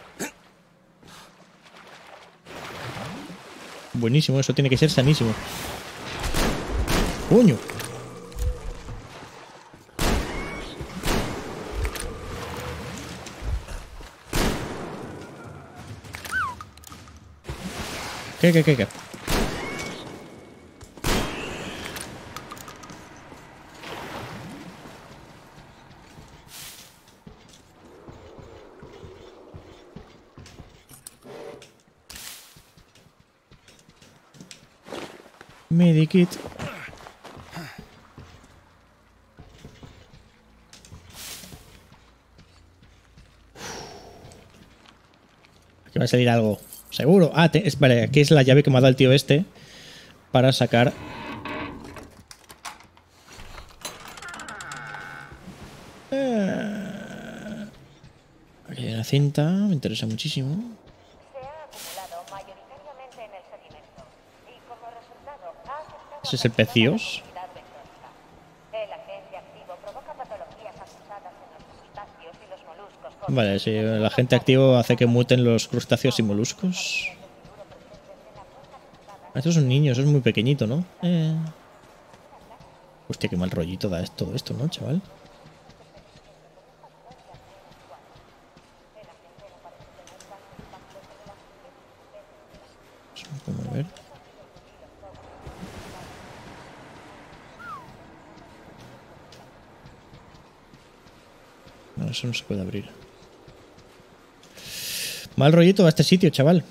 [SPEAKER 1] Buenísimo, eso tiene que ser sanísimo. ¡Coño! ¿Qué, qué, qué, qué? Medikit. Aquí va a salir algo. Seguro. Ah, te, es, vale, aquí es la llave que me ha dado el tío este para sacar. Eh, aquí hay una cinta, me interesa muchísimo. Ese es el pez Dios. Vale, sí, el agente activo hace que muten los crustáceos y moluscos. Esto es un niño, eso es muy pequeñito, ¿no? Eh. Hostia, qué mal rollito da todo esto, ¿no, chaval? Vamos a ver. No, eso no se puede abrir. Mal rollito a este sitio, chaval.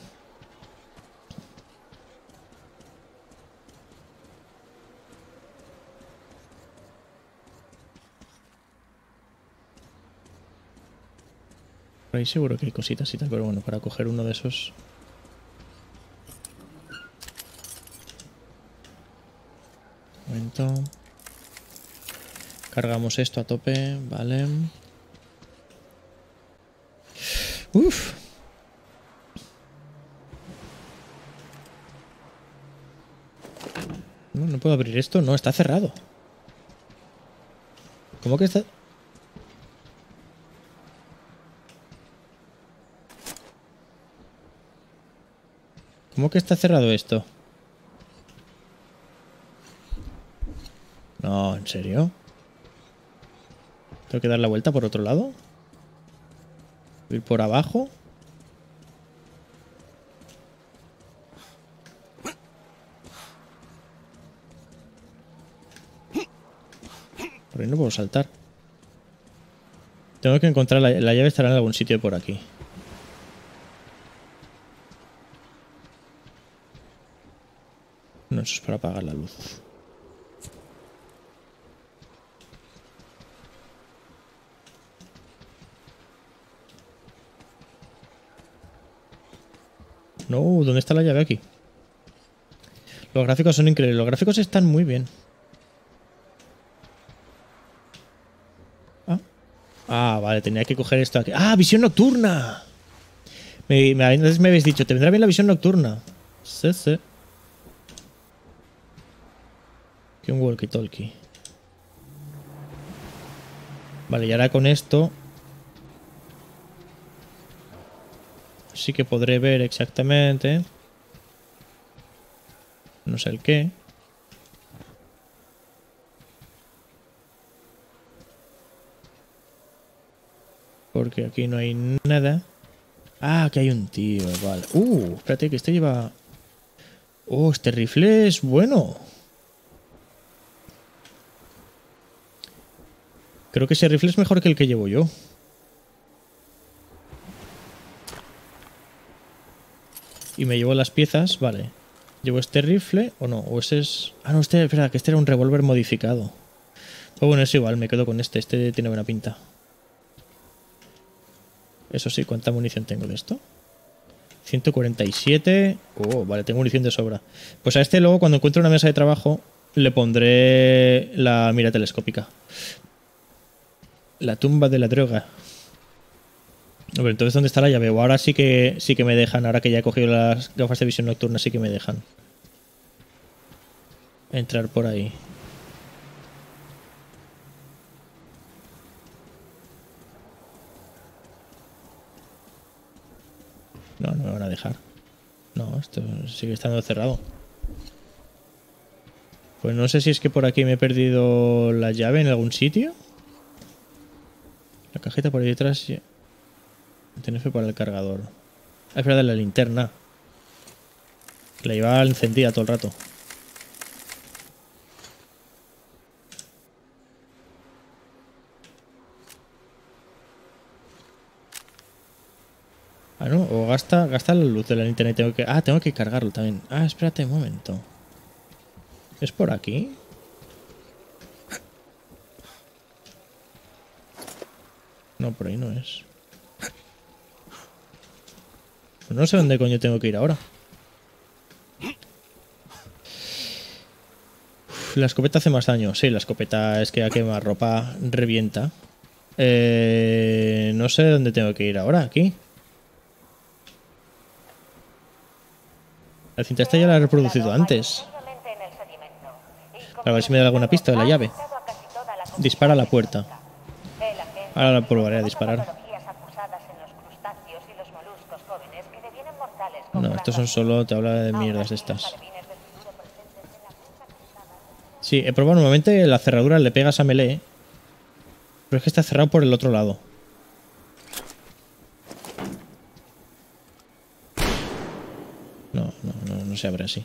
[SPEAKER 1] Por ahí seguro que hay cositas y tal, pero bueno, para coger uno de esos... Un momento. Cargamos esto a tope, vale. Uf. No, no puedo abrir esto. No, está cerrado. ¿Cómo que está...? ¿Cómo que está cerrado esto? No, ¿en serio? ¿Tengo que dar la vuelta por otro lado? ¿Ir por abajo? Por ahí no puedo saltar. Tengo que encontrar la, la llave, estará en algún sitio por aquí. No, eso es para apagar la luz. No, ¿dónde está la llave aquí? Los gráficos son increíbles. Los gráficos están muy bien. Ah, ah vale, tenía que coger esto aquí. ¡Ah, visión nocturna! Me, me, antes me habéis dicho, ¿te vendrá bien la visión nocturna? Sí, sí. Que un walkie-talkie. Vale, y ahora con esto... sí que podré ver exactamente. No sé el qué. Porque aquí no hay nada. Ah, que hay un tío, vale. Uh, espérate, que este lleva... Oh, este rifle es bueno. Creo que ese rifle es mejor que el que llevo yo. Y me llevo las piezas, vale. ¿Llevo este rifle o no? O ese es... Ah, no, este, espera, que este era un revólver modificado. Pues bueno, es igual, me quedo con este. Este tiene buena pinta. Eso sí, ¿cuánta munición tengo de esto? ciento cuarenta y siete. Oh, vale, tengo munición de sobra. Pues a este luego, cuando encuentre una mesa de trabajo, le pondré la mira telescópica. La tumba de la droga. Hombre, entonces ¿dónde está la llave? O ahora sí que sí que me dejan. Ahora que ya he cogido las gafas de visión nocturna, sí que me dejan entrar por ahí. No, no me van a dejar. No, esto sigue estando cerrado. Pues no sé si es que por aquí me he perdido la llave en algún sitio. La cajita por ahí detrás. T N F para el cargador. Ah, es verdad, la linterna. La llevaba encendida todo el rato. Ah, no, o gasta, gasta la luz de la linterna y tengo que... Ah, tengo que cargarlo también. Ah, espérate un momento. ¿Es por aquí? No, por ahí no es. Pues no sé dónde coño tengo que ir ahora. Uf, la escopeta hace más daño. Sí, la escopeta es que a quemarropa revienta. Eh, no sé dónde tengo que ir ahora. Aquí. La cinta esta ya la he reproducido antes. A ver si me da alguna pista de la llave. Dispara a la puerta. Ahora la probaré a disparar. No, estos son solo... Te habla de mierdas de estas. Sí, he probado nuevamente la cerradura, le pegas a melee. Pero es que está cerrado por el otro lado. No, no, no, no se abre así.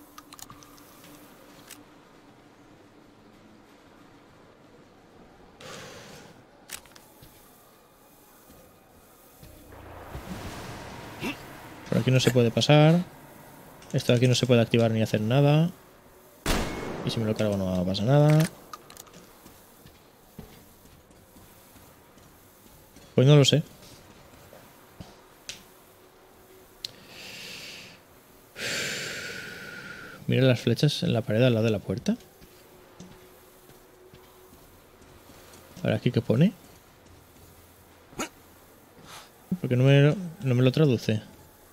[SPEAKER 1] Por aquí no se puede pasar. Esto de aquí no se puede activar ni hacer nada. Y si me lo cargo no pasa nada. Pues no lo sé. Mira las flechas en la pared al lado de la puerta. A ver aquí qué pone. Porque no me, no me lo traduce.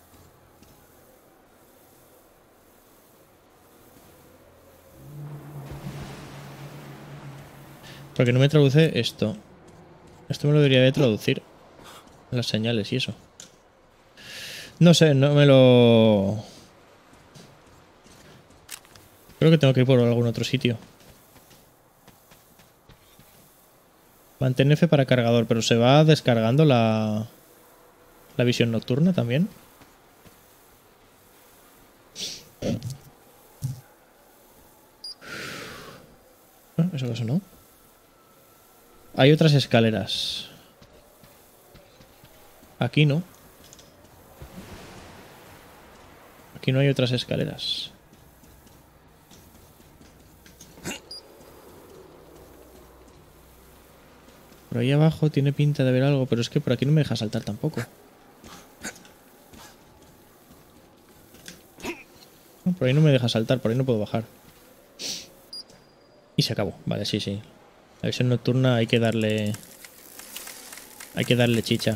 [SPEAKER 1] Porque no me traduce esto. Esto me lo debería de traducir. Las señales y eso. No sé, no me lo... Creo que tengo que ir por algún otro sitio. Mantén F para cargador, pero se va descargando la... La visión nocturna también. ¿Eh? ¿Eso cosa no? Hay otras escaleras. Aquí no. Aquí no hay otras escaleras. Por ahí abajo tiene pinta de haber algo, pero es que por aquí no me deja saltar tampoco. No, por ahí no me deja saltar, por ahí no puedo bajar. Y se acabó. Vale, sí, sí. La visión nocturna hay que darle... Hay que darle chicha.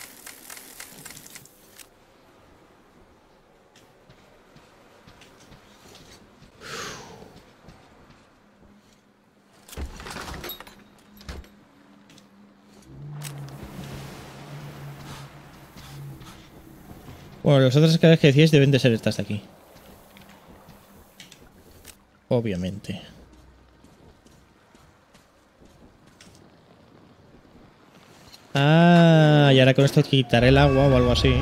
[SPEAKER 1] Bueno, las otras escaleras que decíais deben de ser estas de aquí. Obviamente. Ah, y ahora con esto quitaré el agua o algo así.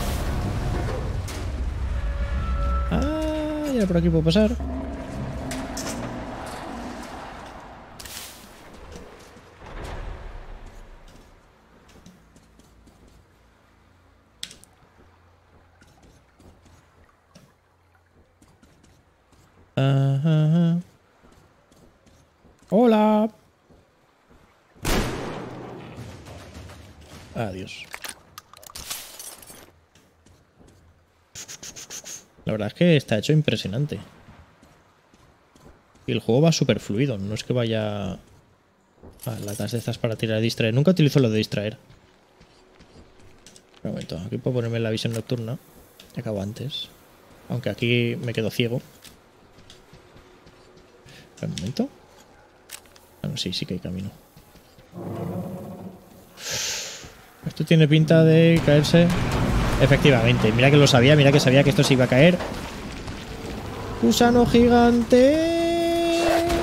[SPEAKER 1] Ah, y ahora por aquí puedo pasar. Ajá. Hola. Adiós. La verdad es que está hecho impresionante. Y el juego va súper fluido. No es que vaya a latas de estas para tirar a distraer. Nunca utilizo lo de distraer. Un momento. Aquí puedo ponerme la visión nocturna. Acabo antes. Aunque aquí me quedo ciego. Un momento. Ah, no, sí, sí que hay camino. Esto tiene pinta de caerse. Efectivamente, mira que lo sabía, mira que sabía que esto se iba a caer. Gusano gigante.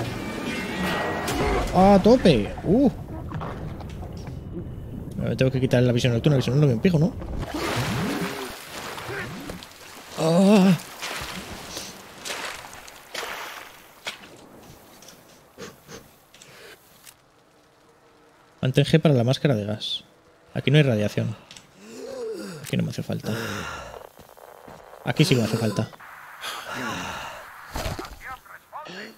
[SPEAKER 1] A tope. Uh. Me tengo que quitar la visión nocturna, que si no, no me empijo, ¿no? Oh. Mantén G para la máscara de gas. Aquí no hay radiación. Aquí no me hace falta. Aquí sí me hace falta.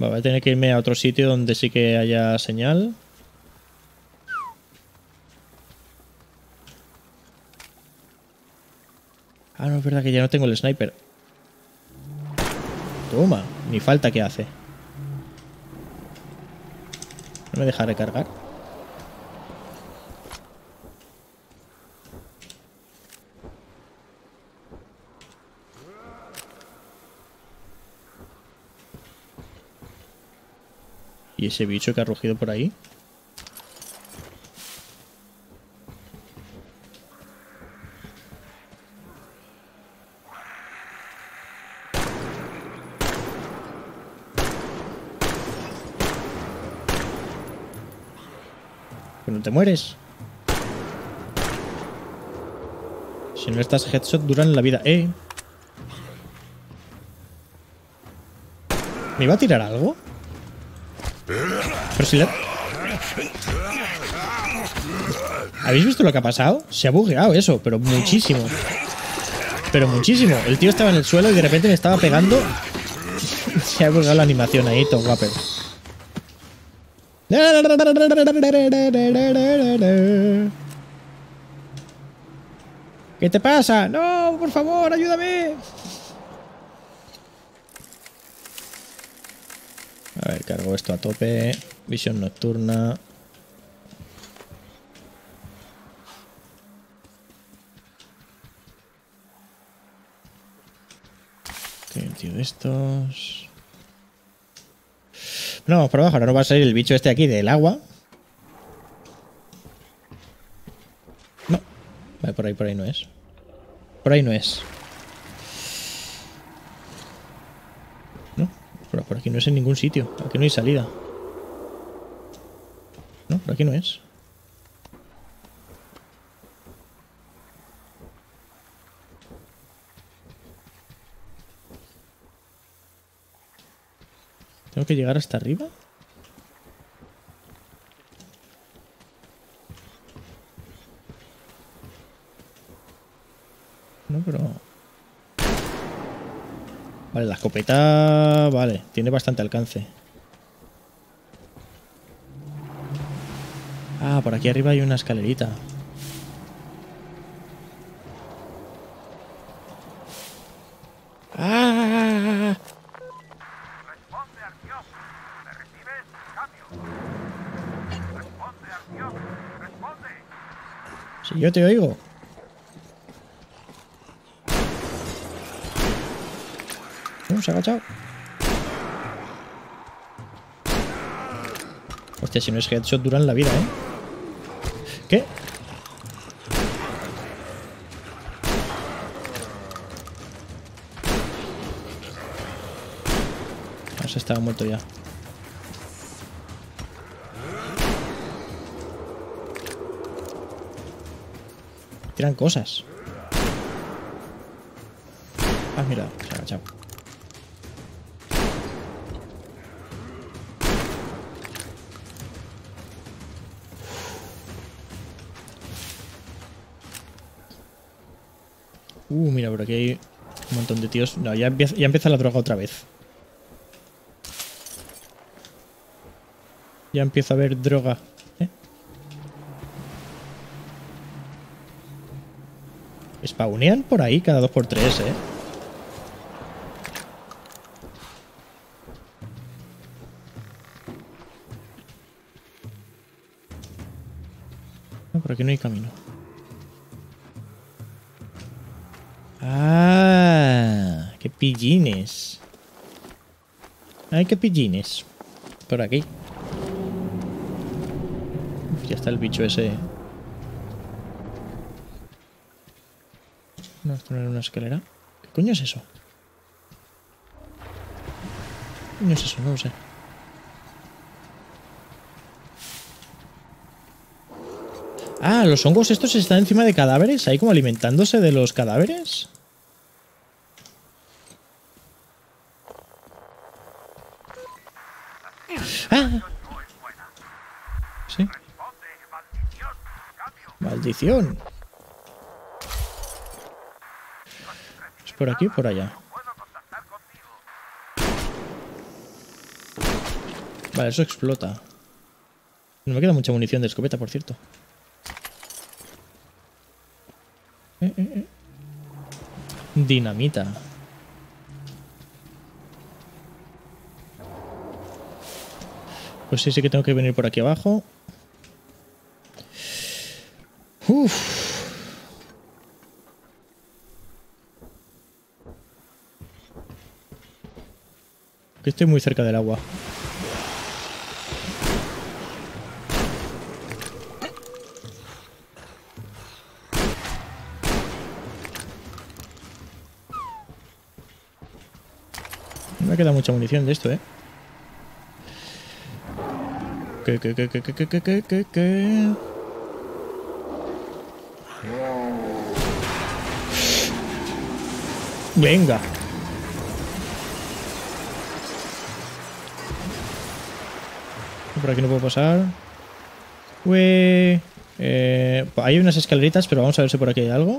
[SPEAKER 1] Va, voy a tener que irme a otro sitio donde sí que haya señal. Ah, no, es verdad que ya no tengo el sniper. Toma, ni falta que hace. No me deja recargar. ¿Y ese bicho que ha rugido por ahí? Pues no te mueres. Si no estas headshot duran la vida. ¡Eh! ¿Me iba a tirar algo? Pero si la... ¿Habéis visto lo que ha pasado? Se ha bugueado eso, pero muchísimo. Pero muchísimo. El tío estaba en el suelo y de repente me estaba pegando. Se ha bugueado la animación ahí, todo guapo. ¿Qué te pasa? No, por favor, ayúdame. A ver, cargo esto a tope. Visión nocturna. Tiene un tío de estos. No, vamos por abajo. Ahora no va a salir el bicho este aquí del agua. No. Vale, por ahí, por ahí no es. Por ahí no es. No, por, por aquí no es en ningún sitio. Aquí no hay salida. No, por aquí no es. ¿Tengo que llegar hasta arriba? No, pero... Vale, la escopeta... Vale, tiene bastante alcance. Ah, por aquí arriba hay una escalerita. ¡Ah! Si yo te oigo. No, se ha agachado. Hostia, si no es headshot duran la vida, ¿eh? ¿Qué? No sé, estaba muerto ya. Tiran cosas. Ah, mira, se ha agachado. Uh, mira, por aquí hay un montón de tíos. No, ya empieza, ya empieza la droga otra vez. Ya empieza a haber droga. ¿Eh? Spawnean por ahí cada dos por tres, ¿eh? No, por aquí no hay camino. Ah, qué pillines. Ay, qué pillines. Por aquí. Uf, ya está el bicho ese. No, esto no era una escalera. ¿Qué coño es eso? ¿Qué coño es eso? No lo sé. Ah, los hongos estos están encima de cadáveres, ahí como alimentándose de los cadáveres. Ah. Sí. Maldición. ¿Es por aquí o por allá? Vale, eso explota. No me queda mucha munición de escopeta, por cierto. Eh, eh, eh. Dinamita. Pues sí, sí que tengo que venir por aquí abajo. Uff. Que estoy muy cerca del agua. No me queda mucha munición de esto, ¿eh? ¿Qué, qué, qué, qué, qué, qué, qué, qué, qué? Venga. Por aquí no puedo pasar. Ué. Eh, hay unas escaleritas, pero vamos a ver si por aquí hay algo.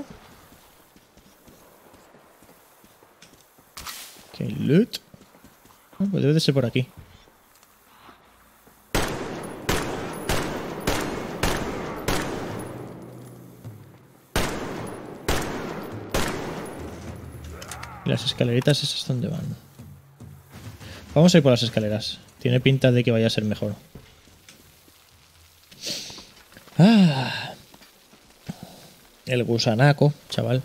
[SPEAKER 1] Ok, loot. Ah, pues debe de ser por aquí. ¿Y las escaleritas esas dónde van? Vamos a ir por las escaleras. Tiene pinta de que vaya a ser mejor. Ah, el gusanaco, chaval.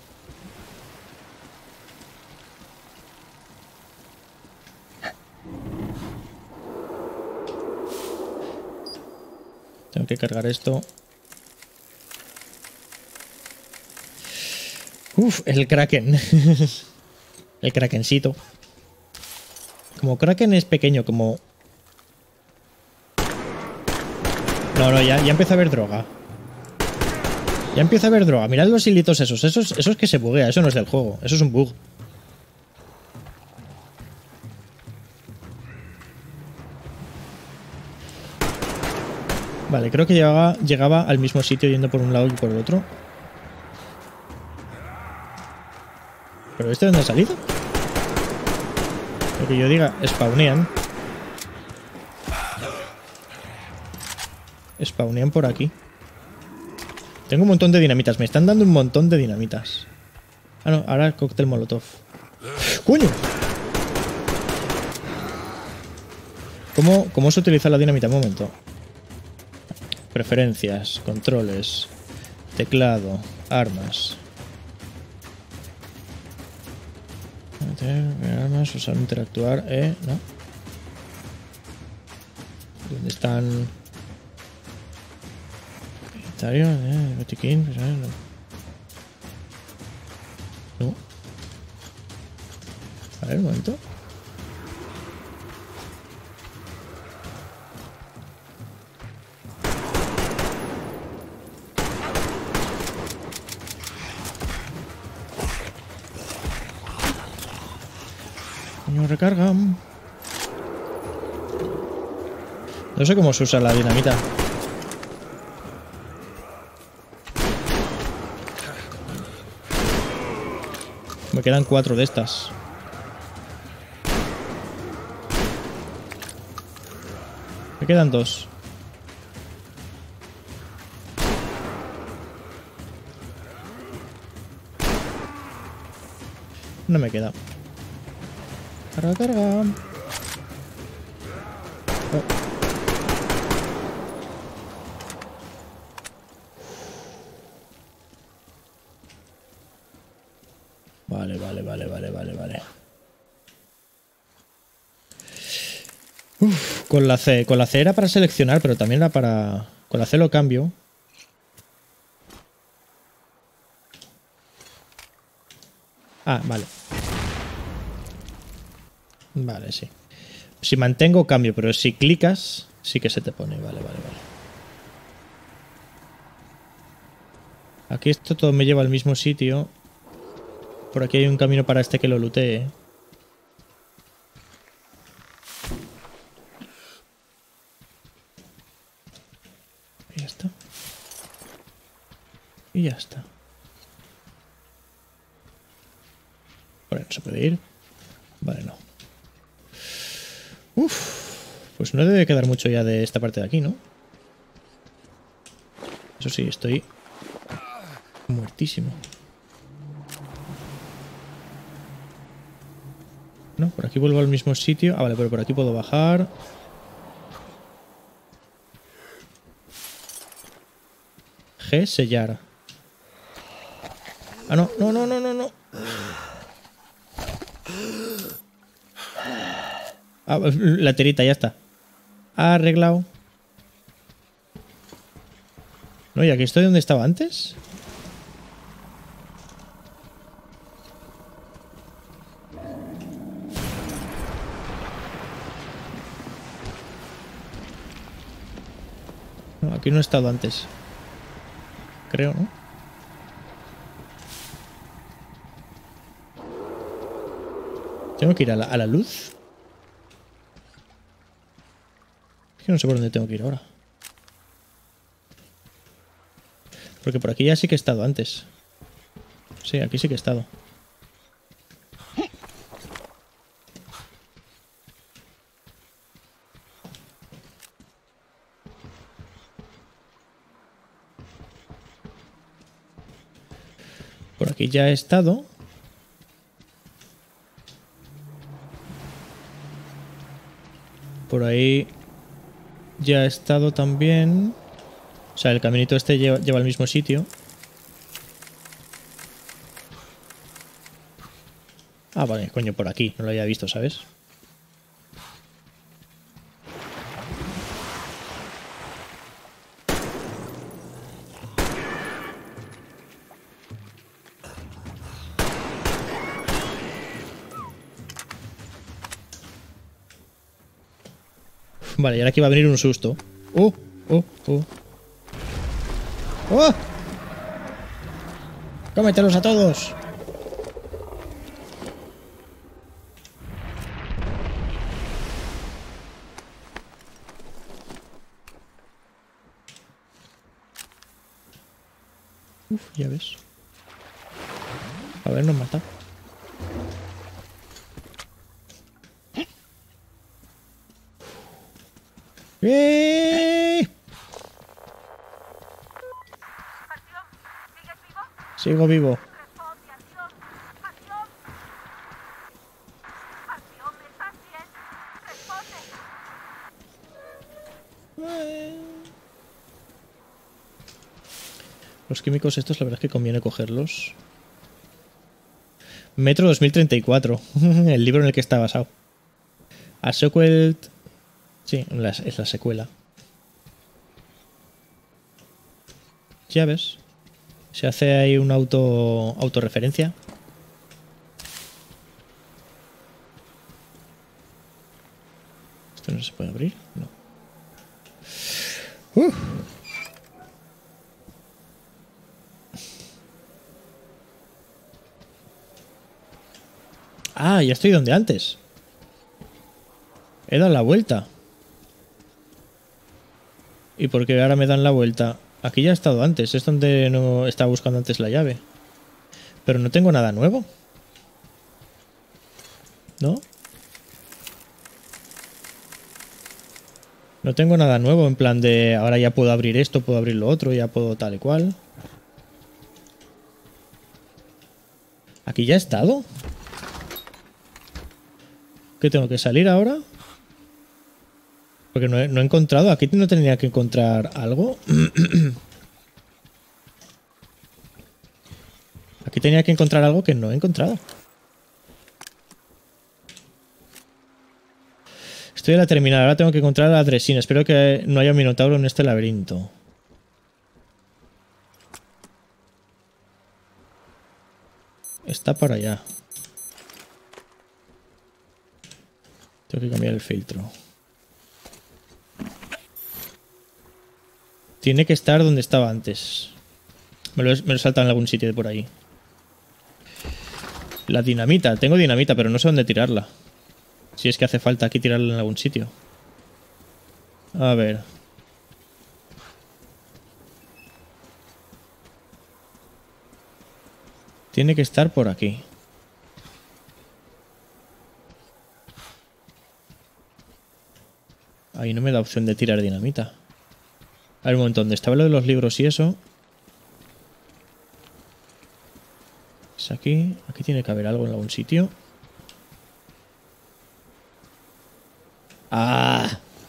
[SPEAKER 1] Tengo que cargar esto. Uf, el Kraken. El Krakencito. Como Kraken es pequeño, como... No, no, ya, ya empieza a haber droga. Ya empieza a haber droga. Mirad los hilitos esos. Esos, esos que se buguea. Eso no es del juego. Eso es un bug. Vale, creo que llegaba, llegaba al mismo sitio yendo por un lado y por el otro. ¿Pero este dónde ha salido? Lo que yo diga, spawnean. Spawnean por aquí. Tengo un montón de dinamitas. Me están dando un montón de dinamitas. Ah, no, ahora el cóctel molotov. ¡Coño! ¿Cómo, cómo se utiliza la dinamita? Un momento. Preferencias, controles, teclado, armas. Armas, usar, interactuar, eh, ¿no? ¿Dónde están? Inventario, eh, botiquín, pues, eh, no. No. A ver, un momento. No recarga. No sé cómo se usa la dinamita. Me quedan cuatro de estas. Me quedan dos. No me queda. Carga, carga. Oh. Vale, vale, vale, vale, vale, vale. Uf, con la C. Con la C era para seleccionar, pero también era para... Con la C lo cambio. Ah, vale. Vale, sí. Si mantengo, cambio, pero si clicas, sí que se te pone. Vale, vale, vale. Aquí esto todo me lleva al mismo sitio. Por aquí hay un camino para este que lo lootee. Y ya está. Y ya está. Vale, no se puede ir. Vale, no. Uf, Pues no debe quedar mucho ya de esta parte de aquí, ¿no? Eso sí, estoy muertísimo. No, por aquí vuelvo al mismo sitio. Ah, vale, pero por aquí puedo bajar. G, sellar. Ah, no, no, no, no, no, no. Ah, la tirita, ya está. Arreglado. No, y aquí estoy donde estaba antes. No, aquí no he estado antes. Creo, ¿no? ¿Tengo que ir a la, a la luz? Es que no sé por dónde tengo que ir ahora. Porque por aquí ya sí que he estado antes. Sí, aquí sí que he estado. Por aquí ya he estado. Por ahí ya he estado también. O sea, el caminito este lleva, lleva al mismo sitio. Ah, vale, coño, por aquí. No lo había visto, ¿sabes? Vale, y ahora aquí va a venir un susto. ¡Oh! ¡Oh! ¡Oh! ¡Oh! ¡Cómetelos a todos! Uf, ya ves. A ver, nos mata. ¡Eh! Sigo vivo. Los químicos estos, la verdad es que conviene cogerlos. Metro dos mil treinta y cuatro. El libro en el que está basado. A sequel... Sí, es la secuela. Ya ves. Se hace ahí una auto autorreferencia. ¿Esto no se puede abrir? No. Uh. Ah, ya estoy donde antes. He dado la vuelta. ¿Y por qué ahora me dan la vuelta? Aquí ya he estado antes. Es donde no estaba buscando antes la llave. Pero no tengo nada nuevo. ¿No? No tengo nada nuevo. En plan de ahora ya puedo abrir esto, puedo abrir lo otro, ya puedo tal y cual. ¿Aquí ya he estado? ¿Qué tengo que salir ahora? Porque no he, no he encontrado. Aquí no tenía que encontrar algo. Aquí tenía que encontrar algo que no he encontrado. Estoy en la terminal. Ahora tengo que encontrar a la Dresina. Espero que no haya un minotauro en este laberinto. Está por allá. Tengo que cambiar el filtro. Tiene que estar donde estaba antes. Me lo, me lo salta en algún sitio de por ahí. La dinamita. Tengo dinamita, pero no sé dónde tirarla. Si es que hace falta aquí tirarla en algún sitio. A ver. Tiene que estar por aquí. Ahí no me da opción de tirar dinamita. A ver, un momento, ¿dónde estaba lo de los libros y eso? Es aquí. Aquí tiene que haber algo en algún sitio. ¡Ah!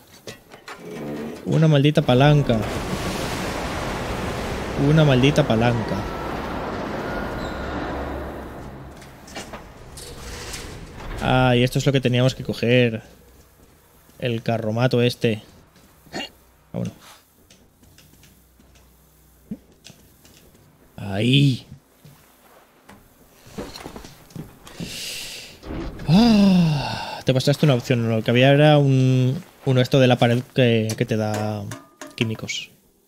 [SPEAKER 1] Una maldita palanca. Una maldita palanca. Ah, y esto es lo que teníamos que coger. El carromato este. Ah, bueno. Ahí. Ah, te pasaste una opción. Lo que había era un... Uno esto de la pared que, que te da químicos.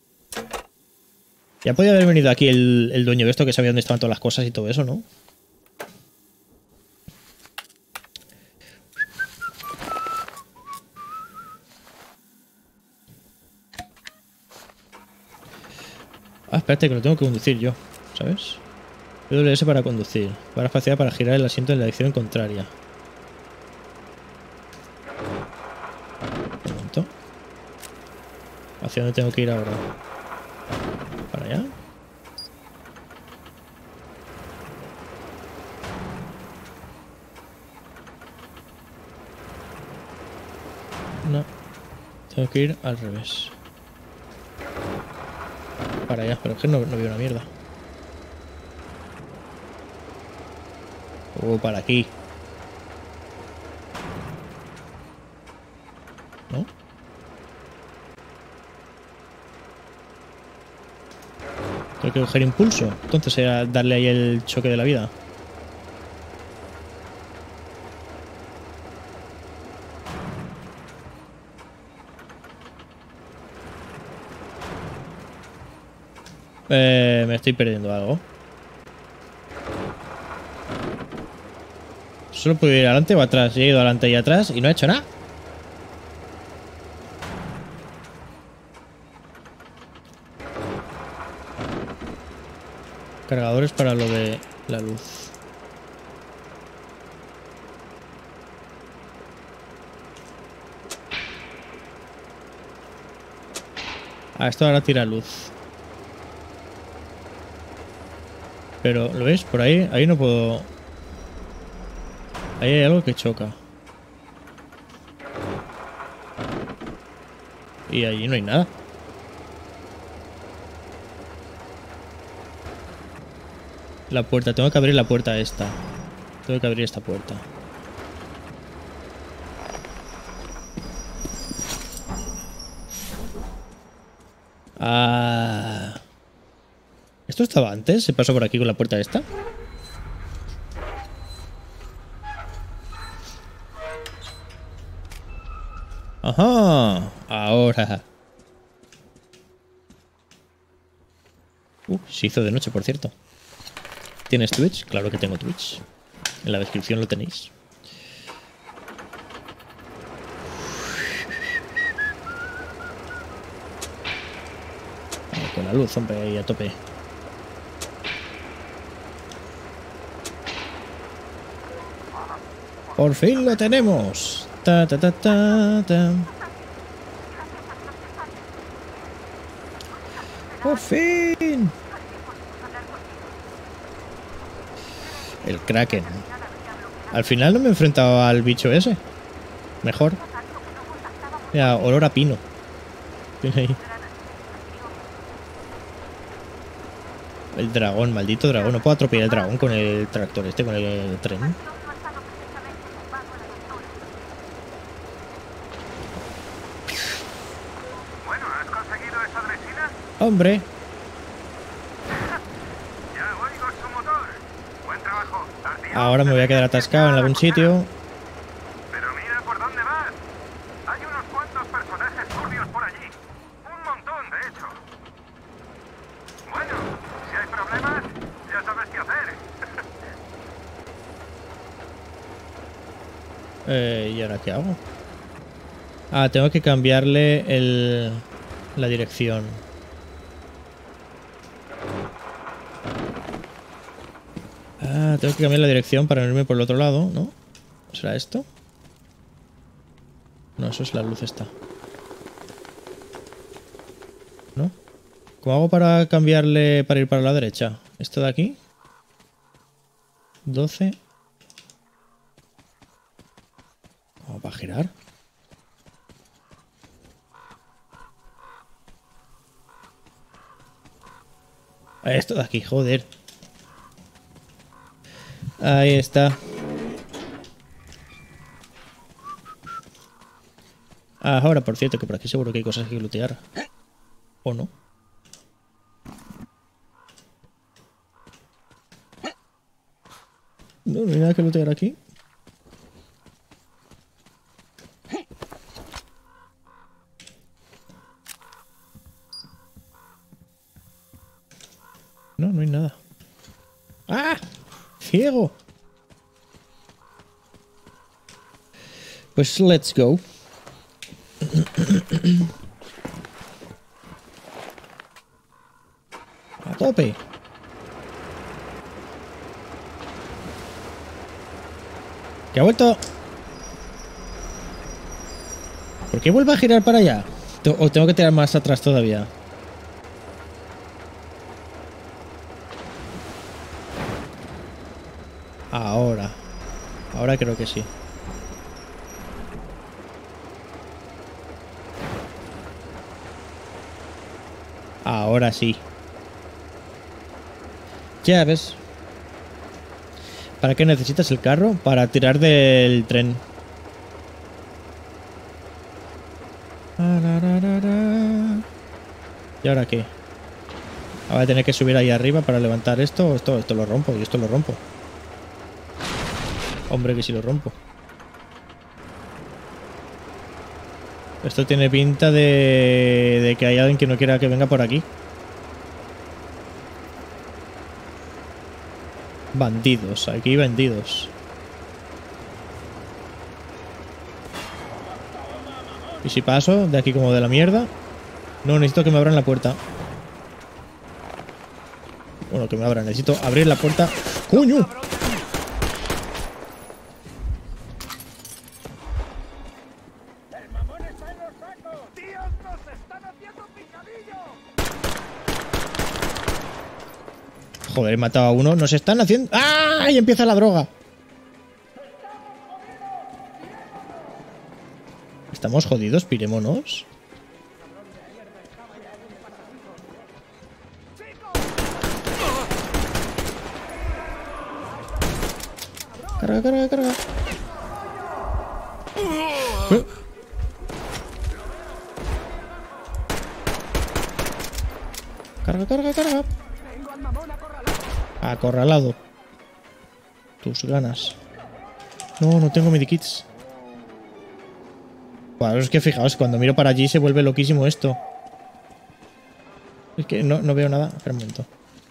[SPEAKER 1] Ya podía haber venido aquí el, el dueño de esto que sabía dónde estaban todas las cosas y todo eso, ¿no? Ah, espérate, que lo tengo que conducir yo, ¿sabes? W S para conducir. Para facilidad para girar el asiento en la dirección contraria. Un momento. ¿Hacia dónde tengo que ir ahora? ¿Para allá? No. Tengo que ir al revés. Para allá, pero es que no, no veo una mierda. O para aquí. ¿No? Tengo que coger impulso. Entonces era darle ahí el choque de la vida. Eh, me estoy perdiendo algo. Solo puedo ir adelante o atrás. He ido adelante y atrás y no he hecho nada. Cargadores para lo de la luz. Ah, esto ahora tira luz. Pero, ¿lo ves? Por ahí, ahí no puedo... Ahí hay algo que choca. Y allí no hay nada. La puerta, tengo que abrir la puerta esta. Tengo que abrir esta puerta. Ah... ¿Esto estaba antes? ¿Se pasó por aquí con la puerta esta? Ajá, ahora. Uh, se hizo de noche, por cierto. ¿Tienes Twitch? Claro que tengo Twitch. En la descripción lo tenéis. Con la luz, hombre, ahí a tope. Por fin lo tenemos. Ta, ta, ta, ta, ta. Por fin. El Kraken. Al final no me he enfrentado al bicho ese. Mejor. Mira, olor a pino. Tiene ahí. El dragón, maldito dragón. No puedo atropellar el dragón con el tractor este, con el tren.
[SPEAKER 13] Bueno, ¿has conseguido esa dresina?
[SPEAKER 1] Hombre.
[SPEAKER 13] Ya oigo su motor. Buen trabajo.
[SPEAKER 1] Ahora me voy a quedar atascado en algún sitio.
[SPEAKER 13] Pero mira por dónde vas. Hay unos cuantos personajes turbios por allí. Un montón, de hecho. Bueno, si hay problemas, ya sabes qué hacer.
[SPEAKER 1] Eh, ¿y ahora qué hago? Ah, tengo que cambiarle el... la dirección. Ah, tengo que cambiar la dirección para irme por el otro lado, ¿no? ¿Será esto? No, eso es la luz esta. ¿No? ¿Cómo hago para cambiarle, para ir para la derecha? ¿Esto de aquí? doce. ¿Cómo para girar? Esto de aquí, joder. Ahí está. Ahora, por cierto, que por aquí seguro que hay cosas que lootear. ¿O no? No, no hay nada que lootear aquí. No, no hay nada. ¡Ah! ¡Ciego! Pues let's go. A tope. ¿Qué ha vuelto? ¿Por qué vuelve a girar para allá? ¿O tengo que tirar más atrás todavía? Ahora. Ahora creo que sí. Ahora sí. Ya ves. ¿Para qué necesitas el carro? Para tirar del tren. ¿Y ahora qué? Ahora voy a tener que subir ahí arriba para levantar esto. Esto, esto lo rompo y esto lo rompo. Hombre, que si lo rompo. Esto tiene pinta de, de que hay alguien que no quiera que venga por aquí. Bandidos, aquí hay bandidos. ¿Y si paso de aquí como de la mierda? No, necesito que me abran la puerta. Bueno, que me abran, necesito abrir la puerta. ¡Coño! Joder, he matado a uno. Nos están haciendo... ¡Ah! Y empieza la droga. ¿Estamos jodidos? Pirémonos. Carga, carga, carga. ¿Eh? Carga, carga, carga. Acorralado. Tus ganas. No, no tengo medikits. Bueno, es que fijaos, cuando miro para allí se vuelve loquísimo esto. Es que no, no veo nada. Espera un momento.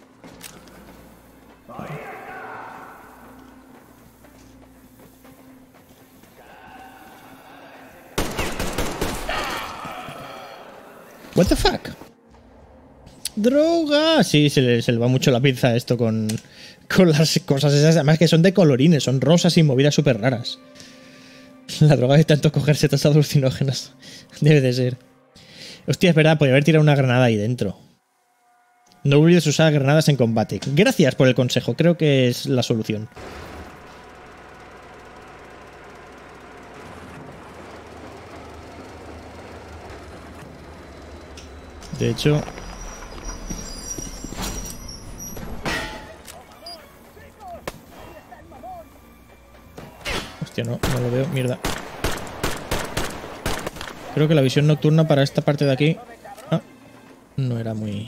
[SPEAKER 1] What the fuck? ¡Droga! Sí, se le, se le va mucho la pinza a esto con, con las cosas esas. Además que son de colorines, son rosas y movidas súper raras. La droga de tanto coger setas alucinógenas. Debe de ser. Hostia, es verdad, podría haber tirado una granada ahí dentro. No olvides usar granadas en combate. Gracias por el consejo, creo que es la solución. De hecho... Hostia, no, no lo veo, mierda. Creo que la visión nocturna para esta parte de aquí... Ah, no era muy...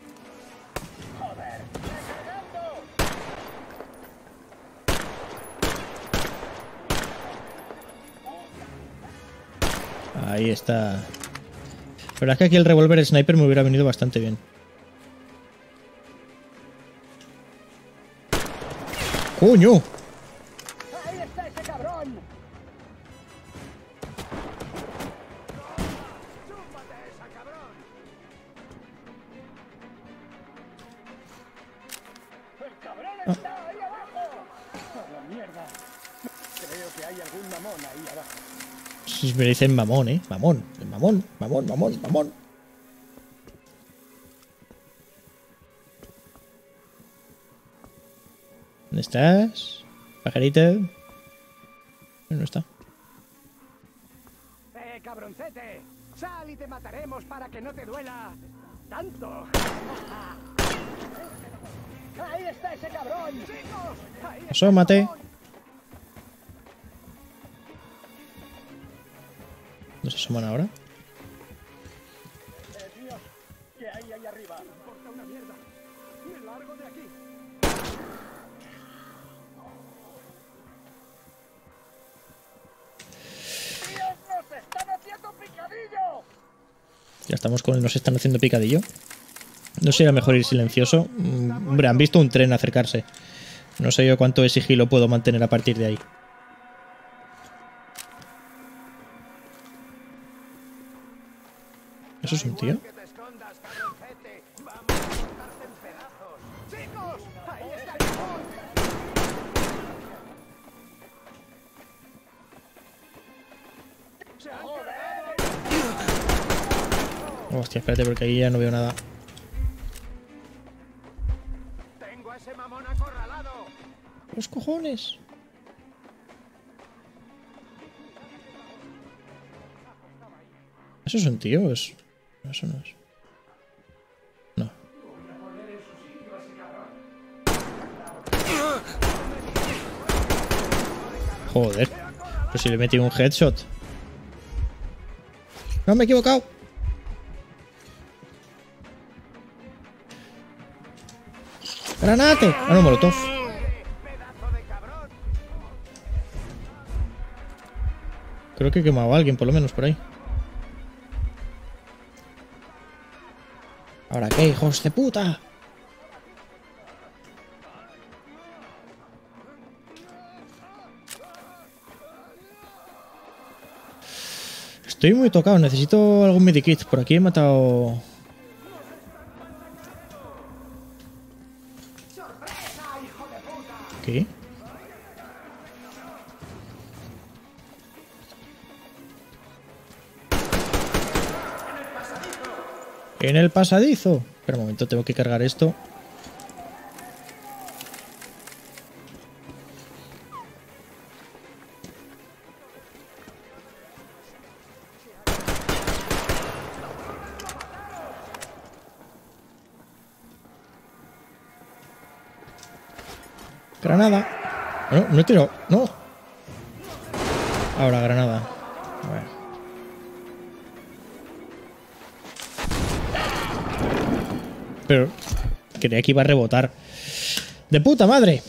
[SPEAKER 1] Ahí está. La verdad es que aquí el revólver sniper me hubiera venido bastante bien. ¡Coño!
[SPEAKER 15] ¡Ahí está ese cabrón! ¡Chúpate esa, cabrón! ¡El cabrón está ahí abajo! ¡A la mierda! Creo que hay algún mamón ahí abajo.
[SPEAKER 1] Me dicen mamón, eh. Mamón, mamón, mamón, mamón, mamón. estás? Pajarito. No está.
[SPEAKER 15] ¡Eh, cabroncete! ¡Sal y te mataremos para que no te duela tanto! ¡Ahí está ese cabrón! ¡Chicos! ¡Ahí está!
[SPEAKER 1] Asómate. ¿No se asoman ahora?
[SPEAKER 15] Eh, Dios, ¿qué hay ahí arriba? No importa una mierda. Me largo de aquí. ¡Dios, nos están haciendo picadillo!
[SPEAKER 1] Ya estamos con el nos están haciendo picadillo. No sería mejor ir silencioso. Mm, hombre, han visto un tren acercarse. No sé yo cuánto de sigilo puedo mantener a partir de ahí. ¿Eso es un tío? Hostia, espérate porque ahí ya no veo nada.
[SPEAKER 15] Tengo a ese mamón acorralado.
[SPEAKER 1] ¡Los cojones! ¿Eso es un tío? Es... No, eso no es. No. Joder. Pues si le he metido un headshot. No, me he equivocado. ¡Granate! Ah, no, molotov. Creo que he quemado a alguien, por lo menos, por ahí. ¿Ahora qué, hijos de puta? Estoy muy tocado, necesito algún medikit. Por aquí he matado... ¿Qué? En el pasadizo. Espera un momento, tengo que cargar esto. Granada. No, no he tirado. No. Ahora, granada. Bueno. Pero creía que iba a rebotar. ¡De puta madre!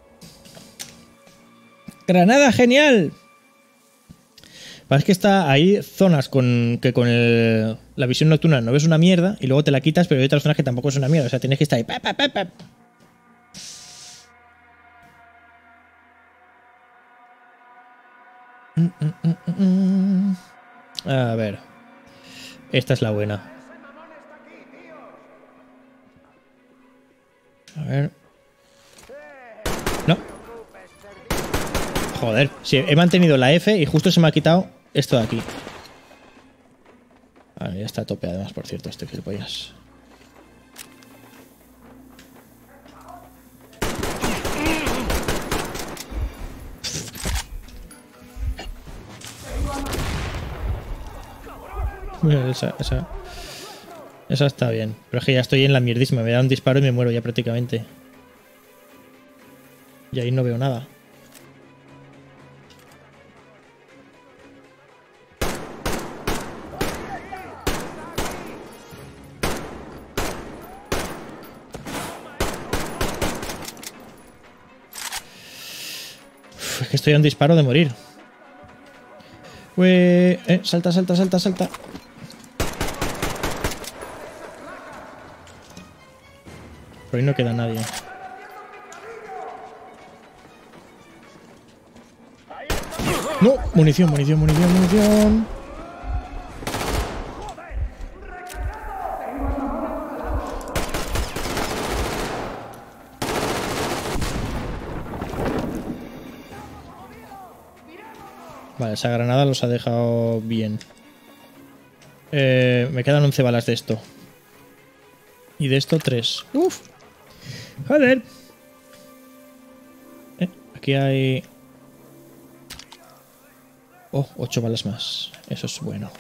[SPEAKER 1] ¡Granada genial! Parece que está ahí zonas con que con el, la visión nocturna no ves una mierda y luego te la quitas, pero hay otras zonas que tampoco es una mierda. O sea, tienes que estar ahí. Pa, pa, pa, pa. A ver. Esta es la buena. A ver. No. Joder. Sí, he mantenido la F y justo se me ha quitado esto de aquí. Vale, ya está a tope además, por cierto, este gilipollas. Mira, esa, esa, esa está bien. Pero es que ya estoy en la mierdísima. Me da un disparo y me muero ya prácticamente. Y ahí no veo nada. Uf, es que estoy a un disparo de morir. Uy, eh, salta, salta, salta, salta. Por ahí no queda nadie. No, munición, munición, munición, munición. Vale, esa granada los ha dejado bien. Eh, me quedan once balas de esto. Y de esto tres. Uf. Joder. Aquí hay... Oh, ocho balas más. Eso es bueno.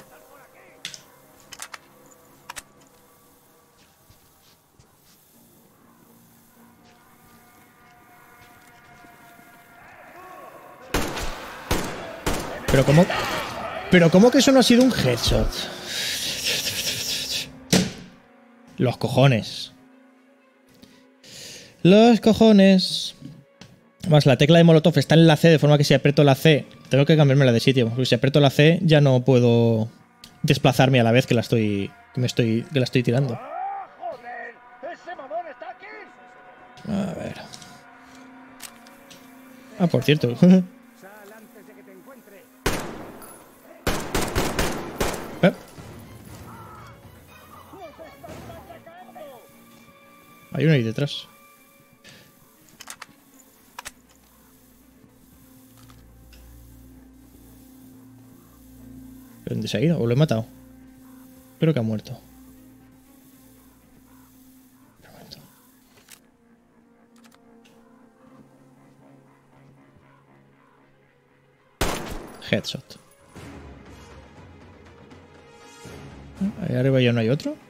[SPEAKER 1] Pero cómo... Pero cómo que eso no ha sido un headshot. Los cojones. Los cojones. Más, la tecla de Molotov está en la C, de forma que si aprieto la C, tengo que cambiármela de sitio. Porque si aprieto la C ya no puedo desplazarme a la vez que la estoy. Que me estoy. que la estoy tirando. A ver. Ah, por cierto. ¿Eh? Hay uno ahí detrás. ¿Dónde se ha ido? ¿O lo he matado? Creo que ha muerto. Headshot. Ahí arriba ya no hay otro.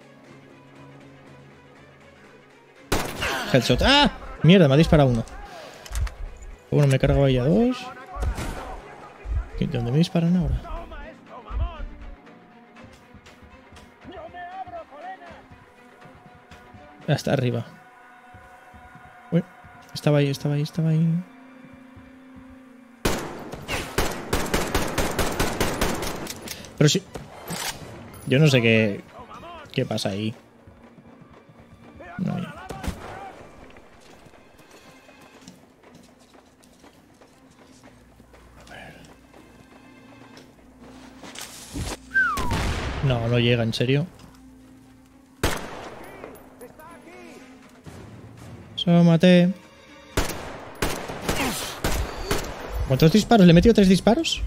[SPEAKER 1] Headshot. ¡Ah! Mierda, me ha disparado uno. Bueno, me he cargado ahí a dos. ¿De dónde me disparan ahora? Hasta arriba. Uy, estaba ahí, estaba ahí, estaba ahí. Pero sí. Yo no sé qué. ¿Qué pasa ahí? No hay. No, no llega, en serio. Se lo maté. ¿Cuántos disparos? ¿Le he metido tres disparos?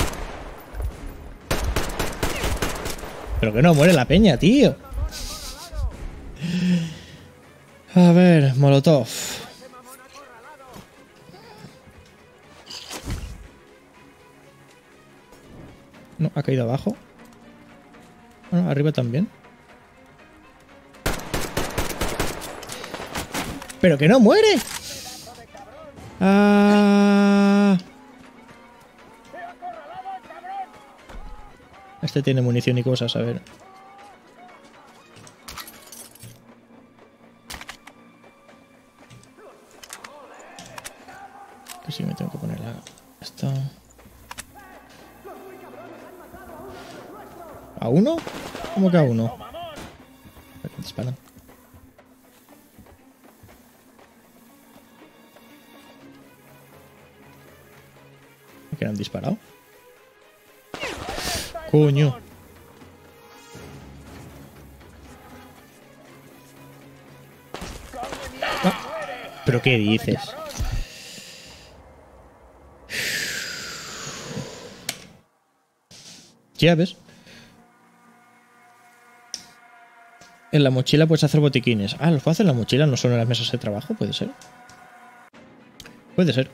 [SPEAKER 1] Pero que no muere la peña, tío. A ver, Molotov. No, ha caído abajo. Bueno, arriba también. ¡Pero que no muere! Ah... Este tiene munición y cosas, a ver. Que sí me tengo que poner la... Esto... ¿A uno? ¿Cómo que a uno? ¿A qué disparan? ¿A qué han disparado? ¡Coño! Ah, ¿pero qué dices? Ya ves. En la mochila puedes hacer botiquines. Ah, ¿los puedo hacer en la mochila? ¿No son en las mesas de trabajo? ¿Puede ser? Puede ser.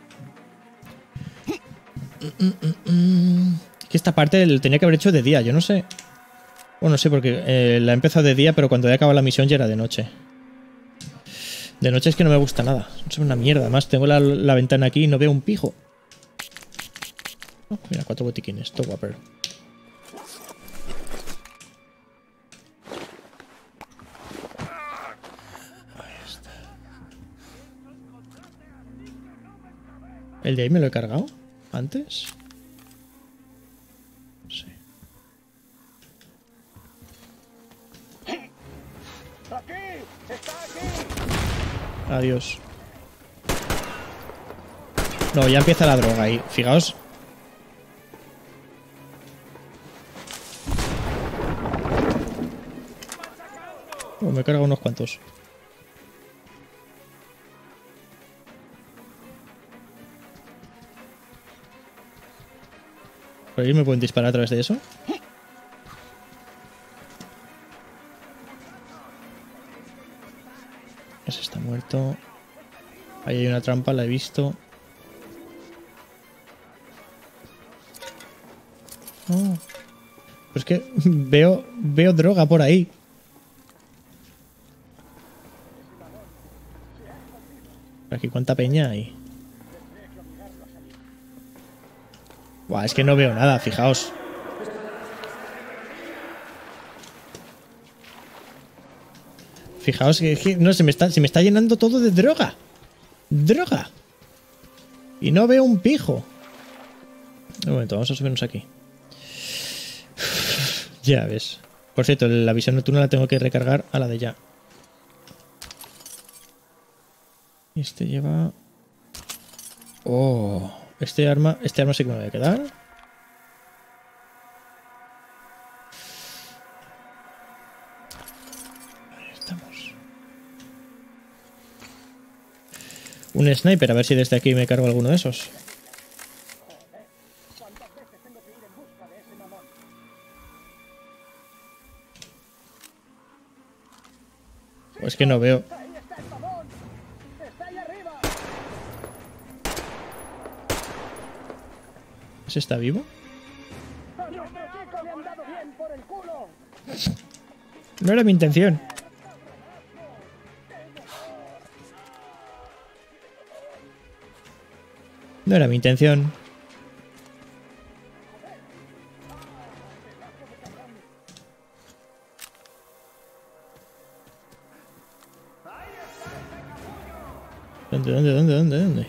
[SPEAKER 1] Que esta parte la tenía que haber hecho de día, yo no sé. Bueno, sí, porque eh, la he empezado de día, pero cuando he acabado la misión ya era de noche. De noche es que no me gusta nada. Es una mierda. Además, tengo la, la ventana aquí y no veo un pijo. Oh, mira, cuatro botiquines. Todo guaper. ¿El de ahí me lo he cargado antes? Sí. Adiós. No, ya empieza la droga ahí. Fijaos. Oh, me he cargado unos cuantos. ¿Por ahí me pueden disparar a través de eso? Ese está muerto. Ahí hay una trampa, la he visto. Oh. Pues que veo, veo droga por ahí. Aquí cuánta peña hay. Buah, es que no veo nada, fijaos. Fijaos que, que no se me está, se me está llenando todo de droga. Droga. Y no veo un pijo. Un momento, vamos a subirnos aquí. Ya ves. Por cierto, la visión nocturna la tengo que recargar a la de ya. Este lleva... Oh, este arma, este arma sí que me voy a quedar. Ahí estamos. Un sniper, a ver si desde aquí me cargo alguno de esos. Pues que no veo. ¿Ese está vivo? No era mi intención. No era mi intención. ¿Dónde, dónde, dónde, dónde, dónde?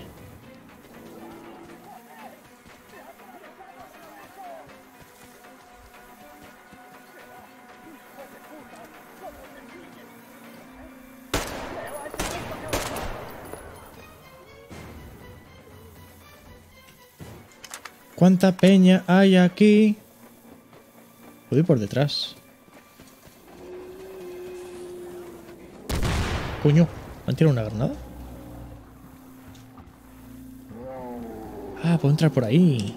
[SPEAKER 1] ¿Cuánta peña hay aquí? Puedo ir por detrás. Coño, ¿me han tirado una granada? Ah, puedo entrar por ahí.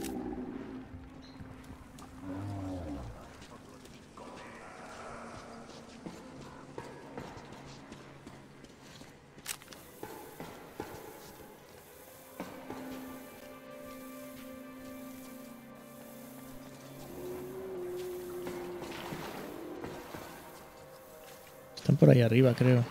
[SPEAKER 1] Están por ahí arriba, creo.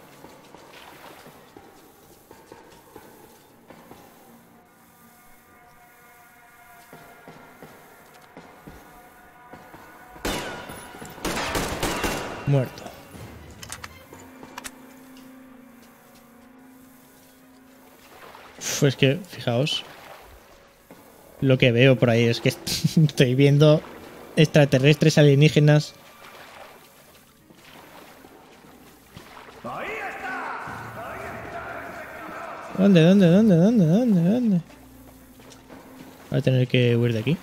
[SPEAKER 1] Muerto. Uf, es que, fijaos. Lo que veo por ahí es que estoy viendo extraterrestres alienígenas. ¿Dónde, dónde, dónde, dónde, dónde, dónde? Voy a tener que huir de aquí.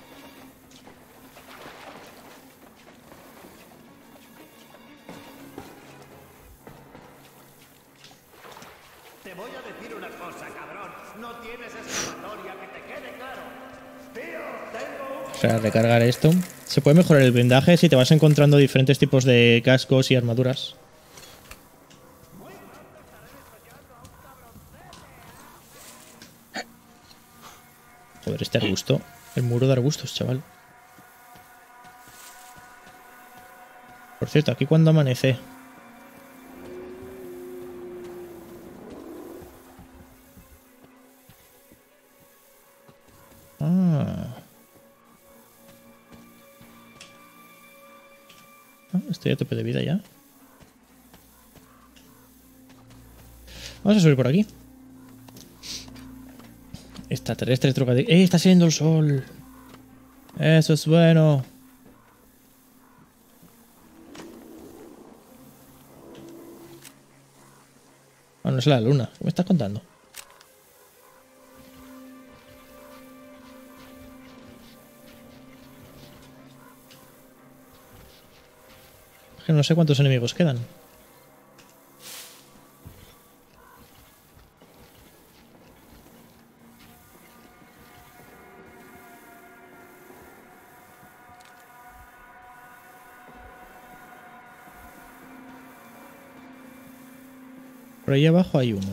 [SPEAKER 15] Te voy a decir una cosa, cabrón. No tienes escapatoria, que te quede claro. Tío, tengo un...
[SPEAKER 1] O sea, recargar esto. Se puede mejorar el blindaje si te vas encontrando diferentes tipos de cascos y armaduras. Joder, este arbusto. El muro de arbustos, chaval. Por cierto, aquí cuando amanece. Ah. Ah, estoy a tope de vida ya. Vamos a subir por aquí. Extraterrestres drogadictos. ¡Eh! Está saliendo el sol. Eso es bueno. Ah, no es la luna. ¿Qué me estás contando? Es que no sé cuántos enemigos quedan. Por ahí abajo hay uno.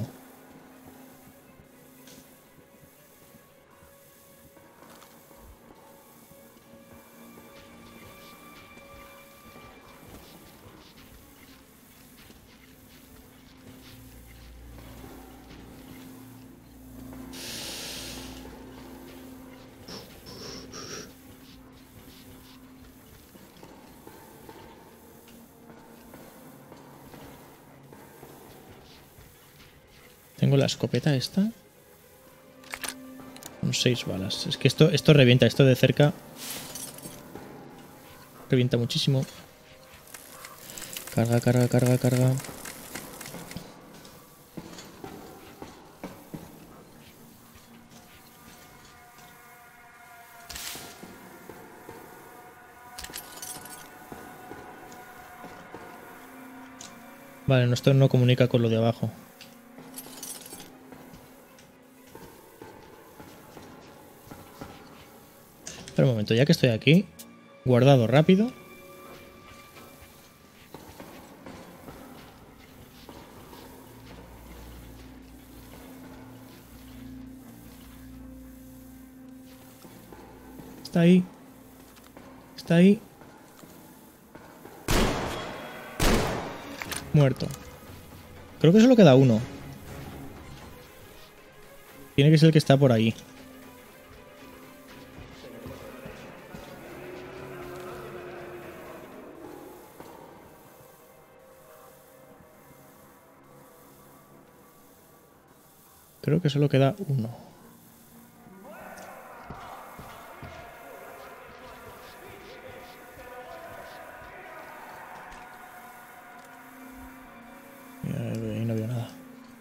[SPEAKER 1] Tengo la escopeta esta. Con seis balas. Es que esto, esto revienta, esto de cerca. Revienta muchísimo. Carga, carga, carga, carga. Vale, no, esto no comunica con lo de abajo. Espera un momento, ya que estoy aquí, guardado rápido. Está ahí. Está ahí. Muerto. Creo que solo queda uno. Tiene que ser el que está por ahí. Creo que solo queda uno. Ahí no veo nada.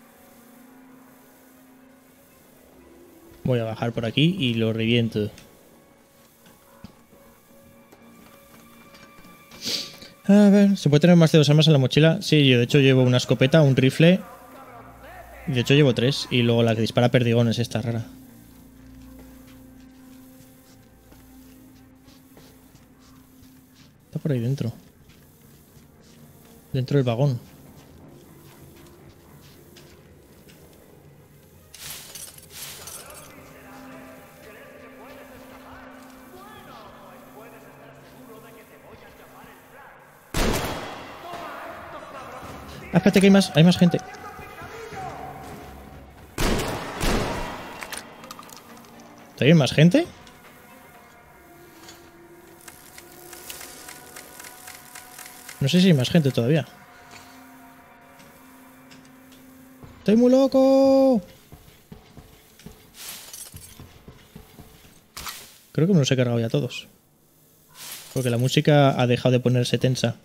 [SPEAKER 1] Voy a bajar por aquí y lo reviento. A ver, ¿se puede tener más de dos armas en la mochila? Sí, yo de hecho llevo una escopeta, un rifle. De hecho llevo tres. Y luego la que dispara perdigones, esta rara. Está por ahí dentro. Dentro del vagón. Ah, espérate que hay más, hay más gente. ¿Hay más gente? No sé si hay más gente todavía. ¡Estoy muy loco! Creo que me los he cargado ya todos. Porque la música ha dejado de ponerse tensa.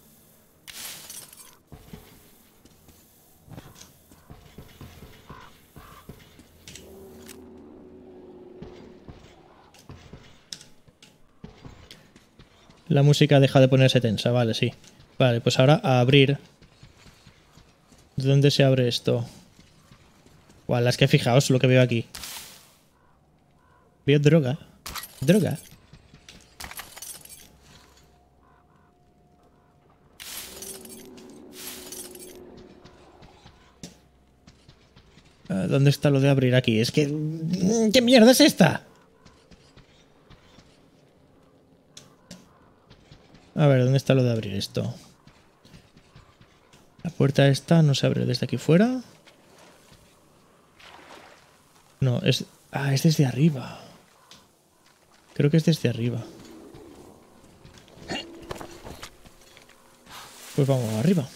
[SPEAKER 1] La música deja de ponerse tensa, vale, sí. Vale, pues ahora a abrir. ¿De dónde se abre esto? Guau, es que fijaos lo que veo aquí. Veo droga. Droga. ¿Dónde está lo de abrir aquí? Es que... ¿qué mierda es esta? A ver, ¿dónde está lo de abrir esto? La puerta esta no se abre desde aquí fuera. No, es... Ah, es desde arriba. Creo que es desde arriba. Pues vamos arriba.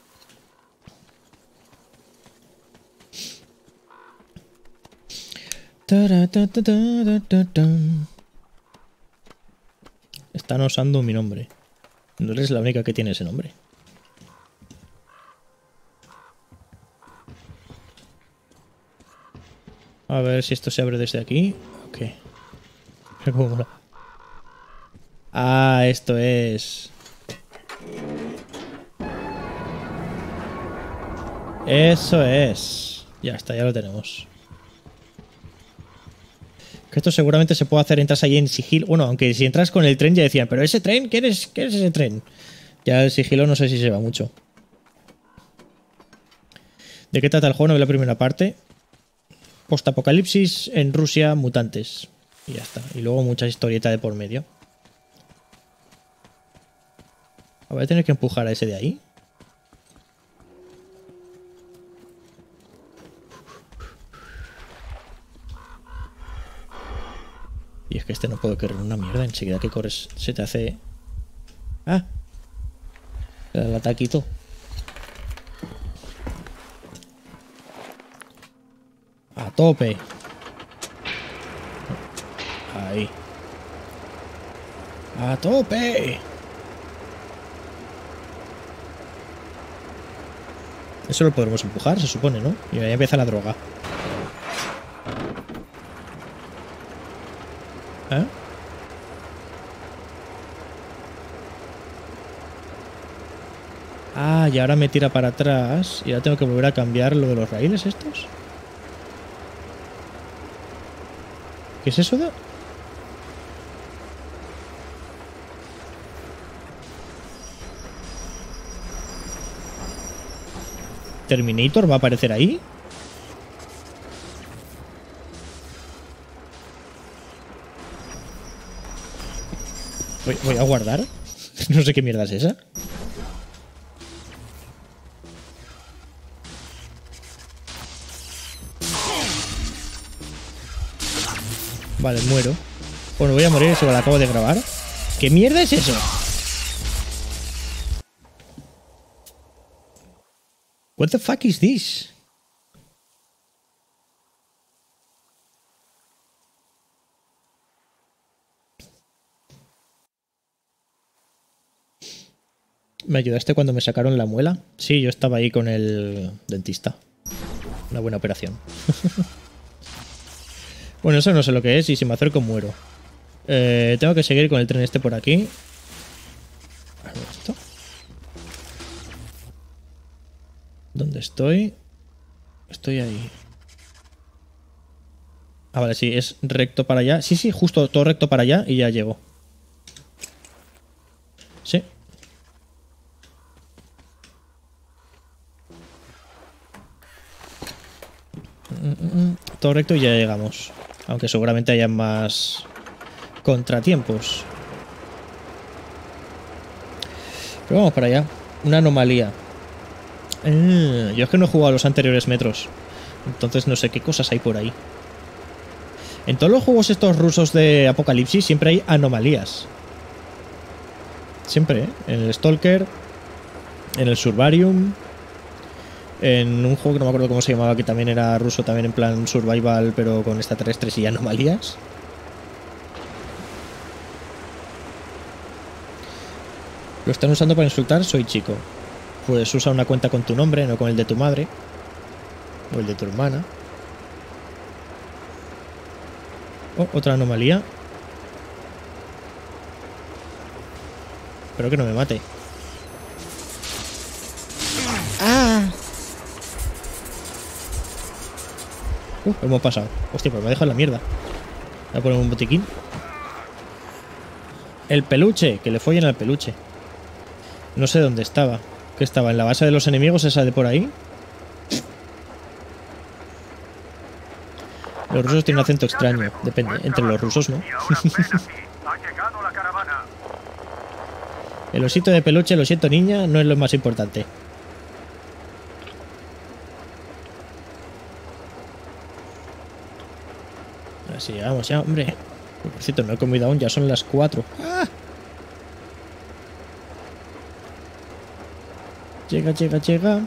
[SPEAKER 1] Están usando mi nombre. No eres la única que tiene ese nombre. A ver si esto se abre desde aquí. Ok. ¿Cómo mola? Ah, esto es... Eso es. Ya está, ya lo tenemos. Que esto seguramente se puede hacer, entras ahí en sigilo. Bueno, aunque si entras con el tren ya decían, pero ese tren, ¿qué es, qué es ese tren? Ya el sigilo no sé si se va mucho. ¿De qué trata el juego? No, la primera parte. Postapocalipsis en Rusia, mutantes. Y ya está. Y luego mucha historieta de por medio. Voy a tener que empujar a ese de ahí. Y es que este no puede correr una mierda. Enseguida que corres se te hace... Ah. El ataquito. tope. Ahí. A tope. Eso lo podremos empujar, se supone, ¿no? Y ahí empieza la droga. ¿Eh? Ah, y ahora me tira para atrás. Y ahora tengo que volver a cambiar lo de los raíles estos. ¿Qué es eso de...? ¿Terminator va a aparecer ahí? Voy, voy a guardar. No sé qué mierda es esa. Vale, muero. Bueno, voy a morir, eso lo acabo de grabar. ¿Qué mierda es eso? What the fuck is this? ¿Me ayudaste cuando me sacaron la muela? Sí, yo estaba ahí con el dentista. Una buena operación. Bueno, eso no sé lo que es y si me acerco muero. Eh, tengo que seguir con el tren este por aquí. A ver esto. ¿Dónde estoy? Estoy ahí. Ah, vale, sí, es recto para allá. Sí, sí, justo todo recto para allá y ya llego. Sí. Todo recto y ya llegamos. Aunque seguramente haya más contratiempos. Pero vamos para allá. Una anomalía. Eh, yo es que no he jugado a los anteriores metros. Entonces no sé qué cosas hay por ahí. En todos los juegos estos rusos de Apocalipsis siempre hay anomalías. Siempre, ¿eh? En el Stalker, en el Survarium, en un juego que no me acuerdo cómo se llamaba, que también era ruso, también en plan survival, pero con extraterrestres y anomalías. Lo están usando para insultar, soy chico. Pues usa una cuenta con tu nombre, no con el de tu madre. O el de tu hermana. Oh, otra anomalía. Espero que no me mate. ¡Ah! Uh, hemos pasado. Hostia, pues me ha dejado en la mierda. Voy a poner un botiquín. El peluche, que le follen al peluche. No sé dónde estaba. ¿Qué estaba? ¿En la base de los enemigos esa de por ahí? Los rusos tienen un acento extraño. Depende. Entre los rusos, ¿no? El osito de peluche, lo siento niña, no es lo más importante. Así, vamos ya, hombre. Por cierto, no he comido aún, ya son las cuatro. ¡Ah! Llega, llega, llega.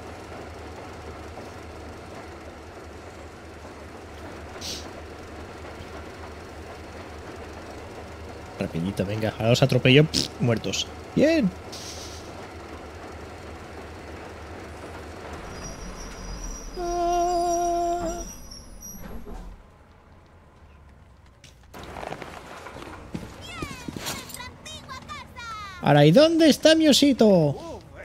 [SPEAKER 1] Rapidito, venga, ahora os atropello. Pff, muertos. Bien. Ah. Ahora, ¿y dónde está mi osito?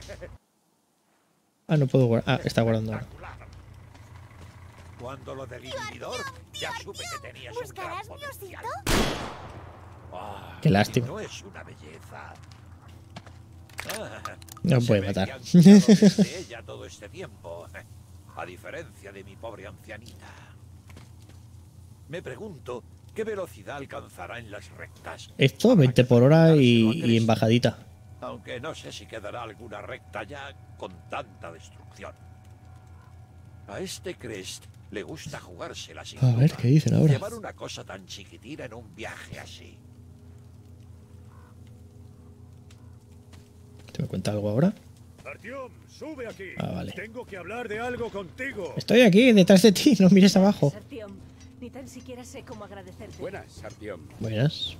[SPEAKER 1] Ah, no puedo guardar. Ah, está guardando ahora.
[SPEAKER 12] Cuando lo del inhibidor, ya supe que tenías un gran potencial. Oh,
[SPEAKER 1] qué lástima.
[SPEAKER 12] No es una belleza. Ah,
[SPEAKER 1] no puede matar.
[SPEAKER 12] Desde ella todo este tiempo, a diferencia de mi pobre ancianita. Me pregunto qué velocidad alcanzará en las rectas.
[SPEAKER 1] Esto veinte por hora y, y en bajadita.
[SPEAKER 12] Aunque no sé si quedará alguna recta ya con tanta destrucción. A este Crest le gusta jugársela sin
[SPEAKER 1] A ver,
[SPEAKER 12] duda.
[SPEAKER 1] ¿qué dicen ahora?
[SPEAKER 12] Llevar una cosa tan chiquitina en un viaje así.
[SPEAKER 1] ¿Te me cuenta algo ahora?
[SPEAKER 11] Artyom, sube aquí.
[SPEAKER 1] Ah, vale.
[SPEAKER 11] Tengo que hablar de algo contigo.
[SPEAKER 1] Estoy aquí, detrás de ti, no mires abajo.
[SPEAKER 16] Artyom, ni tan siquiera sé cómo agradecerte.
[SPEAKER 17] Buenas, Artyom.
[SPEAKER 1] Buenas.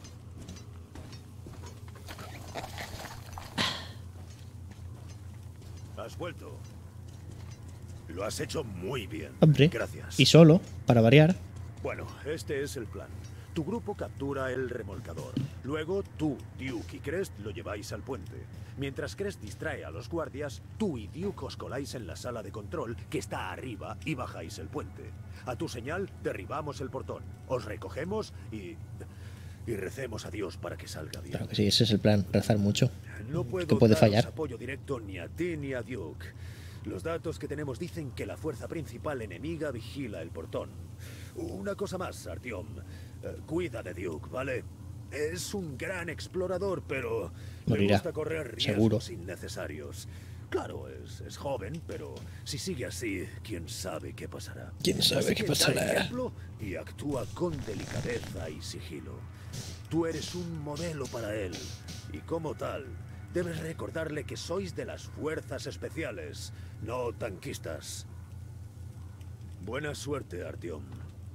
[SPEAKER 11] Has vuelto. Lo has hecho muy bien.
[SPEAKER 1] Hombre.
[SPEAKER 11] Gracias.
[SPEAKER 1] Y solo, para variar.
[SPEAKER 11] Bueno, este es el plan. Tu grupo captura el remolcador. Luego tú, Duke y Crest lo lleváis al puente. Mientras Crest distrae a los guardias, tú y Duke os coláis en la sala de control, que está arriba, y bajáis el puente. A tu señal, derribamos el portón. Os recogemos y... y recemos a Dios para que salga bien.
[SPEAKER 1] Claro que sí, ese es el plan, rezar mucho.
[SPEAKER 11] No puedo
[SPEAKER 1] que puede
[SPEAKER 11] daros
[SPEAKER 1] fallar.
[SPEAKER 11] apoyo directo ni a ti ni a Duke. Los datos que tenemos dicen que la fuerza principal enemiga vigila el portón. Una cosa más, Artyom. Eh, cuida de Duke, ¿vale? Es un gran explorador, pero
[SPEAKER 1] Morirá,
[SPEAKER 11] le gusta correr
[SPEAKER 1] seguro.
[SPEAKER 11] riesgos innecesarios. Claro, es, es joven, pero si sigue así, quién sabe qué pasará.
[SPEAKER 1] ¿Quién sabe
[SPEAKER 11] Así
[SPEAKER 1] qué
[SPEAKER 11] que da
[SPEAKER 1] pasará?
[SPEAKER 11] ejemplo y actúa con delicadeza y sigilo. Tú eres un modelo para él, y como tal, debes recordarle que sois de las fuerzas especiales, no tanquistas. Buena suerte, Artyom.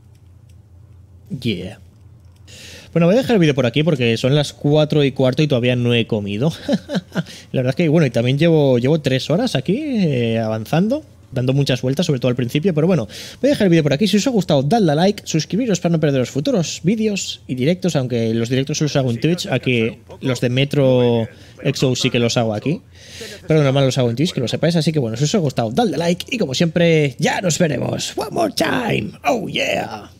[SPEAKER 1] Yeah. Bueno, voy a dejar el vídeo por aquí porque son las cuatro y cuarto y todavía no he comido. La verdad es que, bueno, y también llevo, llevo tres horas aquí eh, avanzando, dando muchas vueltas, sobre todo al principio. Pero bueno, voy a dejar el vídeo por aquí. Si os ha gustado, dadle a like, suscribiros para no perder los futuros vídeos y directos, aunque los directos los hago en Twitch. Aquí los de Metro Exo sí que los hago aquí, pero normal los hago en Twitch, que lo sepáis. Así que bueno, si os ha gustado, dadle a like y como siempre, ya nos veremos. One more time. Oh yeah.